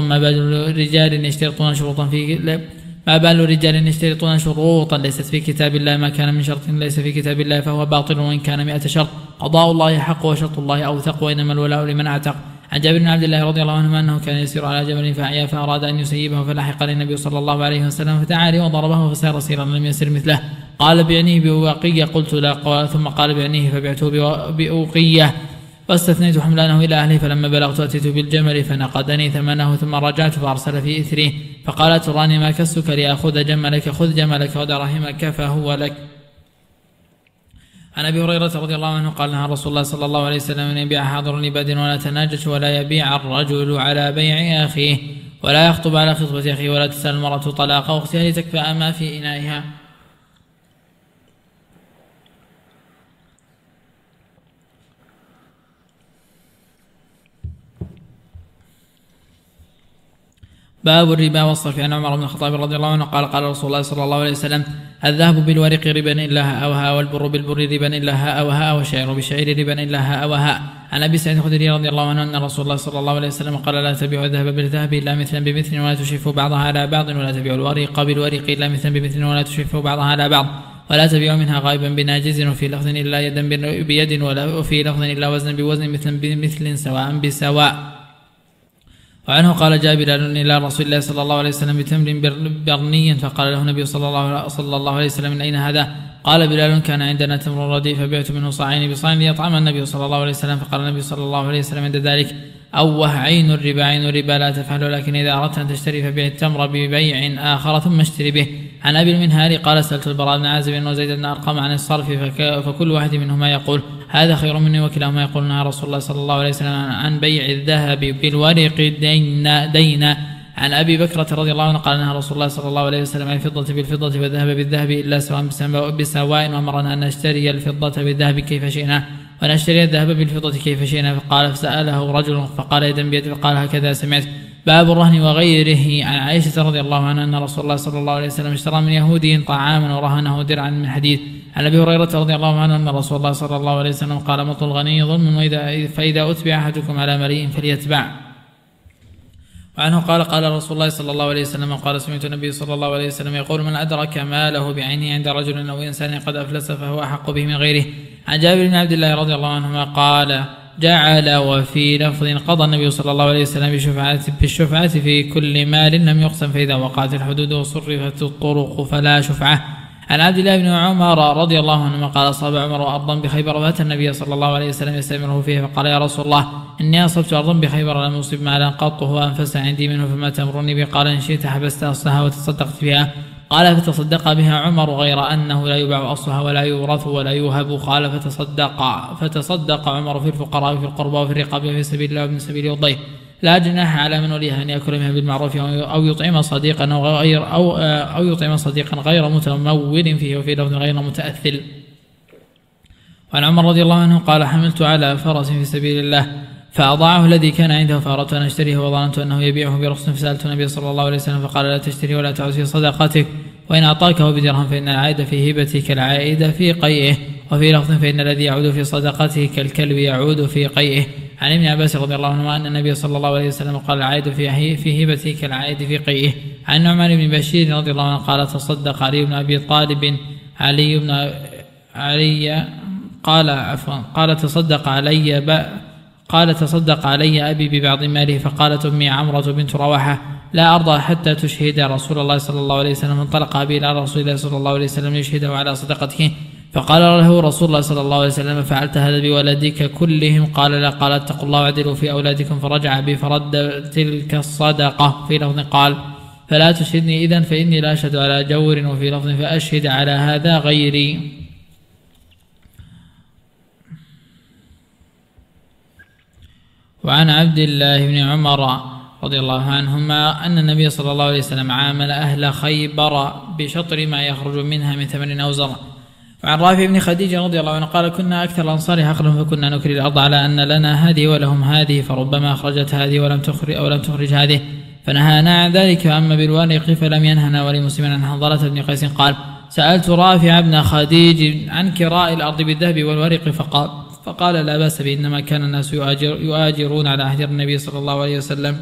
يشترطون شروطا ليست في كتاب الله، ما كان من شرط ليس في كتاب الله فهو باطل وإن كان 100 شرط. قضاء الله حق وشرط الله أوثق، وإنما الولاء لمن أعتق. عن جابر بن عبد الله رضي الله عنه أنه كان يسير على جبل فأعيا فأراد أن يسيبه، فلحق النبي صلى الله عليه وسلم فتعالي وضربه فصار سيرا لم يسر مثله. قال: بعنيه بأوقية. قلت: لا. ثم قال: بعنيه، فبعته بأوقية واستثنيت حملانه إلى أهله. فلما بلغت أتيت بالجمل فنقدني ثمنه، ثم رجعت فأرسل في إثره فقال: تراني ما كسك لأخذ جملك، خذ جملك ودراهمك فهو لك. عن أبي هريرة رضي الله عنه قال: نهى رسول الله صلى الله عليه وسلم أن يبيع حاضر لباد ولا تناجش، ولا يبيع الرجل على بيع أخيه، ولا يخطب على خطبة أخيه، ولا تسأل المرأة طلاق أختها لتكفأ ما في إنائها. باب الربا والصرف. عن عمر بن الخطاب رضي الله عنه قال: قال رسول الله صلى الله عليه وسلم: الذهب بالورق ربا إلا هاء وهاء، والبر بالبر ربا إلا هاء وهاء، والشعير بالشعير ربا إلا هاء وهاء. عن أبي سعيد الخدري رضي الله عنه أن رسول الله صلى الله عليه وسلم قال: لا تبيعوا الذهب بالذهب إلا مثلا بمثل، ولا تشرفوا بعضها على بعض، ولا تبيعوا الورق بالورق إلا مثلا بمثل، ولا تشرفوا بعضها على بعض، ولا تبيعوا منها غائبا بناجز، وفي لفظ إلا يدا بيد، وفي لفظ إلا وزنا بوزن، مثلا بمثل، سواء بسواء. وعنه قال: جاء بلال إلى رسول الله صلى الله عليه وسلم بتمر برني، فقال له النبي صلى الله عليه وسلم: من أين هذا؟ قال بلال: كان عندنا تمر رديء فبعت منه صاعين بصاع ليطعم النبي صلى الله عليه وسلم. فقال النبي صلى الله عليه وسلم عند ذلك: أوه عين الربا، عين الربا لا تفعل، لكن إذا أردت أن تشتري فبيع التمر ببيع آخر ثم اشتري به. عن أبي المنهال قال: سألت البراء بن عازب وزيد بن أرقم عن الصرف، فكل واحد منهما يقول: هذا خير مني، وكلاهما يقول: نهى رسول الله صلى الله عليه وسلم عن بيع الذهب بالورق دينا. عن أبي بكرة رضي الله عنه قال: نهى رسول الله صلى الله عليه وسلم عن الفضة بالفضة والذهب بالذهب إلا سواء بسواء، وأمرنا أن نشتري الفضة بالذهب كيف شئنا ونشتري الذهب بالفضة كيف شئنا. فقال: فسأله رجل فقال: يدا بيد، فقال: هكذا سمعت. باب الرهن وغيره. عن عائشة رضي الله عنها أن رسول الله صلى الله عليه وسلم اشترى من يهودي طعاما ورهنه درعا من حديد. عن أبي هريرة رضي الله عنه أن رسول الله صلى الله عليه وسلم قال: مطل الغني ظلم، فإذا أتبع أحدكم على مليء فليتبع. وعنه قال: قال رسول الله صلى الله عليه وسلم: قال: سمعت النبي صلى الله عليه وسلم يقول: من أدرك ماله بعينه عند رجل أو إنسان قد أفلس فهو أحق به من غيره. عن جابر بن عبد الله رضي الله عنهما قال: جعل، وفي لفظ: قضى النبي صلى الله عليه وسلم بالشفعة في كل مال لم يقسم، فإذا وقعت الحدود وصرفت الطرق فلا شفعة. عن عبد الله بن عمر رضي الله عنهما قال: أصاب عمر أرضا بخيبر، فأتى النبي صلى الله عليه وسلم يستأمره فيها، فقال: يا رسول الله، إني أصبت أرضا بخيبر لم أصب مالا قط هو أنفس عندي منه، فما تأمرني به؟ قال: إن شئت حبست أصلها وتصدقت فيها. قال فتصدق بها عمر غير أنه لا يباع أصلها ولا يورث ولا يوهب. قال فتصدق عمر في الفقراء وفي القربى وفي الرقاب وفي سبيل الله وابن السبيل والضيف. لا جناح على من وليها أن يأكل منها بالمعروف أو يطعم صديقا أو يطعم صديقا غير متمول فيه وفي لفظ غير متأثل. وعن عمر رضي الله عنه قال حملت على فرس في سبيل الله فأضاعه الذي كان عنده فأردت أن أشتريه وظننت أنه يبيعه برخص فسألت النبي صلى الله عليه وسلم فقال لا تشتري ولا تعد في صدقتك وإن أعطاكه بدرهم فإن العائد في هبته كالعائد في قيئه وفي لفظ فإن الذي يعود في صدقته كالكلب يعود في قيئه. عن ابن عباس رضي الله عنهما أن النبي صلى الله عليه وسلم قال العائد في هبته كالعائد في قيئه. عن نعمان بن بشير رضي الله عنه قال تصدق علي بن أبي طالب قال تصدق علي أبي ببعض ماله فقالت أمي عمرة بنت رواحة لا أرضى حتى تشهد رسول الله صلى الله عليه وسلم. انطلق أبي إلى رسول الله صلى الله عليه وسلم ليشهده على صدقته فقال له رسول الله صلى الله عليه وسلم فعلت هذا بولدك كلهم؟ قال لا. قال اتقوا الله واعدلوا في أولادكم. فرجع أبي فرد تلك الصدقة. في لفظ قال فلا تشهدني إذن فإني لا أشهد على جور. وفي لفظ فأشهد على هذا غيري. وعن عبد الله بن عمر رضي الله عنهما أن النبي صلى الله عليه وسلم عامل أهل خيبر بشطر ما يخرج منها من ثمن أو زرع. وعن رافع بن خديج رضي الله عنه قال كنا أكثر الأنصار حقلا فكنا نكري الأرض على أن لنا هذه ولهم هذه فربما أخرجت هذه ولم تخرج هذه فنهانا عن ذلك. وأما بالوارق فلم ينهنا ولمسلم عن حنظلة بن قيس قال سألت رافع بن خديج عن كراء الأرض بالذهب والورق فقال لا بأس به إنما كان الناس يؤاجرون على عهد النبي صلى الله عليه وسلم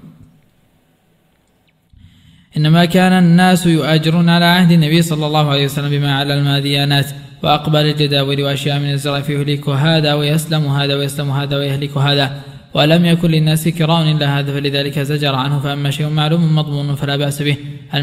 على عهد النبي صلى الله عليه وسلم بما على الماديانات وأقبل الجداول وأشياء من الزرع فيهلك هذا ويسلم هذا ويسلم هذا ويهلك هذا ولم يكن للناس كراء إلا هذا فلذلك زجر عنه. فأما شيء معلوم مضمون فلا بأس به.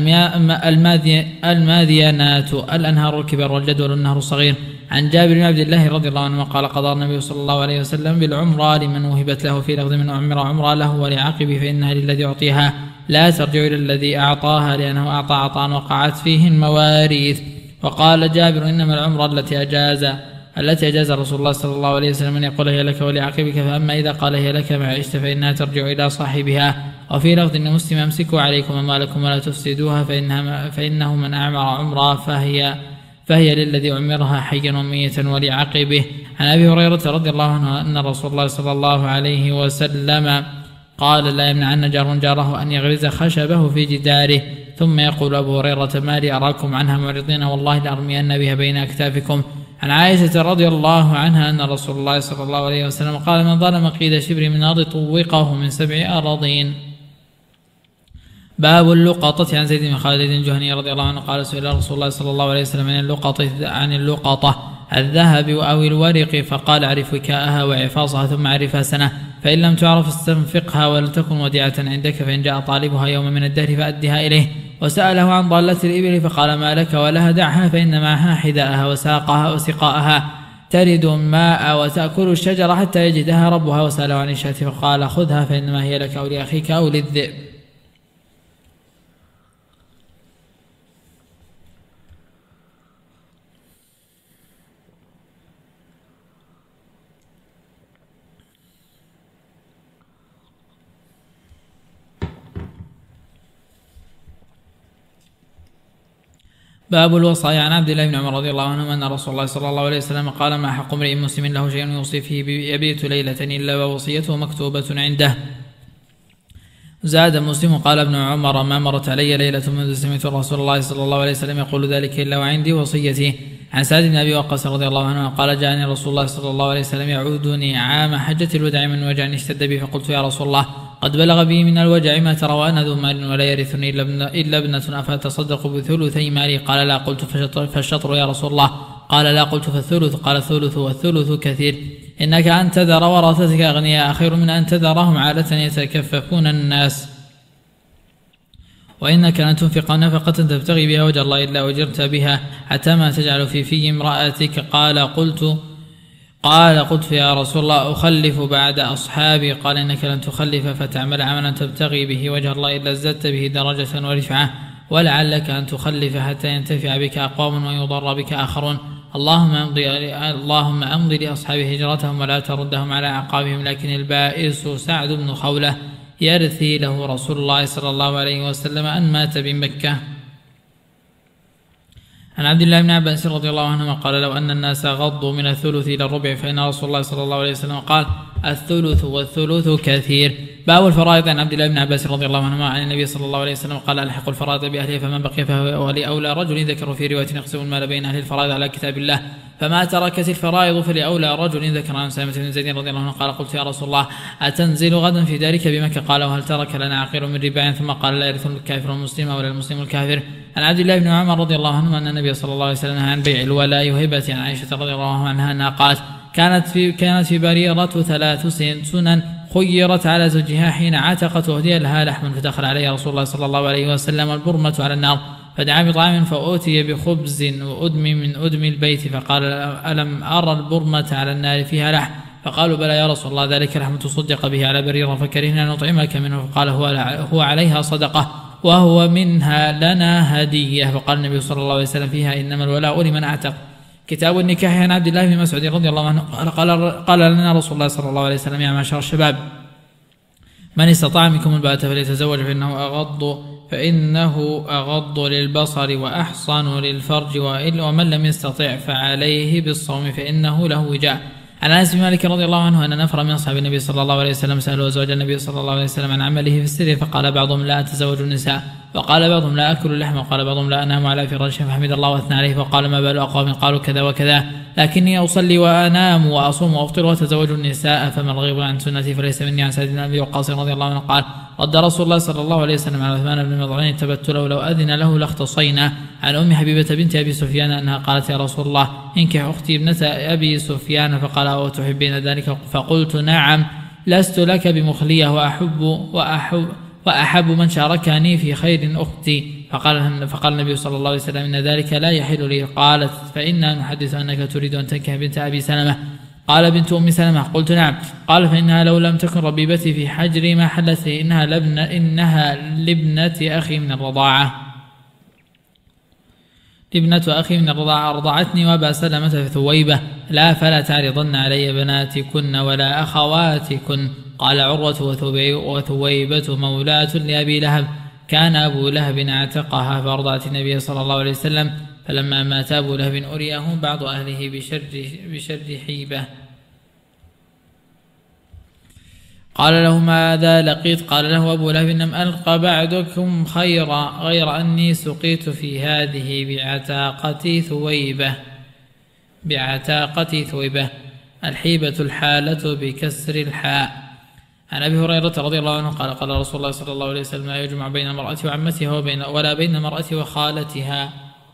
الماديانات الأنهار الكبار والجدول النهر الصغير. عن جابر بن عبد الله رضي الله عنه قال قضى النبي صلى الله عليه وسلم بالعمرة لمن وهبت له في لفظ من أعمر عمرة له ولعقبه فإنها للذي أعطيها لا ترجع إلى الذي أعطاها لأنه أعطى عطاء وقعت فيه المواريث. وقال جابر إنما العمرة التي أجاز رسول الله صلى الله عليه وسلم أن يقول هي لك ولعقبك فأما إذا قال هي لك ما عشت فإنها ترجع إلى صاحبها. وفي لفظ إن مسلم أمسكوا عليكم أموالكم ولا تفسدوها فإنه من أعمر عمرة فهي للذي عمرها حيا وميتا ولعقبه. عن أبي هريرة رضي الله عنه أن رسول الله صلى الله عليه وسلم قال لا يمنعن جار جاره أن يغرز خشبه في جداره. ثم يقول أبو هريرة ما لي أراكم عنها معرضين والله لأرمين بها بين أكتافكم. عن عائشة رضي الله عنها أن رسول الله صلى الله عليه وسلم قال من ظلم قيد شبر من الأرض طوقه من 7 أراضين. باب اللقطة. عن زيد بن خالد الجهني رضي الله عنه قال سئل رسول الله صلى الله عليه وسلم عن اللقطة الذهب أو الورق فقال عرف وكاءها وعفاصها ثم عرفها سنة فإن لم تعرف استنفقها ولتكن وديعة عندك فإن جاء طالبها يوم من الدهر فأدها إليه. وسأله عن ضالة الإبل فقال ما لك ولها دعها فإن معها حذاءها وساقها وسقاءها ترد الماء وتأكل الشجر حتى يجدها ربها. وسأله عن الشاة فقال خذها فإنما هي لك أو لأخيك أو للذئب. باب الوصايا. عن عبد الله بن عمر رضي الله عنهما أن رسول الله صلى الله عليه وسلم قال ما حق امرئ مسلم له شيء يوصي فيه يبيت ليلة إلا ووصيته مكتوبة عنده. زاد مسلم قال ابن عمر ما مرت علي ليلة منذ سمعت رسول الله صلى الله عليه وسلم يقول ذلك إلا وعندي وصيتي. عن سعد بن أبي وقاص رضي الله عنه قال جاءني رسول الله صلى الله عليه وسلم يعودني عام حجة الوداع من وجع اشتد بي فقلت يا رسول الله قد بلغ بي من الوجع ما ترى وأنا ذو مال ولا يرثني إلا ابنة أفتصدق بثلثي مالي؟ قال لا. قلت فالشطر يا رسول الله؟ قال لا. قلت فالثلث؟ قال الثلث والثلث كثير. إنك أن تذر ورثتك أغنياء خير من أن تذرهم عالة يتكففون الناس. وإنك لن تنفق نفقة تبتغي بها وجه الله إلا أجرت بها حتى ما تجعل في امرأتك. قال قلت يا رسول الله أخلف بعد أصحابي؟ قال إنك لن تخلف فتعمل عملا تبتغي به وجه الله إلا ازددت به درجة ورفعة. ولعلك أن تخلف حتى ينتفع بك أقوام ويضر بك آخرون. اللهم أمضي لأصحاب هجرتهم ولا تردهم على أعقابهم. لكن البائس سعد بن خولة يرثي له رسول الله صلى الله عليه وسلم أن مات بمكة. عن عبد الله بن عباس رضي الله عنهما قال: لو أن الناس غضوا من الثلث إلى الربع فإن رسول الله صلى الله عليه وسلم قال: الثلث والثلث كثير. باب الفرائض. عن عبد الله بن عباس رضي الله عنهما عن النبي صلى الله عليه وسلم قال: ألحق الفرائض بأهلها فمن بقي فهو لأولى رجل ذكر. في رواية: يقسم المال بين أهل الفرائض على كتاب الله، فما تركت الفرائض فلأولى رجل ذكر. عن سامة بن زيد رضي الله عنه قال: قلت يا رسول الله أتنزل غدا في دارك بمكة؟ قال: وهل ترك لنا عقير من رباع؟ ثم قال: لا يرث الكافر المسلم ولا المسلم الكافر. عن عبد الله بن عمر رضي الله عنهما أن النبي صلى الله عليه وسلم نهى عن بيع الولاء وهبة. عن عائشة رضي الله عنها أنها قالت: كانت في بريرة 3 سنن خيرت على زوجها حين عتقت وهدي لها لحم، فدخل عليها رسول الله صلى الله عليه وسلم البرمة على النار، فدعا بطعام فأوتي بخبز وأدم من أدم البيت، فقال: ألم أرى البرمة على النار فيها لحم؟ فقالوا: بلى يا رسول الله، ذلك لحم تصدق به على بريرة، فكرهنا أن نطعمك منه. فقال: هو عليها صدقة وهو منها لنا هدية. فقال النبي صلى الله عليه وسلم فيها: إنما الولاء لمن أعتق. كتاب النكاح. عن عبد الله بن مسعود رضي الله عنه قال لنا رسول الله صلى الله عليه وسلم: يا معشر الشباب، من استطاع منكم الباءة فليتزوج فإنه أغض للبصر وأحصن للفرج، ومن لم يستطع فعليه بالصوم فإنه له وجاء. عن أنس بن مالك رضي الله عنه أن نفر من أصحاب النبي صلى الله عليه وسلم سألوا أزواج النبي صلى الله عليه وسلم عن عمله في السر، فقال بعضهم: لا أتزوج النساء، وقال بعضهم: لا أكل اللحم، وقال بعضهم: لا أنام على فراش. فحمد الله واثنى عليه، فقال: ما بال أقوام قالوا كذا وكذا، لكني أصلي وأنام وأصوم وأفطر وأتزوج النساء، فمن رغب عن سنتي فليس مني. عن سعد بن أبي وقاص رضي الله عنه قال: رد رسول الله صلى الله عليه وسلم على عثمان بن مظعون التبتل، لو أذن له لاختصينا. عن أم حبيبة بنت أبي سفيان أنها قالت: يا رسول الله، انكح أختي ابنة أبي سفيان. فقال: أتحبين ذلك؟ فقلت: نعم، لست لك بمخلية، وأحب من شاركني في خير أختي. فقال النبي صلى الله عليه وسلم: إن ذلك لا يحل لي. قالت: فإنا نحدث أنك تريد أن تنكح بنت أبي سلمة. قال: بنت أم سلمة. قلت: نعم. قال: فإنها لو لم تكن ربيبتي في حجري ما حلت لي، إنها لابنة أخي من الرضاعة. ابنة أخي من الرضاعة أرضعتني وأبا سلمة في ثويبة، لا فلا تعرضن علي بناتكن ولا أخواتكن. قال عروة: وثويبة مولاة لأبي لهب، كان أبو لهب اعتقها فأرضعت النبي صلى الله عليه وسلم، فلما مات أبو لهب أريه بعض أهله بشر حيبة. قال له: ماذا لقيت؟ قال له أبو لهب: لم ألق بعدكم خيرا غير أني سقيت في هذه بعتاقة ثويبة. الحيبة الحالة بكسر الحاء. عن أبي هريرة رضي الله عنه قال: قال رسول الله صلى الله عليه وسلم: لا يجمع بين المرأة وعمتها ولا بين المرأة وخالتها.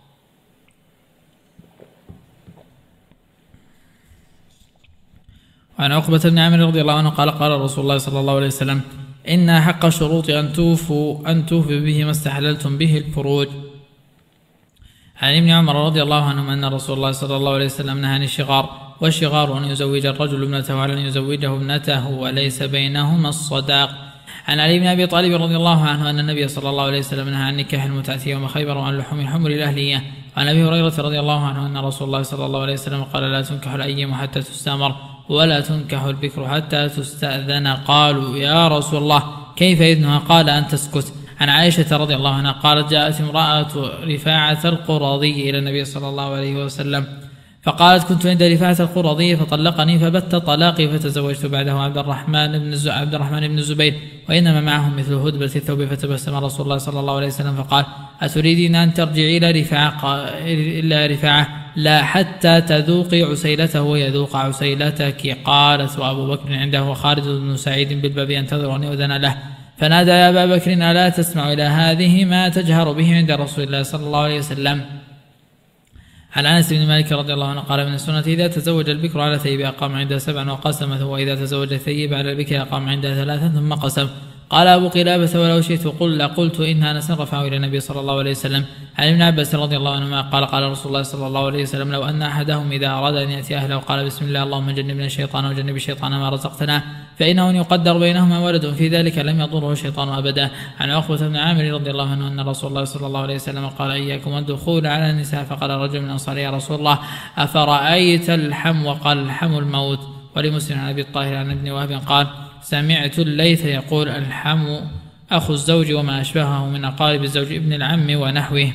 وعن عقبة بن عامر رضي الله عنه قال: قال رسول الله صلى الله عليه وسلم: إن حق الشروط أن توفوا به ما استحللتم به الفروج. عن ابن عمر رضي الله عنهما أن رسول الله صلى الله عليه وسلم نهى عن الشغار، والشغار أن يزوج الرجل ابنته على أن يزوجه ابنته وليس بينهما الصداق. عن علي بن أبي طالب رضي الله عنه أن النبي صلى الله عليه وسلم نهى عن نكاح المتعة يوم خيبر وعن لحوم الحمر الأهلية. عن أبي هريرة رضي الله عنه أن رسول الله صلى الله عليه وسلم قال: لا تنكح الأيم حتى تستأمر، ولا تنكح البكر حتى تستأذن. قالوا: يا رسول الله، كيف إذنها؟ قال: أن تسكت. عن عائشة رضي الله عنها قالت: جاءت امرأة رفاعة القرظي إلى النبي صلى الله عليه وسلم فقالت: كنت عند رفاعة القرظي فطلقني فبت طلاقي، فتزوجت بعده عبد الرحمن بن الزبير، وإنما معهم مثل هدبة الثوب. فتبسم رسول الله صلى الله عليه وسلم فقال: أتريدين أن ترجعي إلى رفاعة؟ لا، حتى تذوقي عسيلته ويذوق عسيلتك. قالت: وأبو بكر عنده وخالد بن سعيد بالباب ينتظرني أذن له، فنادى: يا أبا بكر، ألا تسمع إلى هذه ما تجهر به عند رسول الله صلى الله عليه وسلم. عن أنس بن مالك رضي الله عنه قال: من السنة إذا تزوج البكر على ثيب أقام عندها 7 وقسم، وإذا تزوج الثيب على البكر أقام عندها 3 ثم قسم. قال أبو قلابة ولو شئت لقلت إن أنس رفعه إلى النبي صلى الله عليه وسلم. عن ابن عباس رضي الله عنهما قال قال رسول الله صلى الله عليه وسلم لو أن أحدهم إذا أراد أن يأتي أهله قال بسم الله اللهم جنبنا الشيطان وجنب الشيطان ما رزقتنا فإنه يقدر بينهما ولد في ذلك لم يضره الشيطان أبدا. عن عقبة بن عامر رضي الله عنه أن رسول الله صلى الله عليه وسلم قال إياكم والدخول على النساء فقال رجل من الأنصار يا رسول الله أفرأيت الحم وقال الحم الموت. ولمسلم عن أبي الطاهر عن ابن وهب قال سمعت الليث يقول الحم أخو الزوج وما أشبهه من أقارب الزوج ابن العم ونحوه.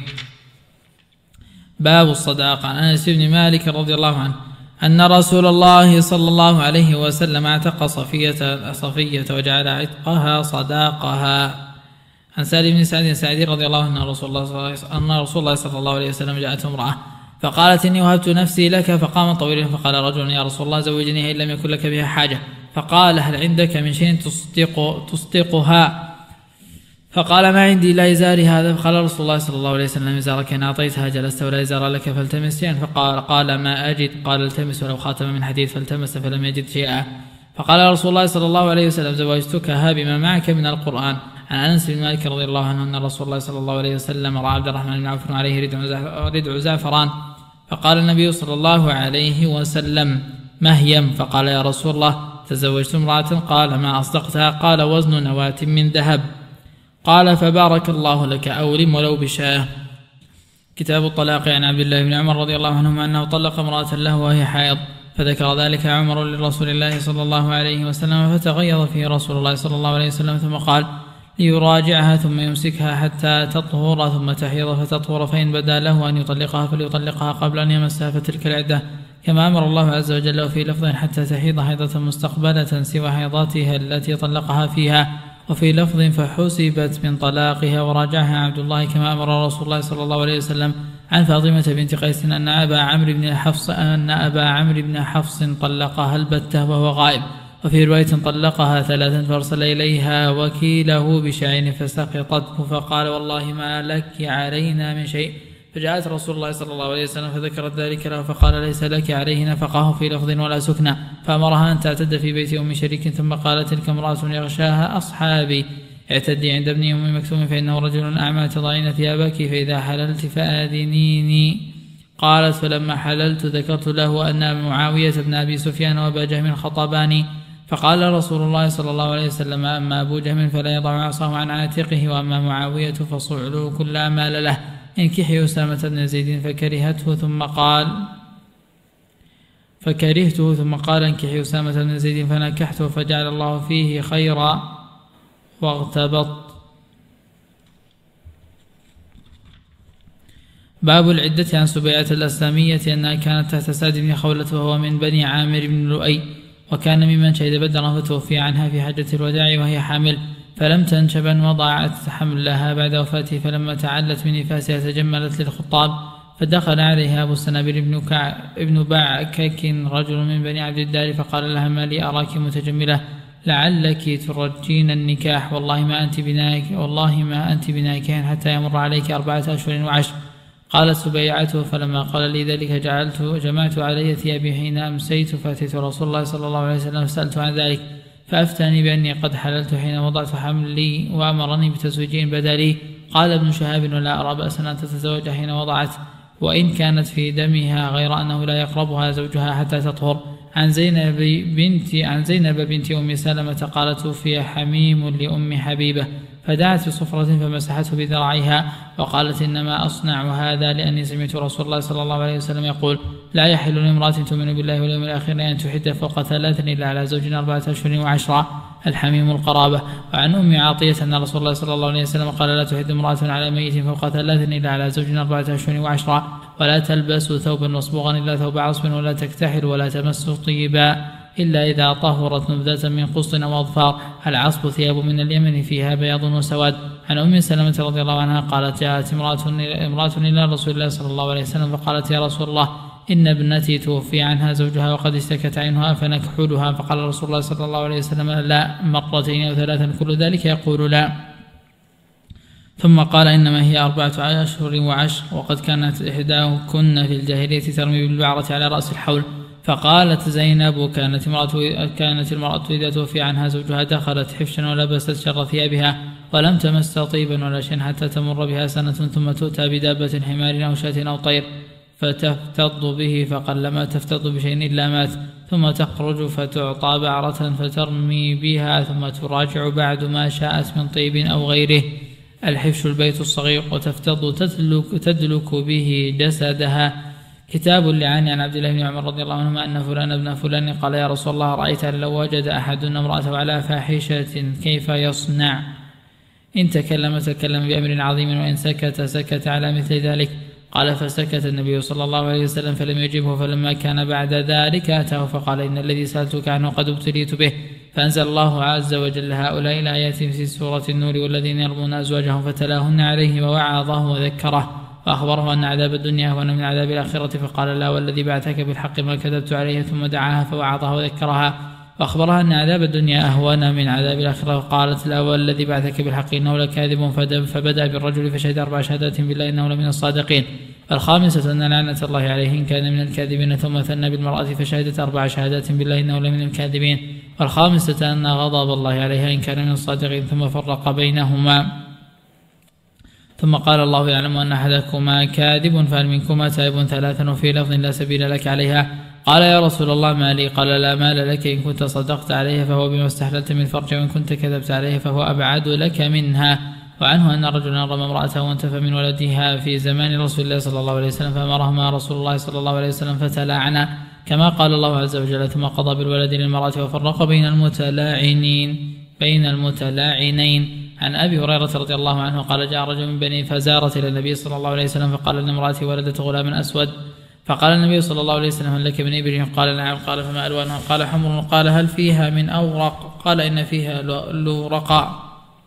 باب الصداقة. عن أنس بن مالك رضي الله عنه أن رسول الله صلى الله عليه وسلم اعتق صفية وجعل عتقها صداقها. عن سالم بن سعد الساعدي رضي الله عنه أن رسول الله صلى الله عليه وسلم جاءته امرأة فقالت إني وهبت نفسي لك فقام طويلا فقال رجل يا رسول الله زوجني إن لم يكن لك بها حاجة. فقال هل عندك من شيء تصدقها؟ فقال ما عندي لا إزاري هذا. فقال رسول الله صلى الله عليه وسلم إزارك إن أعطيتها جلست ولا إزار لك فالتمس شيئا. فقال ما أجد. قال التمس ولو خاتم من حديد فالتمس فلم يجد شيئا. فقال رسول الله صلى الله عليه وسلم زوجتكها بما معك من القرآن. عن أنس بن مالك رضي الله عنه أن رسول الله صلى الله عليه وسلم رأى عبد الرحمن بن عوف عليه ردع زعفران فقال النبي صلى الله عليه وسلم مهيم. فقال يا رسول الله تزوجت امرأة. قال ما أصدقتها؟ قال وزن نواة من ذهب. قال فبارك الله لك أولم ولو بشاة. كتاب الطلاق. عن عبد الله بن عمر رضي الله عنهما أنه طلق امرأة له وهي حائض فذكر ذلك عمر لرسول الله صلى الله عليه وسلم فتغيظ فيه رسول الله صلى الله عليه وسلم ثم قال ليراجعها ثم يمسكها حتى تطهر ثم تحيض فتطهر فإن بدا له أن يطلقها فليطلقها قبل أن يمسها فتلك العدة كما أمر الله عز وجل في لفظ حتى تحيض حيضة مستقبلة سوى حيضاتها التي طلقها فيها وفي لفظ فحسبت من طلاقها وراجعها عبد الله كما أمر رسول الله صلى الله عليه وسلم. عن فاطمة بنت قيس أن أبا عمرو بن حفص طلقها البتة وهو غائب وفي رواية طلقها 3 فارسل إليها وكيله بشعين فسقطته فقال والله ما لك علينا من شيء. فجاءت رسول الله صلى الله عليه وسلم فذكرت ذلك له فقال ليس لك عليه نفقه في لفظ ولا سكنى فأمرها أن تعتد في بيت أم شريك. ثم قالت تلك امرأة يغشاها أصحابي اعتدي عند ابن أم مكتوم فإنه رجل أعمى تضعين ثيابك فإذا حللت فآذنيني. قالت فلما حللت ذكرت له أن معاوية بن أبي سفيان وأبا جهم خطباني فقال رسول الله صلى الله عليه وسلم أما أبو جهم فلا يضع عصاه عن عاتقه وأما معاوية فصعلوا كل مال له انكحي أسامة بن زيد فكرهته ثم قال انكحي أسامة بن زيد فنكحته فجعل الله فيه خيرا واغتبط. باب العدة. عن سبيعة الأسلامية أنها كانت تحت سعد بن خولة وهو من بني عامر بن لؤي وكان ممن شهد بدرا فتوفي عنها في حجة الوداع وهي حامل فلم تنشب وضاعت حملها بعد وفاته فلما تعلت من نفاسها تجملت للخطاب فدخل عليها أبو السنابل ابن بعكك رجل من بني عبد الدار فقال لها ما لي أراك متجملة لعلك ترجين النكاح والله ما أنت بناكح حتى يمر عليك 4 أشهر و10. قالت سبيعته فلما قال لي ذلك جمعت علي ثيابي حين أمسيت فأتيت رسول الله صلى الله عليه وسلم فسألت عن ذلك فأفتاني بأني قد حللت حين وضعت حملي وأمرني بتزويج بدلي. قال ابن شهاب ولا أرى بأسا أن تتزوج حين وضعت وإن كانت في دمها غير أنه لا يقربها زوجها حتى تطهر. عن زينب بنت أم سلمة قالت توفي حميم لأم حبيبة فدعت بصفرة فمسحته بذراعيها وقالت إنما أصنع هذا لأني سمعت رسول الله صلى الله عليه وسلم يقول لا يحل لامرأة تؤمن بالله واليوم الآخر أن تحد فوق 3 إلا على زوج 4 أشهر و10 الحميم القرابة. وعن أم عطية أن رسول الله صلى الله عليه وسلم قال لا تحد امرأة على ميت فوق 3 إلا على زوج 4 أشهر و10 ولا تلبس ثوبا مصبوغا إلا ثوب عصب ولا تكتحل ولا تمس طيبا إلا إذا طهرت نبذة من قسط أو أظفار. العصب ثياب من اليمن فيها بياض وسواد. عن أم سلمة رضي الله عنها قالت جاءت امرأة إلى رسول الله صلى الله عليه وسلم فقالت يا رسول الله إن ابنتي توفي عنها زوجها وقد اشتكت عينها فنكحلها. فقال رسول الله صلى الله عليه وسلم لا 2 أو 3 كل ذلك يقول لا. ثم قال إنما هي 4 أشهر و10 وقد كانت إحداكن في الجاهلية ترمي بالبعرة على رأس الحول فقالت زينب كانت المرأة إذا توفي عنها زوجها دخلت حفشا ولبست شر ثيابها ولم تمس طيبا ولا شيء حتى تمر بها سنة ثم تؤتى بدابة حمار أو شاة أو طير فتفتض به فقلما تفتض بشيء إلا مات ثم تخرج فتعطى بعرة فترمي بها ثم تراجع بعد ما شاءت من طيب أو غيره. الحفش البيت الصغير وتفتض تدلك به جسدها. كتاب اللعان عن عبد الله بن عمر رضي الله عنهما أن فلان ابن فلان قال يا رسول الله رأيت لو وجد أحدنا امرأته على فاحشة كيف يصنع؟ إن تكلم بأمر عظيم وإن سكت على مثل ذلك. قال فسكت النبي صلى الله عليه وسلم فلم يجبه فلما كان بعد ذلك أتاه فقال إن الذي سألتك عنه قد ابتليت به. فأنزل الله عز وجل هؤلاء الآيات في سورة النور والذين يرمون أزواجهم فتلاهن عليه ووعظه وذكره وأخبره أن عذاب الدنيا أهون من عذاب الآخرة فقال لا والذي بعثك بالحق ما كذبت عليه ثم دعاها فوعظها وذكرها وأخبرها أن عذاب الدنيا أهون من عذاب الآخرة فقالت لا والذي بعثك بالحق إنه لكاذب فبدأ بالرجل فشهد 4 شهادات بالله إنه لمن الصادقين. الخامسة أن لعنة الله عليه إن كان من الكاذبين ثم ثنى بالمرأة فشهدت 4 شهادات بالله إنه لمن الكاذبين. والخامسة أن غضب الله عليها إن كان من الصادقين ثم فرق بينهما. ثم قال الله يعلم أن أحدكما كاذب فهل منكما تائب 3 وفي لفظ لا سبيل لك عليها. قال يا رسول الله ما لي؟ قال لا مال لك إن كنت صدقت عليه فهو بما استحللت من فرج وإن كنت كذبت عليه فهو أبعد لك منها. وعنه أن رجلا رمى امرأته وانتفى من ولدها في زمان رسول الله صلى الله عليه وسلم فأمرهما رسول الله صلى الله عليه وسلم فتلاعنا كما قال الله عز وجل ثم قضى بالولد للمرأة وفرق بين المتلاعنين. عن أبي هريرة رضي الله عنه قال جاء رجل من بني فزارة إلى النبي صلى الله عليه وسلم فقال لامرأتي ولدت غلاما أسود فقال النبي صلى الله عليه وسلم هل لك من إبل؟ قال نعم. قال فما ألوانها؟ قال حمر. قال هل فيها من أورق؟ قال إن فيها لورقا.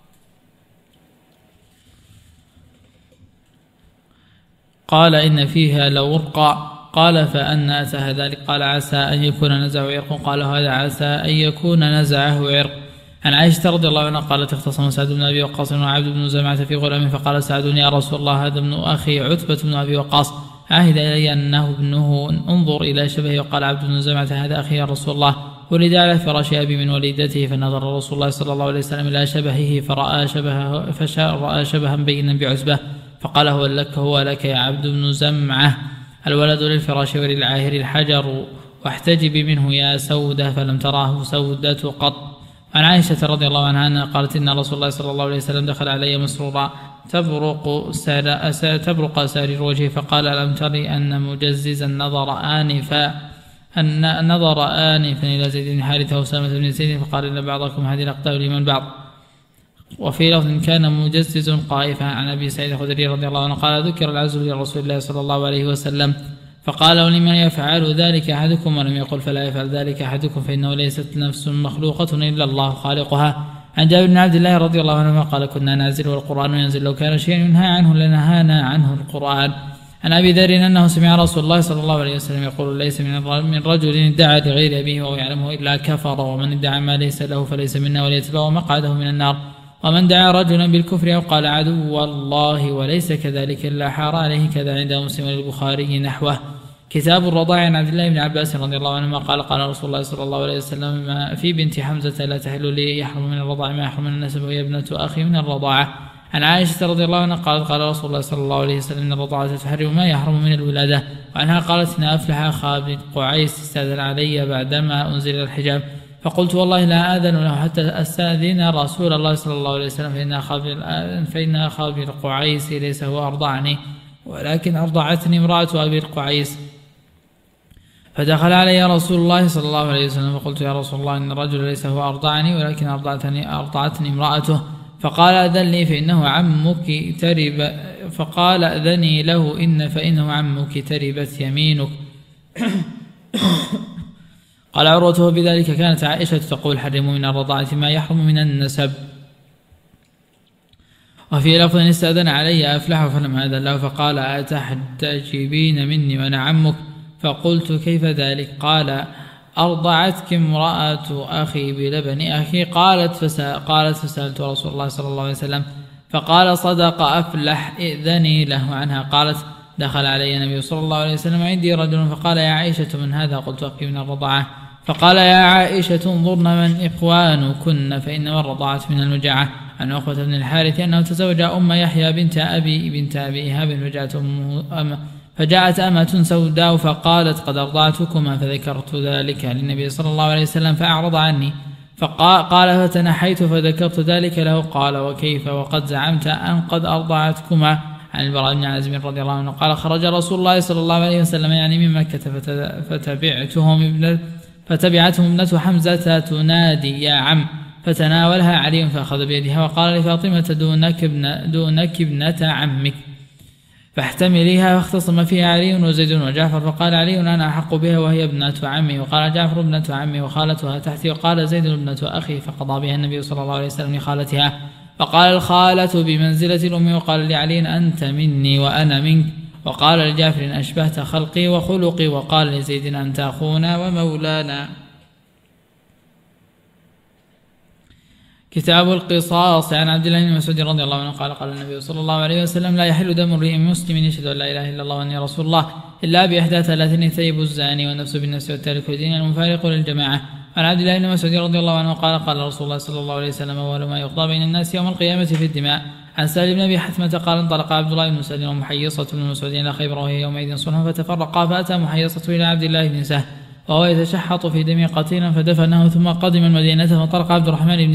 قال إن فيها لورقا. قال فأنى أتاها ذلك؟ قال عسى أن يكون نزعه عرق. قال هذا عسى أن يكون نزعه عرق. عن عائشة رضي الله عنها قالت اختصم سعد بن أبي وقاص وعبد بن زمعة في غلام فقال سعد يا رسول الله هذا ابن أخي عتبة بن أبي وقاص عهد إلي أنه ابنه انظر إلى شبهه. وقال عبد بن زمعة هذا أخي يا رسول الله ولد على فراش أبي من وليدته. فنظر رسول الله صلى الله عليه وسلم إلى شبهه فرأى شبها بينا بعتبة فقال هو لك يا عبد بن زمعة الولد للفراش وللعاهر الحجر واحتجب منه يا سودة فلم تراه سودة قط. عن عائشة رضي الله عنها قالت إن رسول الله صلى الله عليه وسلم دخل علي مسرورا تبرق سارير وجهه فقال ألم تري أن مجززا نظر آنفا إلى زيد بن حارثة وأسامة بن زيد فقال إن بعضكم هذه الأقدام لمن بعض. وفي لفظ كان مجزز قائفا. عن أبي سعيد الخدري رضي الله عنه قال ذكر العزل لرسول الله صلى الله عليه وسلم فقال ولمن يفعل ذلك أحدكم ولم يقل فلا يفعل ذلك أحدكم فإنه ليست نفس مخلوقة إلا الله خالقها. عن جابر بن عبد الله رضي الله عنه قال كنا نعزل والقرآن ينزل لو كان شيء ينهى عنه لنهانا عنه القرآن. عن أبي ذر أنه سمع رسول الله صلى الله عليه وسلم يقول ليس من رجل ادعى لغير أبيه وهو يعلمه إلا كفر ومن ادعى ما ليس له فليس منا وليتبوأ مقعده من النار. ومن دعا رجلا بالكفر أو قال عدو الله وليس كذلك إلا حار عليه كذا عند مسلم البخاري نحوه. كتاب الرضاع عن عبد الله بن عباس رضي الله عنهما قال قال رسول الله صلى الله عليه وسلم في بنت حمزة لا تحل لي يحرم من الرضاع ما يحرم من النسب وهي ابنة أخي من الرضاعة. عن عائشة رضي الله عنها قالت قال رسول الله صلى الله عليه وسلم إن الرضاعة تحرم ما يحرم من الولادة. وعنها قالت إن أفلح أخا بن قعيس استأذن علي بعدما أنزل الحجاب فقلت والله لا آذن له حتى أستأذن رسول الله صلى الله عليه وسلم فإن أخا بن قعيس ليس هو أرضعني ولكن أرضعتني امرأة أبي القعيس. فدخل علي رسول الله صلى الله عليه وسلم فقلت يا رسول الله إن الرجل ليس هو أرضعني ولكن أرضعتني امرأته. فقال أذن لي فإنه عمك ترب فقال أذني له فإنه عمك تربت يمينك. قال عروته بذلك كانت عائشة تقول حرموا من الرضاعة ما يحرم من النسب. وفي لفظ استأذن علي أفلح فلم أذن له فقال أتحتجبين مني وأنا عمك؟ فقلت كيف ذلك؟ قال أرضعتك امرأة أخي بلبن أخي. قالت فسألت رسول الله صلى الله عليه وسلم فقال صدق أفلح ائذني له. عنها قالت دخل علي النبي صلى الله عليه وسلم عندي رجل فقال يا عائشة من هذا؟ قلت أخي من الرضاعة. فقال يا عائشة انظرن من إخوانكن فإنما الرضاعة من المجاعة. عن عقبة بن الحارث أنه تزوج أم يحيى بنت أبي إيهاب فجاءت أمة سوداء فقالت قد أرضعتكما، فذكرت ذلك للنبي صلى الله عليه وسلم فأعرض عني، فقال فتنحيت فذكرت ذلك له، قال وكيف وقد زعمت أن قد أرضعتكما. عن البراء بن عازب رضي الله عنه قال خرج رسول الله صلى الله عليه وسلم يعني من مكة فتبعتهم ابنة حمزة تنادي يا عم، فتناولها علي فأخذ بيدها وقال لفاطمة دونك ابنة عمك فاحتمليها، فاختصم فيها علي وزيد وجعفر، فقال علي أنا أحق بها وهي ابنة عمي، وقال جعفر ابنة عمي وخالتها تحتي، وقال زيد ابنة أخي، فقضى بها النبي صلى الله عليه وسلم لخالتها. فقال الخالة بمنزلة الأم، وقال لعلي أنت مني وأنا منك، وقال لجعفر أشبهت خلقي وخلقي، وقال لزيد أنت أخونا ومولانا. كتاب القصاص. عن عبد الله بن مسعود رضي الله عنه قال قال النبي صلى الله عليه وسلم لا يحل دم امرئ مسلم يشهد أن لا إله إلا الله وأني رسول الله إلا بإحدى ثلاث: الثيب الزاني والنفس بالنفس والتارك لدين المفارق للجماعة. عن عبد الله بن مسعود رضي الله عنه قال قال رسول الله صلى الله عليه وسلم أول ما يقضى بين الناس يوم القيامة في الدماء. عن سالم بن أبي حثمة قال انطلق عبد الله بن مسعود ومحيصة بن مسعود إلى خيبر وهي يومئذ صلح، فتفرقا، فأتى محيصة إلى عبد الله بن سهل وهو يتشحط في دم قتيلا فدفنه، ثم قدم المدينة فطرق عبد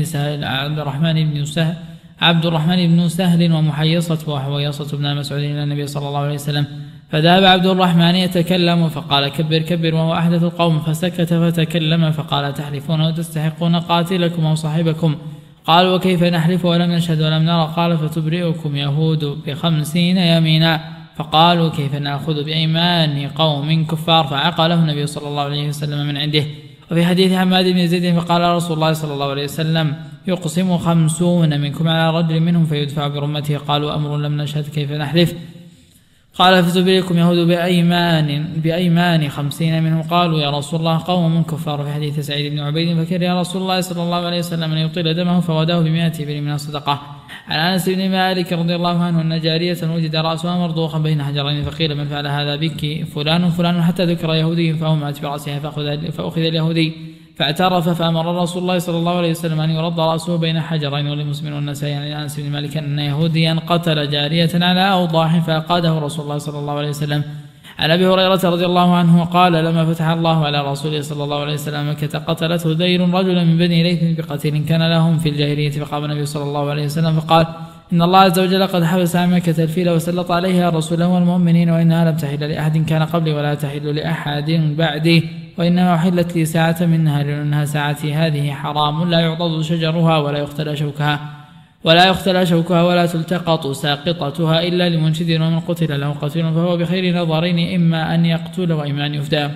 الرحمن بن سهل ومحيصة وحويصة بن مسعود إلى النبي صلى الله عليه وسلم، فذهب عبد الرحمن يتكلم فقال كبر كبر، وهو أحدث القوم، فسكت فتكلم فقال تحلفون وتستحقون قاتلكم أو صاحبكم؟ قال وكيف نحلف ولم نشهد ولم نرى؟ قال فتبرئكم يهود ب50 يمينا. فقالوا كيف نأخذ بأيمان قوم كفار؟ فعقله النبي صلى الله عليه وسلم من عنده. وفي حديث حماد بن زيد فقال رسول الله صلى الله عليه وسلم يقسم 50 منكم على رجل منهم فيدفع برمته. قالوا أمر لم نشهد كيف نحلف؟ قال فتبرئكم يهود بأيمان 50 منهم. قالوا يا رسول الله قوم كفار. في حديث سعيد بن عبيد فكر يا رسول الله صلى الله عليه وسلم أن يطيل دمه فوداه ب100 إبل من الصدقة. عن أنس بن مالك رضي الله عنه أن جارية وجد رأسها مرضوخا بين حجرين، فقيل من فعل هذا بك؟ فلان فلان، حتى ذكر يهودي فأومأت برأسها فأخذ اليهودي فاعترف، فأمر رسول الله صلى الله عليه وسلم أن يرد رأسه بين حجرين. ولمسلم والنسائي عن أنس بن مالك أن يهوديا قتل جارية على أوضاح فأقاده رسول الله صلى الله عليه وسلم. عن أبي هريرة رضي الله عنه قال لما فتح الله على رسوله صلى الله عليه وسلم مكة قتلته دير رجلا من بني ليث بقتيل كان لهم في الجاهلية، فقام النبي صلى الله عليه وسلم فقال إن الله عز وجل قد حبس عن مكة الفيل وسلط عليها رسوله والمؤمنين، وإنها لم تحل لأحد كان قبلي ولا تحل لأحد بعدي، وإنما أحلت لي ساعة منها لأنها ساعتي هذه حرام لا يعضد شجرها ولا يختلى شوكها ولا تلتقط ساقطتها إلا لمنشد، ومن قتل له قتيل فهو بخير نظرين إما أن يقتل وإما أن يفدى.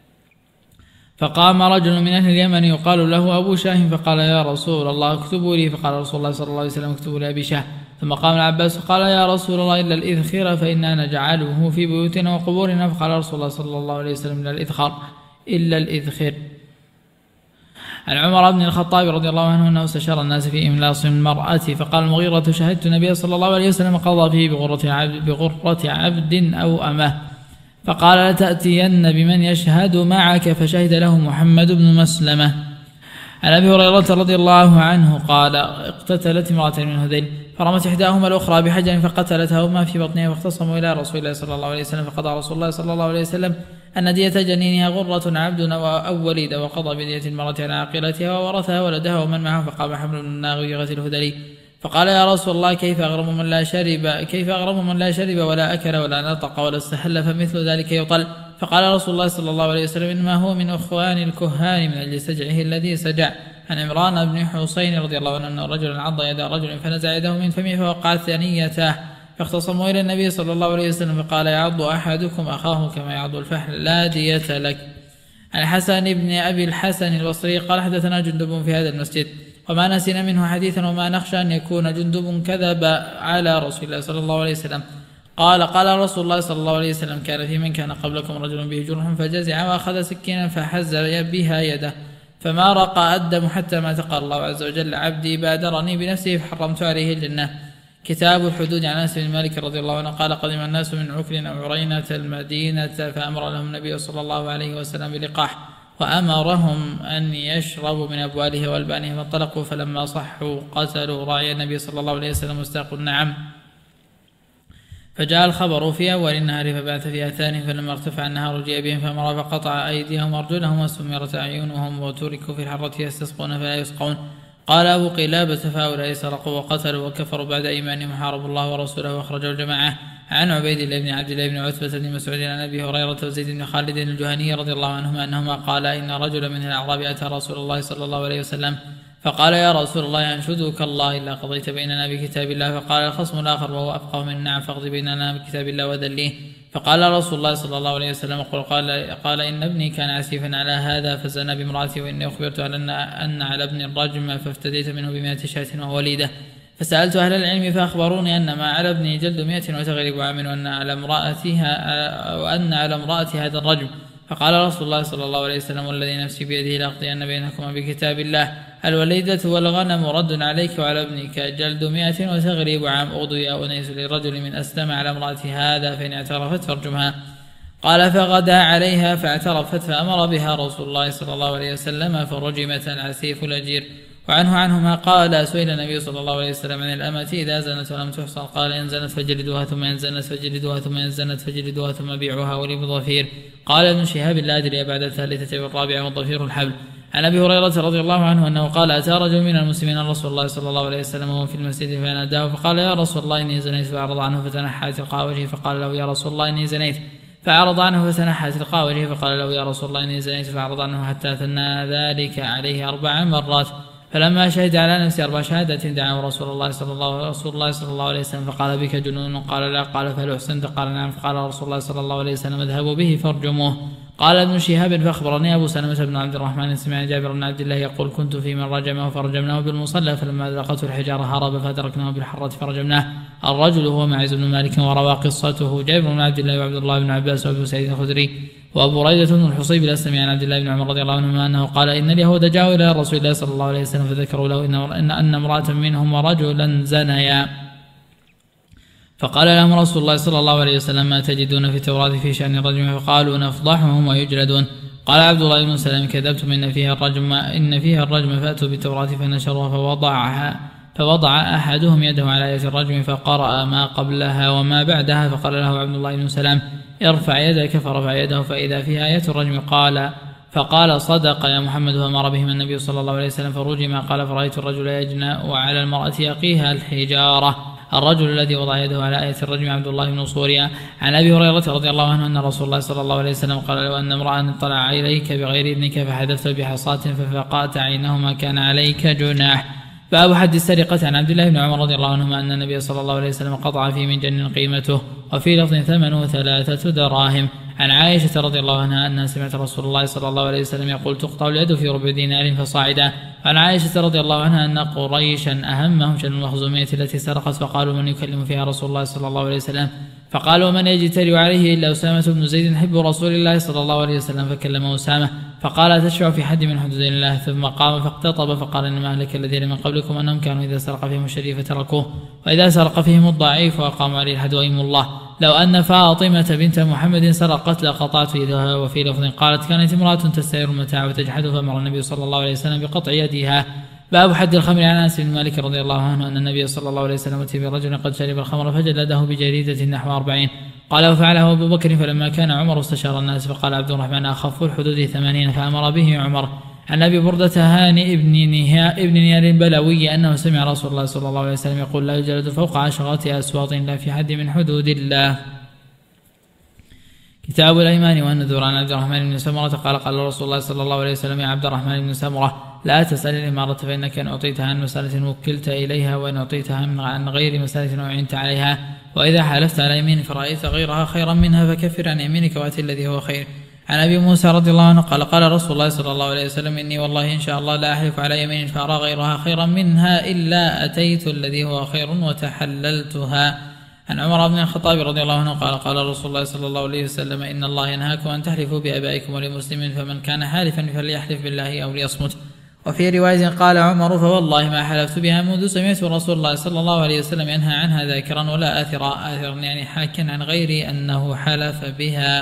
فقام رجل من أهل اليمن يقال له أبو شاه فقال يا رسول الله اكتبوا لي، فقال رسول الله صلى الله عليه وسلم اكتبوا لأبي شاه. ثم قام العباس فقال يا رسول الله إلا الإذخر فإننا نجعله في بيوتنا وقبورنا، فقال رسول الله صلى الله عليه وسلم إلا الإذخر. عن عمر بن الخطاب رضي الله عنه أنه استشار الناس في إملاص المرأة، فقال المغيرة شهدت النبي صلى الله عليه وسلم قضى فيه بغرة عبد أو أمه، فقال لتأتين بمن يشهد معك، فشهد له محمد بن مسلمة. عن أبي هريرة رضي الله عنه قال اقتتلت امرأة من هذيل فرمت إحداهما الأخرى بحجر فقتلتها وما في بطنها، فاختصموا إلى رسول الله صلى الله عليه وسلم، فقضى رسول الله صلى الله عليه وسلم أن دية جنينها غرة عبد أو وليد، وقضى بدية المرأة على عاقلتها وورثها ولدها ومن معه. فقام حمل بن الناغية الهذلي فقال يا رسول الله كيف أغرم من لا شرب ولا أكل ولا نطق ولا استحل فمثل ذلك يطل؟ فقال رسول الله صلى الله عليه وسلم إنما هو من أخوان الكهان من أجل سجعه الذي سجع. عن عمران بن حسين رضي الله عنه أن رجلا عض يد رجل فنزع يده من فمه فوقعت ثنيته، فاختصموا إلى النبي صلى الله عليه وسلم فقال يعض أحدكم أخاه كما يعض الفحل لا دية لك. عن حسن بن أبي الحسن البصري قال حدثنا جندب في هذا المسجد وما نسينا منه حديثا وما نخشى أن يكون جندب كذب على رسول الله صلى الله عليه وسلم. قال رسول الله صلى الله عليه وسلم كان في من كان قبلكم رجل به جرح فجزع وأخذ سكينا فحز بها يده فما رقى الدم حتى ما قال الله عز وجل عبدي بادرني بنفسه فحرمت عليه الجنة. كتاب الحدود عن أنس بن مالك رضي الله عنه قال قدم الناس من عكر أو عرينة المدينة فأمر لهم النبي صلى الله عليه وسلم بلقاح وأمرهم أن يشربوا من أبواله وألبانه فانطلقوا فلما صحوا قتلوا راعي النبي صلى الله عليه وسلم واستاقوا النعم فجاء الخبر في أول النهار فبعث في أثانهم فلما ارتفع النهار جيء بهم فأمر فقطع أيديهم وأرجلهم وسمرت أعينهم وتركوا في الحرة يستسقون فلا يسقون. قال أبو قلابة فهؤلاء سرقوا وقتلوا وكفروا بعد إيمانهم وحاربوا الله ورسوله وأخرجوا الجماعة. عن عبيد الله بن عبد الله بن عتبة بن مسعود عن أبي هريرة وزيد بن خالد الجهني رضي الله عنهما أنهما قالا إن رجلا من الأعراب أتى رسول الله صلى الله عليه وسلم فقال يا رسول الله أنشدك الله إلا قضيت بيننا بكتاب الله. فقال الخصم الآخر وهو أفقه من النعم فاقض بيننا بكتاب الله ودليه. فقال رسول الله صلى الله عليه وسلم قال إن ابني كان عسيفا على هذا فزنى بامرأتي وإني أخبرت أن على ابن الرجم فافتديت منه ب100 شاة وهو وليدة. فسألت أهل العلم فأخبروني أن ما على ابني جلد 100 وتغريب عام وأن على امرأة هذا الرجم. فقال رسول الله صلى الله عليه وسلم والذي نفسي بيده لأقضين بينكما بكتاب الله الوليدة والغنم رد عليك وعلى ابنك جلد 100 وتغريب عام. أغدو يا أنيس لرجل من أسلم على امرأة هذا فإن اعترفت فارجمها. قال فغدا عليها فاعترفت فأمر بها رسول الله صلى الله عليه وسلم فرجمت العسيف الأجير. عنهما قال سئل النبي صلى الله عليه وسلم عن الأمة إذا زنت ولم تحصن قال إن زنت فجلدوها ثم إن زنت فجلدوها ثم إن زنت فجلدوها ثم بيعوها ولي بضفير. قال ابن شهاب لا أدري بعد الثالثة والرابعة والضفير الحبل. عن أبي هريرة رضي الله عنه أنه قال أتى رجل من المسلمين رسول الله صلى الله عليه وسلم وهو في المسجد فناداه فقال يا رسول الله إني زنيت فأعرض عنه فتنحى تلقاء وجهه فقال له يا رسول الله إني زنيت فأعرض عنه فتنحى تلقاء وجهه فقال له يا رسول الله إني زنيت فأعرض عنه حتى ثنى ذلك عليه 4 مرات. فلما شهد على نفسه 4 شهادات دعاه رسول الله صلى الله عليه وسلم فقال بك جنون قال لا قال فهل أحسنت قال نعم فقال رسول الله صلى الله عليه وسلم اذهبوا به فارجموه. قال ابن شهاب فأخبرني أبو سلمة بن عبد الرحمن سمع جابر بن عبد الله يقول كنت في من رجمه فرجمناه بالمصلى فلما ذاقته الحجارة هرب فأدركناه بالحرة فرجمناه. الرجل هو معز بن مالك وروى قصته جابر بن عبد الله وعبد الله بن عباس وأبو سعيد الخدري وأبو بريدة بن الحصيب الأسلمي عن عبد الله بن عمر رضي الله عنهما أنه قال إن اليهود جاءوا إلى رسول الله صلى الله عليه وسلم فذكروا له أن امرأة منهم ورجلا زنيا فقال لهم رسول الله صلى الله عليه وسلم ما تجدون في التوراة في شأن الرجم فقالوا نفضحهم ويجلدون. قال عبد الله بن سلام كذبتم إن فيها الرجم فأتوا بالتوراة فنشروها فوضع أحدهم يده على آية الرجم فقرأ ما قبلها وما بعدها فقال له عبد الله بن سلام ارفع يدك فرفع يده فإذا فيها آية الرجم فقال صدق يا محمد وأمر بهم النبي صلى الله عليه وسلم فرجم. قال فرأيت الرجل يجنى وعلى المرأة يقيها الحجارة. الرجل الذي وضع يده على آية الرجم عبد الله بن صوريا. عن أبي هريرة رضي الله عنه أن رسول الله صلى الله عليه وسلم قال لو أن امرأ اطلع إليك بغير إذنك فحدثت بحصاة ففقأت عينهما كان عليك جناح. باب حد السرقة. عن عبد الله بن عمر رضي الله عنهما أن النبي صلى الله عليه وسلم قطع فيه من جن قيمته وفي لفظ ثمنه 3 دراهم. عن عائشة رضي الله عنها أنها سمعت رسول الله صلى الله عليه وسلم يقول تقطع اليد في ربع دينار فصاعدا. عن عائشة رضي الله عنها أن قريشا أهمهم شأن المخزومية التي سرقت فقالوا من يكلم فيها رسول الله صلى الله عليه وسلم فقالوا من يجترئ عليه إلا أسامة بن زيد حب رسول الله صلى الله عليه وسلم فكلم أسامة فقال تشفع في حد من حدود الله ثم قام فاقتطب فقال إنما أهلك الذين من قبلكم أنهم كانوا إذا سرق فيهم الشريف تركوه وإذا سرق فيهم الضعيف وأقاموا عليه الحد وإيم الله لو أن فاطمة بنت محمد سرقت لقطعت يدها. وفي لفظ قالت كانت امرأة تستعير المتاع وتجحد فأمر النبي صلى الله عليه وسلم بقطع يدها. باب حد الخمر. عن أنس بن مالك رضي الله عنه أن النبي صلى الله عليه وسلم أتي برجل قد شرب الخمر فجلده بجريدة نحو 40. قال وفعله أبو بكر فلما كان عمر استشار الناس فقال عبد الرحمن أخف الحدود 80 فأمر به عمر. عن أبي بردة هانئ ابن نيار البلوي أنه سمع رسول الله صلى الله عليه وسلم يقول لا يجلد فوق 10 أسواط لا في حد من حدود الله. كتاب الأيمان والنذور. عن عبد الرحمن بن سمرة قال رسول الله صلى الله عليه وسلم يا عبد الرحمن بن سمرة لا تسأل الإمارة فإنك إن أعطيتها عن مسألة وكلت إليها وإن أعطيتها عن غير مسألة أعنت عليها وإذا حلفت على يمين فرأيت غيرها خيرا منها فكفر عن يمينك وأتي الذي هو خير. عن أبي موسى رضي الله عنه قال رسول الله صلى الله عليه وسلم إني والله إن شاء الله لا أحلف على يمين فأرى غيرها خيرا منها إلا أتيت الذي هو خير وتحللتها. عن عمر بن الخطاب رضي الله عنه قال رسول الله صلى الله عليه وسلم إن الله ينهاكم أن تحلفوا بآبائكم ولمسلم فمن كان حالفا فليحلف بالله أو ليصمت. وفي رواية قال عمر فوالله ما حلفت بها منذ سمعت رسول الله صلى الله عليه وسلم ينهى عنها ذاكرا ولا آثرا يعني حاكا عن غير أنه حلف بها.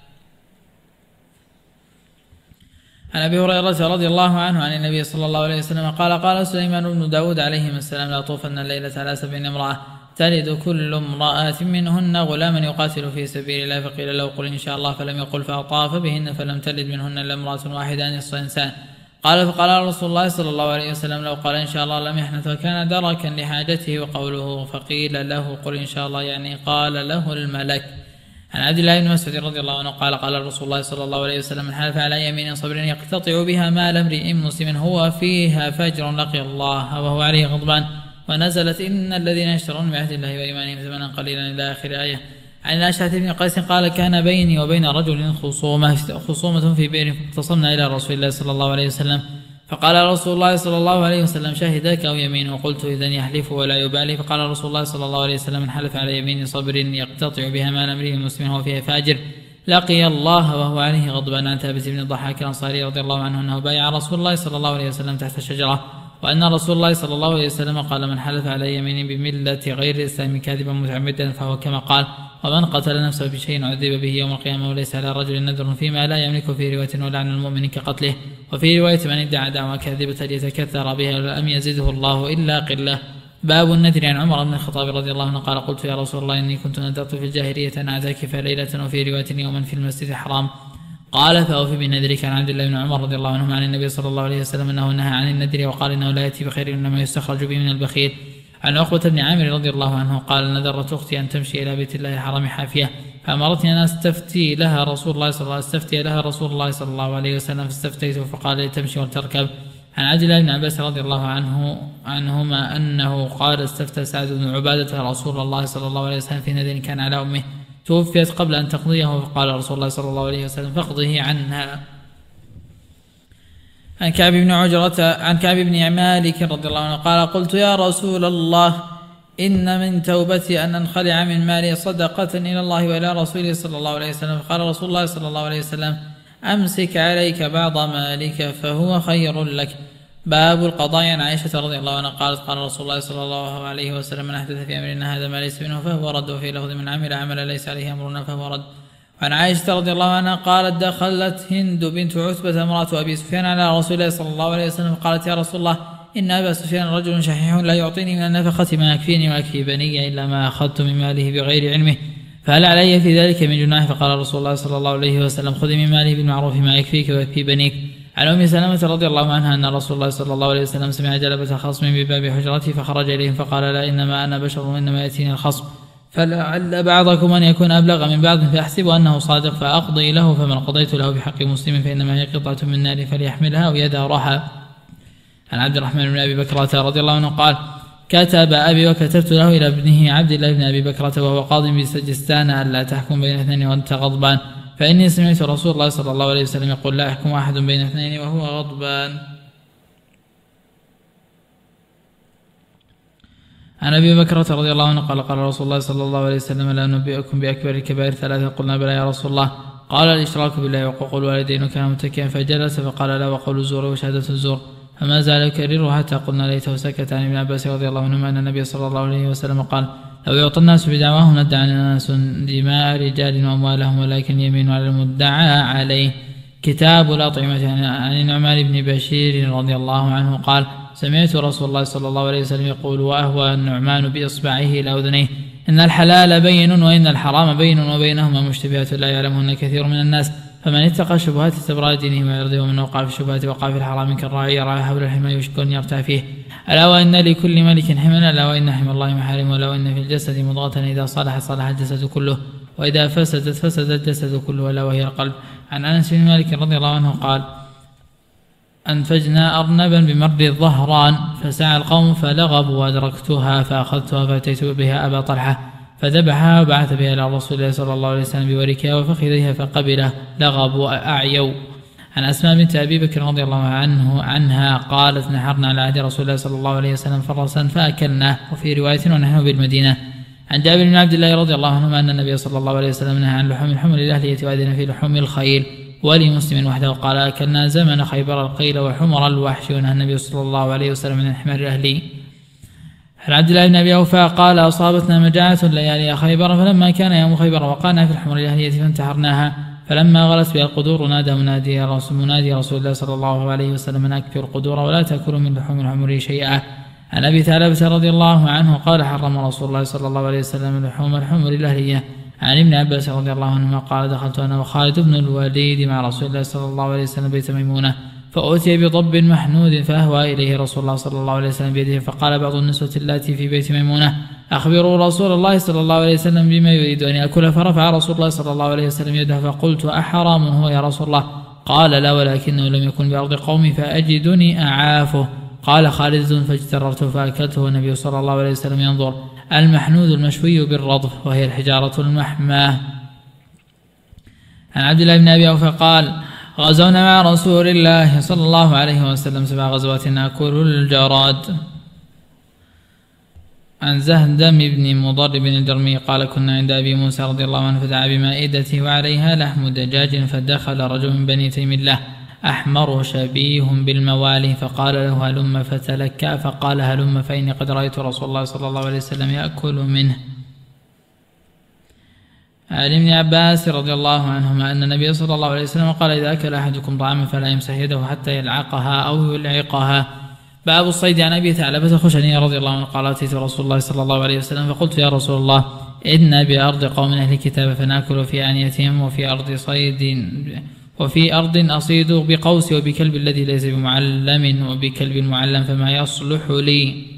عن أبي هريرة رضي الله عنه عن النبي صلى الله عليه وسلم قال سليمان بن داود عليهما السلام لا طوفن الليلة على 70 امرأة تلد كل امرأة منهن غلاما يقاتل في سبيل الله فقيل له قل إن شاء الله فلم يقل فأطاف بهن فلم تلد منهن إلا امرأة واحدة نصف إنسان. فقال رسول الله صلى الله عليه وسلم لو قال إن شاء الله لم يحنث وكان دركا لحاجته وقوله فقيل له قل إن شاء الله يعني قال له الملك. عن عبد الله بن مسعود رضي الله عنه قال رسول الله صلى الله عليه وسلم من حلف على يمين صبر يقتطع بها مال امرئ مسلم هو فيها فجر لقي الله وهو عليه غضبان ونزلت إن الذين يشترون بعهد الله وإيمانهم ثمنا قليلا إلى آخر آية. عن الأشعث بن قيس قال كان بيني وبين رجل خصومة في بئر فاختصمنا إلى رسول الله صلى الله عليه وسلم فقال رسول الله صلى الله عليه وسلم شهدك أو يمين وقلت إذن يحلف ولا يبالي فقال رسول الله صلى الله عليه وسلم من حلف على يمين صبر يقتطع بها مال امرئ مسلم هو فيها فاجر لقي الله وهو عليه غضبان. عن ثابت بن الضحاك الأنصاري رضي الله عنه أنه بايع رسول الله صلى الله عليه وسلم تحت الشجرة وأن رسول الله صلى الله عليه وسلم قال من حلف على يمين بملة غير الإسلام كاذبا متعمدا فهو كما قال ومن قتل نفسه بشيء عذب به يوم القيامة وليس على رجل نذر فيما لا يملك في رواية ولعن المؤمن كقتله. وفي رواية من ادعى دعوى كاذبة ليتكثر بها لم يزده الله إلا قلة. باب النذر. عن عمر بن الخطاب رضي الله عنه قال قلت يا رسول الله إني كنت نذرت في الجاهلية أن أعتكف ليلة وفي رواية يوما في المسجد الحرام قال فأوفي بنذرك. عن عبد الله بن عمر رضي الله عنهما عن النبي صلى الله عليه وسلم أنه نهى عن النذر وقال إنه لا يأتي بخير إنما يستخرج به من البخيل. عن عقبة بن عامر رضي الله عنه قال نذرت أختي أن تمشي إلى بيت الله الحرام حافية فأمرتني أن أستفتي لها رسول الله صلى الله عليه وسلم فاستفتيته فقال لي تمشي وتركب. عن عبد الله بن عباس رضي الله عنهما أنه قال استفتى سعد بن عبادة رسول الله صلى الله عليه وسلم في نذر كان على أمه توفيت قبل أن تقضيه فقال رسول الله صلى الله عليه وسلم فاقضه عنها. عن كعب بن مالك رضي الله عنه قال قلت يا رسول الله إن من توبتي أن أنخلع من مالي صدقة إلى الله وإلى رسوله صلى الله عليه وسلم فقال رسول الله صلى الله عليه وسلم أمسك عليك بعض مالك فهو خير لك. باب القضاء. عن عائشة رضي الله عنها قالت قال رسول الله صلى الله عليه وسلم من أحدث في أمرنا هذا ما ليس منه فهو رد وفي لفظ من عمل عملا ليس عليه أمرنا فهو رد. عن عائشة رضي الله عنها قالت دخلت هند بنت عتبة امرأة أبي سفيان على رسول الله صلى الله عليه وسلم قالت يا رسول الله إن أبا سفيان رجل شحيح لا يعطيني من النفقة ما يكفيني ويكفي بني إلا ما أخذت من ماله بغير علمه فهل علي في ذلك من جناح؟ فقال رسول الله صلى الله عليه وسلم خذ من ماله بالمعروف ما يكفيك ويكفي بنيك. عن أم سلمة رضي الله عنها أن رسول الله صلى الله عليه وسلم سمع جلبة خصم بباب حجرته فخرج إليهم فقال لا إنما أنا بشر وإنما يأتيني الخصم فلعل بعضكم أن يكون أبلغ من بعض فأحسب أنه صادق فأقضي له فمن قضيت له بحق مسلم فإنما هي قطعة من نار فليحملها أو يدارها. عن عبد الرحمن بن أبي بكرة رضي الله عنه قال كتب أبي وكتبت له إلى ابنه عبد الله بن أبي بكرة وهو قاض بسجستان ألا تحكم بين اثنين وأنت غضبان فإني سمعت رسول الله صلى الله عليه وسلم يقول لا يحكم أحد بين اثنين وهو غضبان. عن أبي بكرة رضي الله عنه قال رسول الله صلى الله عليه وسلم لا ننبئكم بأكبر الكبائر ثلاثة قلنا بلى يا رسول الله قال الإشراك بالله وحقوق الوالدين وكان متكئا فجلس فقال لا وقول الزور وشهادة الزور فما زال يكرره حتى قلنا ليته سكت. عن ابن عباس رضي الله عنهما أن النبي صلى الله عليه وسلم قال لو يعطى الناس بدعواهم لادعى الناس دماء رجال وأموالهم ولكن يمين على المدعى عليه. كتاب الأطعمة. عن النعمان بن بشير رضي الله عنه قال سمعت رسول الله صلى الله عليه وسلم يقول وأهوى النعمان بإصبعه إلى أذنيه إن الحلال بين وإن الحرام بين وبينهما مشتبهات لا يعلمهن كثير من الناس فمن اتقى الشبهات استبرأ دينه وعرضه ومن وقع في الشبهات وقع في الحرام كالراعي يرعى حول الحمى يشك أن يرتع فيه. ألا وإن لكل ملك حما ألا وإن حمى الله محارم ولا وإن في الجسد مضغة إذا صلح صلح الجسد كله وإذا فسدت فسد الجسد كله ولا وهي القلب. عن أنس بن مالك رضي الله عنه قال أنفجنا أرنبا بمر الظهران فسعى القوم فلغبوا وأدركتها فأخذتها فأتيت بها أبا طلحة فذبحها وبعث بها إلى رسول الله صلى الله عليه وسلم بوركها وفخذها فقبله لغبوا أعيوا. عن أسماء بنت أبي بكر رضي الله عنها قالت نحرنا على عهد رسول الله صلى الله عليه وسلم فرسا فأكلناه وفي رواية ونحن بالمدينة. عن جابر بن عبد الله رضي الله عنهما أن النبي صلى الله عليه وسلم نهى عن لحوم الحمر الأهلية وأذن في لحوم الخيل ولمسلم وحده قال أكلنا زمن خيبر القيل وحمر الوحش ونهى النبي صلى الله عليه وسلم من الحمار الأهلي. عن عبد الله بن أبي أوفى قال أصابتنا مجاعة ليالي خيبر فلما كان يوم خيبر وقعنا في الحمر الأهلية فانتحرناها فلما غلت بها القدور نادى منادي رسول الله صلى الله عليه وسلم أن أكفر القدور ولا تأكلوا من لحوم الحمر شيئا. عن أبي ثعلبة رضي الله عنه قال حرم رسول الله صلى الله عليه وسلم لحوم الحمر الأهلية. عن ابن عباس رضي الله عنهما قال دخلت أنا وخالد بن الوليد مع رسول الله صلى الله عليه وسلم بيت ميمونة فأتي بضب محنود فأهوى إليه رسول الله صلى الله عليه وسلم بيده فقال بعض النسوة اللاتي في بيت ميمونة أخبروا رسول الله صلى الله عليه وسلم بما يريد أن يأكل فرفع رسول الله صلى الله عليه وسلم يده فقلت أحرام هو يا رسول الله؟ قال لا ولكنه لم يكن بأرض قومي فأجدني أعافه. قال خالد فاجتررته فأكلته والنبي صلى الله عليه وسلم ينظر. المحنود المشوي بالرضف وهي الحجارة المحماة. عن عبد الله بن أبي أوفى قال غزونا مع رسول الله صلى الله عليه وسلم 7 غزوات نأكل الجراد. عن زهدم بن مضر بن الجرمي قال كنا عند أبي موسى رضي الله عنه فدعا بمائدته وعليها لحم دجاج فدخل رجل من بني تيم الله أحمر شبيه بالموالي فقال له هلم فتلكأ فقال هلم فإني قد رأيت رسول الله صلى الله عليه وسلم يأكل منه. عن ابن عباس رضي الله عنهما أن النبي صلى الله عليه وسلم قال إذا أكل أحدكم طعاما فلا يمسح يده حتى يلعقها أو يلعقها. باب الصيد. عن أبي ثعلبة الخشني رضي الله عنه قال أتيت رسول الله صلى الله عليه وسلم فقلت يا رسول الله إن بأرض قوم أهل الكتاب فنأكل في آنيتهم وفي أرض صيد وفي أرض أصيد بقوس وبكلب الذي ليس بمعلم وبكلب معلم فما يصلح لي.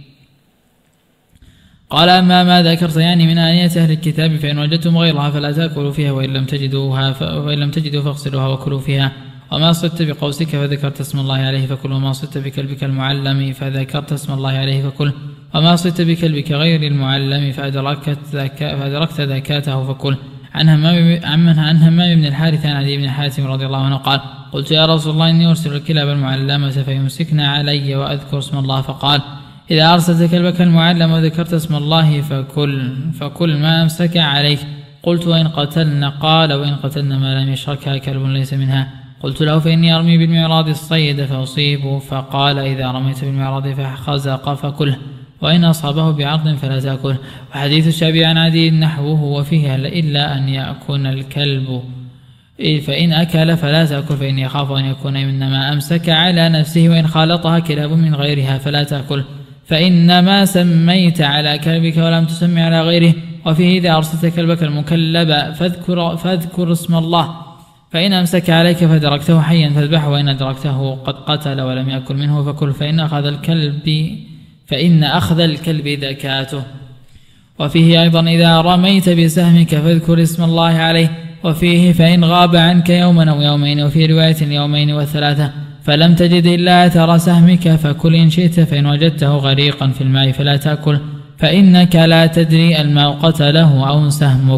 قال أما ما ذكرت يعني من آنية أهل الكتاب فإن وجدتم غيرها فلا تأكلوا فيها وإن لم تجدوا فاغسلوها وكلوا فيها. وما صدت بقوسك فذكرت اسم الله عليه فكل وما صدت بكلبك المعلم فذكرت اسم الله عليه فكل وما صدت بكلبك غير المعلم فأدركت ذكاته فكل. عن همام بن الحارث عن علي بن حاتم رضي الله عنه قال قلت يا رسول الله إني أرسل الكلاب المعلمة فيمسكن علي وأذكر اسم الله فقال إذا أرسلت كلبك المعلم وذكرت اسم الله فكل ما أمسك عليك. قلت وإن قتلن؟ قال وإن قتلن ما لم يشركها كلب ليس منها. قلت له فإني أرمي بالمعراض الصيد فأصيبه فقال إذا رميت بالمعراض فخزق فكله وإن أصابه بعرض فلا تأكل. وحديث الشعبي عن عدي نحوه وفيه إلا أن يأكل الكلب فإن أكل فلا تأكل فإني يخاف أن يكون منما أمسك على نفسه وإن خالطها كلاب من غيرها فلا تأكل فإنما سميت على كلبك ولم تسمي على غيره. وفيه إذا أرسلت كلبك المكلب فاذكر اسم الله فإن أمسك عليك فدركته حيا فاذبحه وإن أدركته قد قتل ولم يأكل منه فكل فإن أخذ الكلب ذكاته. وفيه أيضا إذا رميت بسهمك فاذكر اسم الله عليه. وفيه فإن غاب عنك يوما أو يومين وفي رواية اليومين و3 فلم تجد إلا أثر سهمك فكل إن شئت فإن وجدته غريقا في الماء فلا تأكل فإنك لا تدري الماء قتله أو سهمك.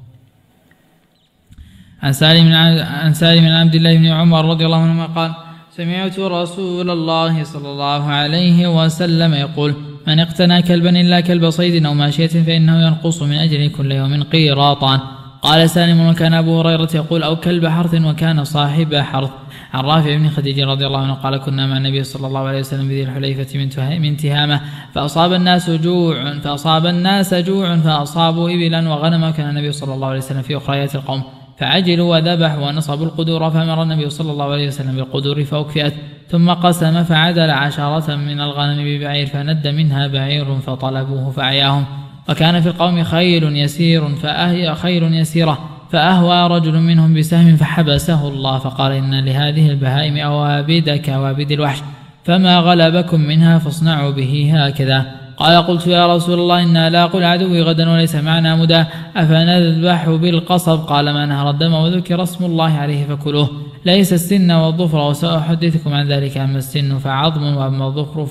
عن سالم عن عبد الله بن عمر رضي الله عنهما قال سمعت رسول الله صلى الله عليه وسلم يقول من اقتنى كلبا إلا كلب صيد أو ماشية فإنه ينقص من أجل كل يوم قيراطان. قال سالم وكان أبو هريرة يقول أو كلب حرث وكان صاحب حرث. عن رافع بن خديج رضي الله عنه قال كنا مع النبي صلى الله عليه وسلم بذي الحليفة من تهامة فأصاب الناس جوع فأصابوا إبلا وغنما كان النبي صلى الله عليه وسلم في أخريات القوم فعجلوا وذبحوا ونصبوا القدور فأمر النبي صلى الله عليه وسلم بالقدور فأكفئت ثم قسم فعدل 10 من الغنم ببعير فند منها بعير فطلبوه فعياهم. وكان في القوم خيل يسيرة فأهوى رجل منهم بسهم فحبسه الله فقال إن لهذه البهائم أوابد كوابد الوحش فما غلبكم منها فاصنعوا به هكذا. قال قلت يا رسول الله إنا لاقوا العدو غدا وليس معنا مدى أفنذبح بالقصب؟ قال ما نهر الدم وذكر اسم الله عليه فكلوه ليس السن والظفر وسأحدثكم عن ذلك. أما السن فعظم وأما الظفر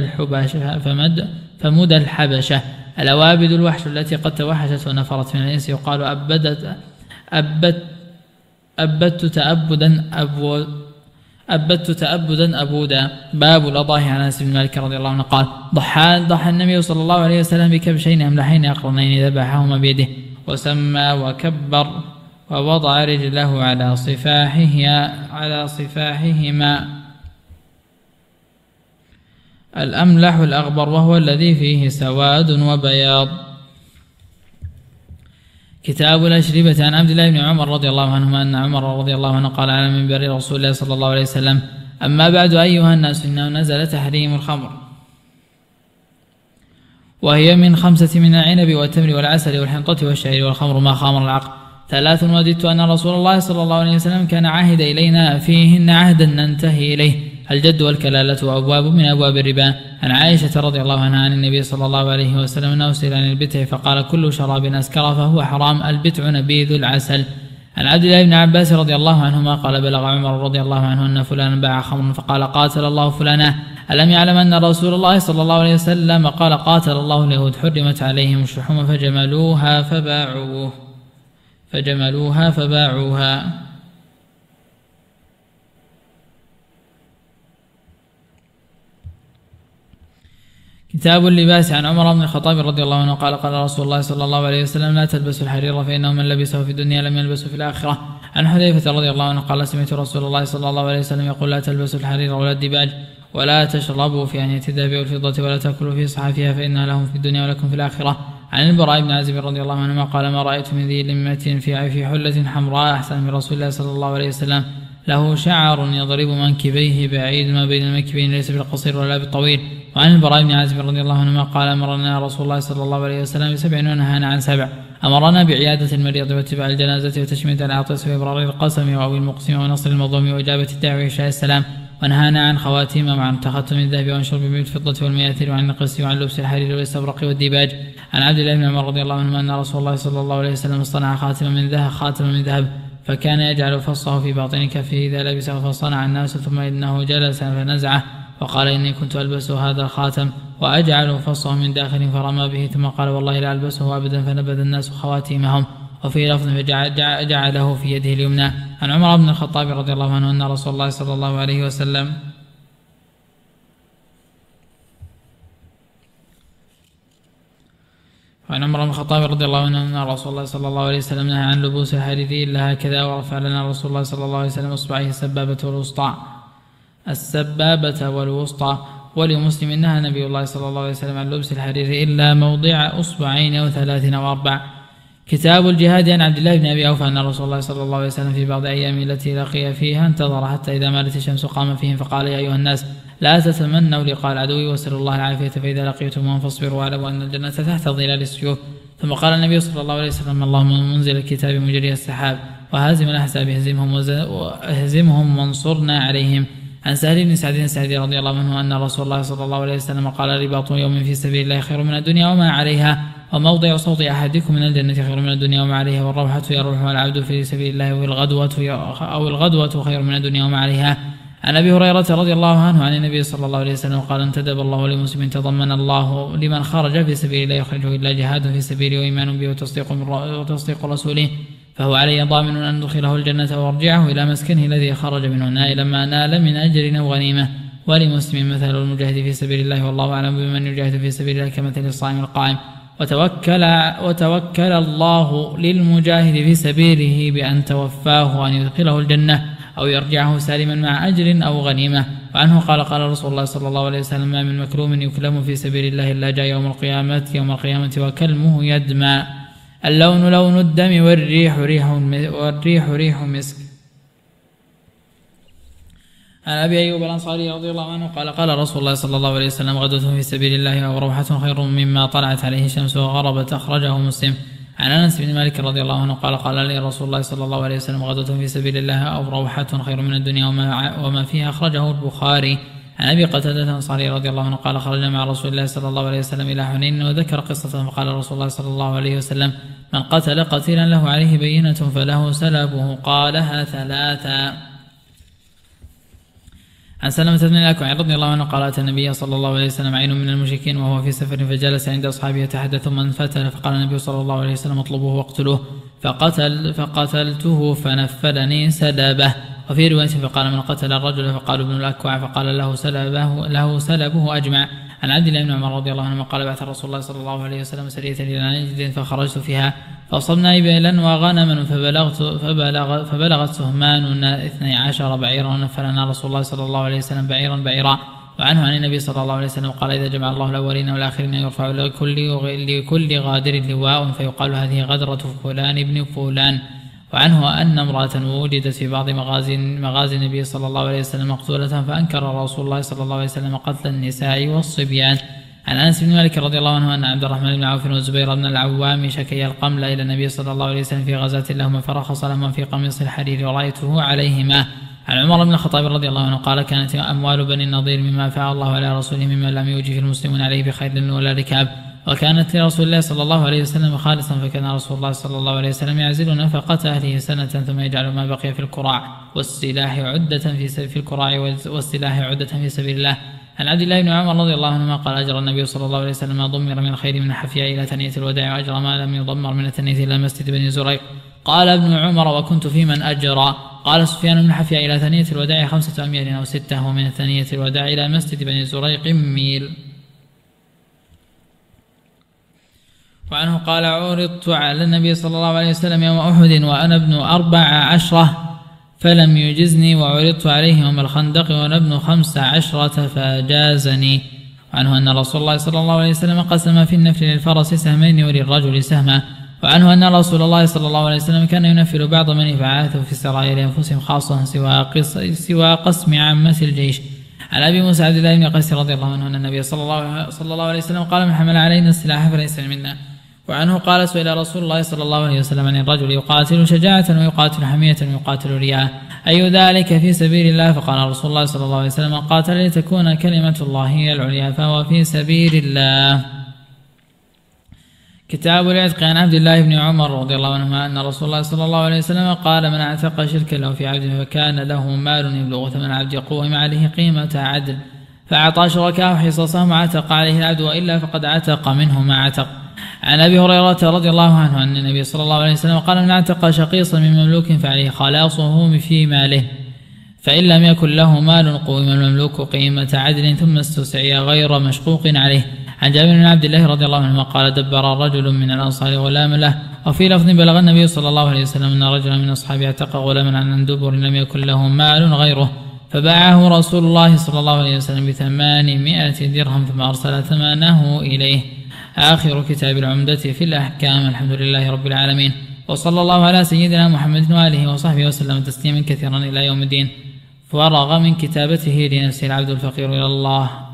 فمدى الحبشة الأوابد الوحش التي قد توحشت ونفرت من الإنس يقال أبدت تأبدا أبودا. باب الأضاحي. عن أنس بن مالك رضي الله عنه قال ضحى النبي صلى الله عليه وسلم بكبشين أملحين أقرنين ذبحهما بيده وسمى ووضع رجله على صفاحهما. الأملح الأغبر وهو الذي فيه سواد وبياض. كتاب الأشربة. عن عبد الله بن عمر رضي الله عنهما أن عمر رضي الله عنه قال على منبر رسول الله صلى الله عليه وسلم: أما بعد أيها الناس، إنه نزل تحريم الخمر، وهي من 5 من العنب والتمر والعسل والحنطة والشعير، والخمر ما خامر العقل. 3 وددت أن رسول الله صلى الله عليه وسلم كان عاهد إلينا فيهن عهدا ننتهي إليه: الجد والكلالة وأبواب من أبواب الربا. عن عائشة رضي الله عنها عن النبي صلى الله عليه وسلم أنه سئل عن البتع فقال: كل شراب أسكر فهو حرام، البتع نبيذ العسل. عن عبد الله بن عباس رضي الله عنهما قال: بلغ عمر رضي الله عنه أن فلانا باع خمرا فقال: قاتل الله فلانا، ألم يعلم أن رسول الله صلى الله عليه وسلم قال: قاتل الله اليهود حرمت عليهم الشحوم فجملوها فباعوها. كتاب اللباس. عن عمر بن الخطاب رضي الله عنه قال: قال رسول الله صلى الله عليه وسلم: لا تلبسوا الحرير فإنه من لبسه في الدنيا لم يلبسه في الآخرة. عن حذيفة رضي الله عنه قال: سمعت رسول الله صلى الله عليه وسلم يقول: لا تلبسوا الحرير ولا الديباج، ولا تشربوا في أنية الذهب والفضة، ولا تأكلوا في صحافها فإنها لهم في الدنيا ولكم في الآخرة. عن البراء بن عازب رضي الله عنهما قال: ما رأيت من ذي لمة في حلة حمراء أحسن من رسول الله صلى الله عليه وسلم، له شعر يضرب منكبيه بعيد ما بين المنكبين، ليس بالقصير ولا بالطويل. وعن البراء بن عازب رضي الله عنهما قال: أمرنا رسول الله صلى الله عليه وسلم ب7 ونهانا عن 7. أمرنا بعيادة المريض واتباع الجنازة وتشميت العاطس وإبرار القسم وأوي المقسم ونصر المظلوم وإجابة الداعي وإفشاء السلام. ونهانا عن خواتيم وعن تختم الذهب وعن شرب بالفضة والمياثر وعن القس وعن لبس الحرير والاستبرق والديباج. عن عبد الله بن عمر رضي الله عنهما أن رسول الله صلى الله عليه وسلم اصطنع خاتما من ذهب فكان يجعل فصه في باطن كفه إذا لبسه، فصنع الناس ثم إنه جلس فنزعه وقال: إني كنت ألبس هذا الخاتم وأجعل فصه من داخل، فرمى به ثم قال: والله لا ألبسه أبدا، فنبذ الناس خواتيمهم. وفي لفظ فجعله في يده اليمنى. عن عمر بن الخطاب رضي الله عنه أن رسول الله صلى الله عليه وسلم وعن عمر بن الخطاب رضي الله عنه أن رسول الله صلى الله عليه وسلم نهى عن لبوس الحرير إلا هكذا، ورفع لنا رسول الله صلى الله عليه وسلم إصبعيه السبابة والوسطى. ولمسلم نهى نبي الله صلى الله عليه وسلم عن لبس الحرير إلا موضع أصبعين أو 3 أو 4. كتاب الجهاد. عن عبد الله بن أبي أوفى أن رسول الله صلى الله عليه وسلم في بعض أيام التي لقي فيها انتظر حتى إذا مالت الشمس قام فيهم فقال: يا أيها الناس، لا تتمنوا لقاء العدو واسألوا الله العافية، فإذا لقيتموهم فاصبروا واعلموا أن الجنة تحت ظلال السيوف. ثم قال النبي صلى الله عليه وسلم: اللهم منزل الكتاب مجري السحاب وهازم الأحزاب اهزمهم وانصرنا عليهم. عن سهل بن سعد السعدي رضي الله عنه أن رسول الله صلى الله عليه وسلم قال: رباط يوم في سبيل الله خير من الدنيا وما عليها، وموضع صوت أحدكم من الجنة خير من الدنيا وما عليها، والروحة يروحها العبد في سبيل الله، والغدوة خير من الدنيا وما عليها. عن أبي هريرة رضي الله عنه عن النبي صلى الله عليه وسلم قال: انتدب الله لمسلم تضمن الله لمن خرج في سبيل الله يخرجه إلا جهاد في سبيله وإيمان به وتصديق رسوله، فهو علي ضامن أن ندخله الجنة وارجعه إلى مسكنه الذي خرج منه نائلا ما نال من أجر أو غنيمة. ولمسلم مثل المجاهد في سبيل الله والله أعلم بمن يجاهد في سبيل الله كمثل الصائم القائم. وتوكل الله للمجاهد في سبيله بأن توفاه أن يدخله الجنة أو يرجعه سالما مع أجر أو غنيمة. وعنه قال: قال رسول الله صلى الله عليه وسلم: ما من مكلوم يكلم في سبيل الله إلا جاء يوم القيامة وكلمه يدمى، اللون لون الدم والريح ريح مسك. عن أبي أيوب الأنصاري رضي الله عنه قال: قال رسول الله صلى الله عليه وسلم: غدوة في سبيل الله أو روحة خير مما طلعت عليه الشمس وغربت، أخرجه مسلم. عن أنس بن مالك رضي الله عنه قال: قال لي رسول الله صلى الله عليه وسلم: غدوة في سبيل الله أو روحة خير من الدنيا وما فيها، أخرجه البخاري. عن أبي قتادة الأنصاري رضي الله عنه قال: خرجنا مع رسول الله صلى الله عليه وسلم إلى حنين، وذكر قصة فقال رسول الله صلى الله عليه وسلم: من قتل قتيلا له عليه بينة فله سلبه، قالها 3. عن سلمة بن الأكوع رضي الله عنه قال: أتى النبي صلى الله عليه وسلم عين من المشركين وهو في سفر فجلس عند أصحابه يتحدث من فتل، فقال النبي صلى الله عليه وسلم: اطلبوه واقتلوه، فقتلته فنفذني سلبه. وفي رواية فقال: من قتل الرجل؟ فقال ابن الأكوع فقال: له سلبه أجمع. عن عبد الله بن عمر رضي الله عنه قال: بعث رسول الله صلى الله عليه وسلم سرية إلى نجد فخرجت فيها فأصبنا إبلا وغنما فبلغت سهماننا 12 بعيرا ونفلنا رسول الله صلى الله عليه وسلم بعيرا. وعنه عن النبي صلى الله عليه وسلم قال: إذا جمع الله الأولين والآخرين يرفع لكل غادر لواء فيقال: هذه غدرة فلان بن فلان. وعنه أن امرأة وجدت في بعض مغازي النبي صلى الله عليه وسلم مقتولة، فأنكر رسول الله صلى الله عليه وسلم قتل النساء والصبيان. عن أنس بن مالك رضي الله عنه أن عبد الرحمن بن عوف والزبير بن العوام شكيا القمل إلى النبي صلى الله عليه وسلم في غزاة لهما، فرخص لهما في قميص الحرير ورأيته عليهما. عن عمر بن الخطاب رضي الله عنه قال: كانت أموال بني النضير مما أفاء الله على رسوله مما لم يوجف المسلمون عليه بخيل ولا ركاب، وكانت لرسول الله صلى الله عليه وسلم خالصا، فكان رسول الله صلى الله عليه وسلم يعزل نفقة أهله سنة ثم يجعل ما بقي في الكراع والسلاح عدة في سبيل الله. عن عبد الله بن عمر رضي الله عنهما قال: أجرى النبي صلى الله عليه وسلم ما ضمر من الخير من الحفياء إلى ثنية الوداع، وأجرى ما لم يضمر من الثنية إلى مسجد بني زريق. قال ابن عمر: وكنت في من أجرى. قال سفيان: من الحفياء إلى ثنية الوداع 5 أميال أو 6، ومن الثنية الوداع إلى مسجد بني زريق ميل. وعنه قال: عرضت على النبي صلى الله عليه وسلم يوم أحد وأنا ابن 14 فلم يجزني، وعرضت عليه يوم الخندق وأنا ابن 15 فجازني. وعنه أن رسول الله صلى الله عليه وسلم قسم في النفل للفرس سهمين وللرجل سهما. وعنه أن رسول الله صلى الله عليه وسلم كان ينفل بعض من فعاته في السرايا لأنفسهم خاصة سوى قسم عامة الجيش. عن أبي موسى عبد الله بن قيس رضي الله عنه أن النبي صلى الله عليه وسلم قال: من حمل علينا السلاح فليس منا. وعنه قال: سئل رسول الله صلى الله عليه وسلم عن الرجل يقاتل شجاعة ويقاتل حمية ويقاتل رياء، أي ذلك في سبيل الله؟ فقال رسول الله صلى الله عليه وسلم: قاتل لتكون كلمة الله هي العليا فهو في سبيل الله. كتاب العتق. عن عبد الله بن عمر رضي الله عنهما أن رسول الله صلى الله عليه وسلم قال: من اعتق شركا له في عبد فكان له مال يبلغ ثمن عبد قوم عليه قيمة عدل، فأعطى شركاه حصصهم عتق عليه العبد، وإلا فقد عتق منه ما عتق. عن أبي هريرة رضي الله عنه أن النبي صلى الله عليه وسلم قال: من اعتق شقيصا من مملوك فعليه خلاصه في ماله، فإن لم يكن له مال قوم المملوك قيمة عدل ثم استسعي غير مشقوق عليه. عن جابر بن عبد الله رضي الله عنهما قال: دبر رجل من الأنصار غلام له، وفي لفظ: بلغ النبي صلى الله عليه وسلم أن رجلا من أصحابه اعتق غلاما عن دبر لم يكن له مال غيره، فباعه رسول الله صلى الله عليه وسلم ب800 درهم ثم أرسل ثمنه إليه. آخر كتاب العمدة في الأحكام. الحمد لله رب العالمين، وصلى الله على سيدنا محمد وآله وصحبه وسلم تسليما كثيرا إلى يوم الدين. فرغ من كتابته لنفسه العبد الفقير إلى الله.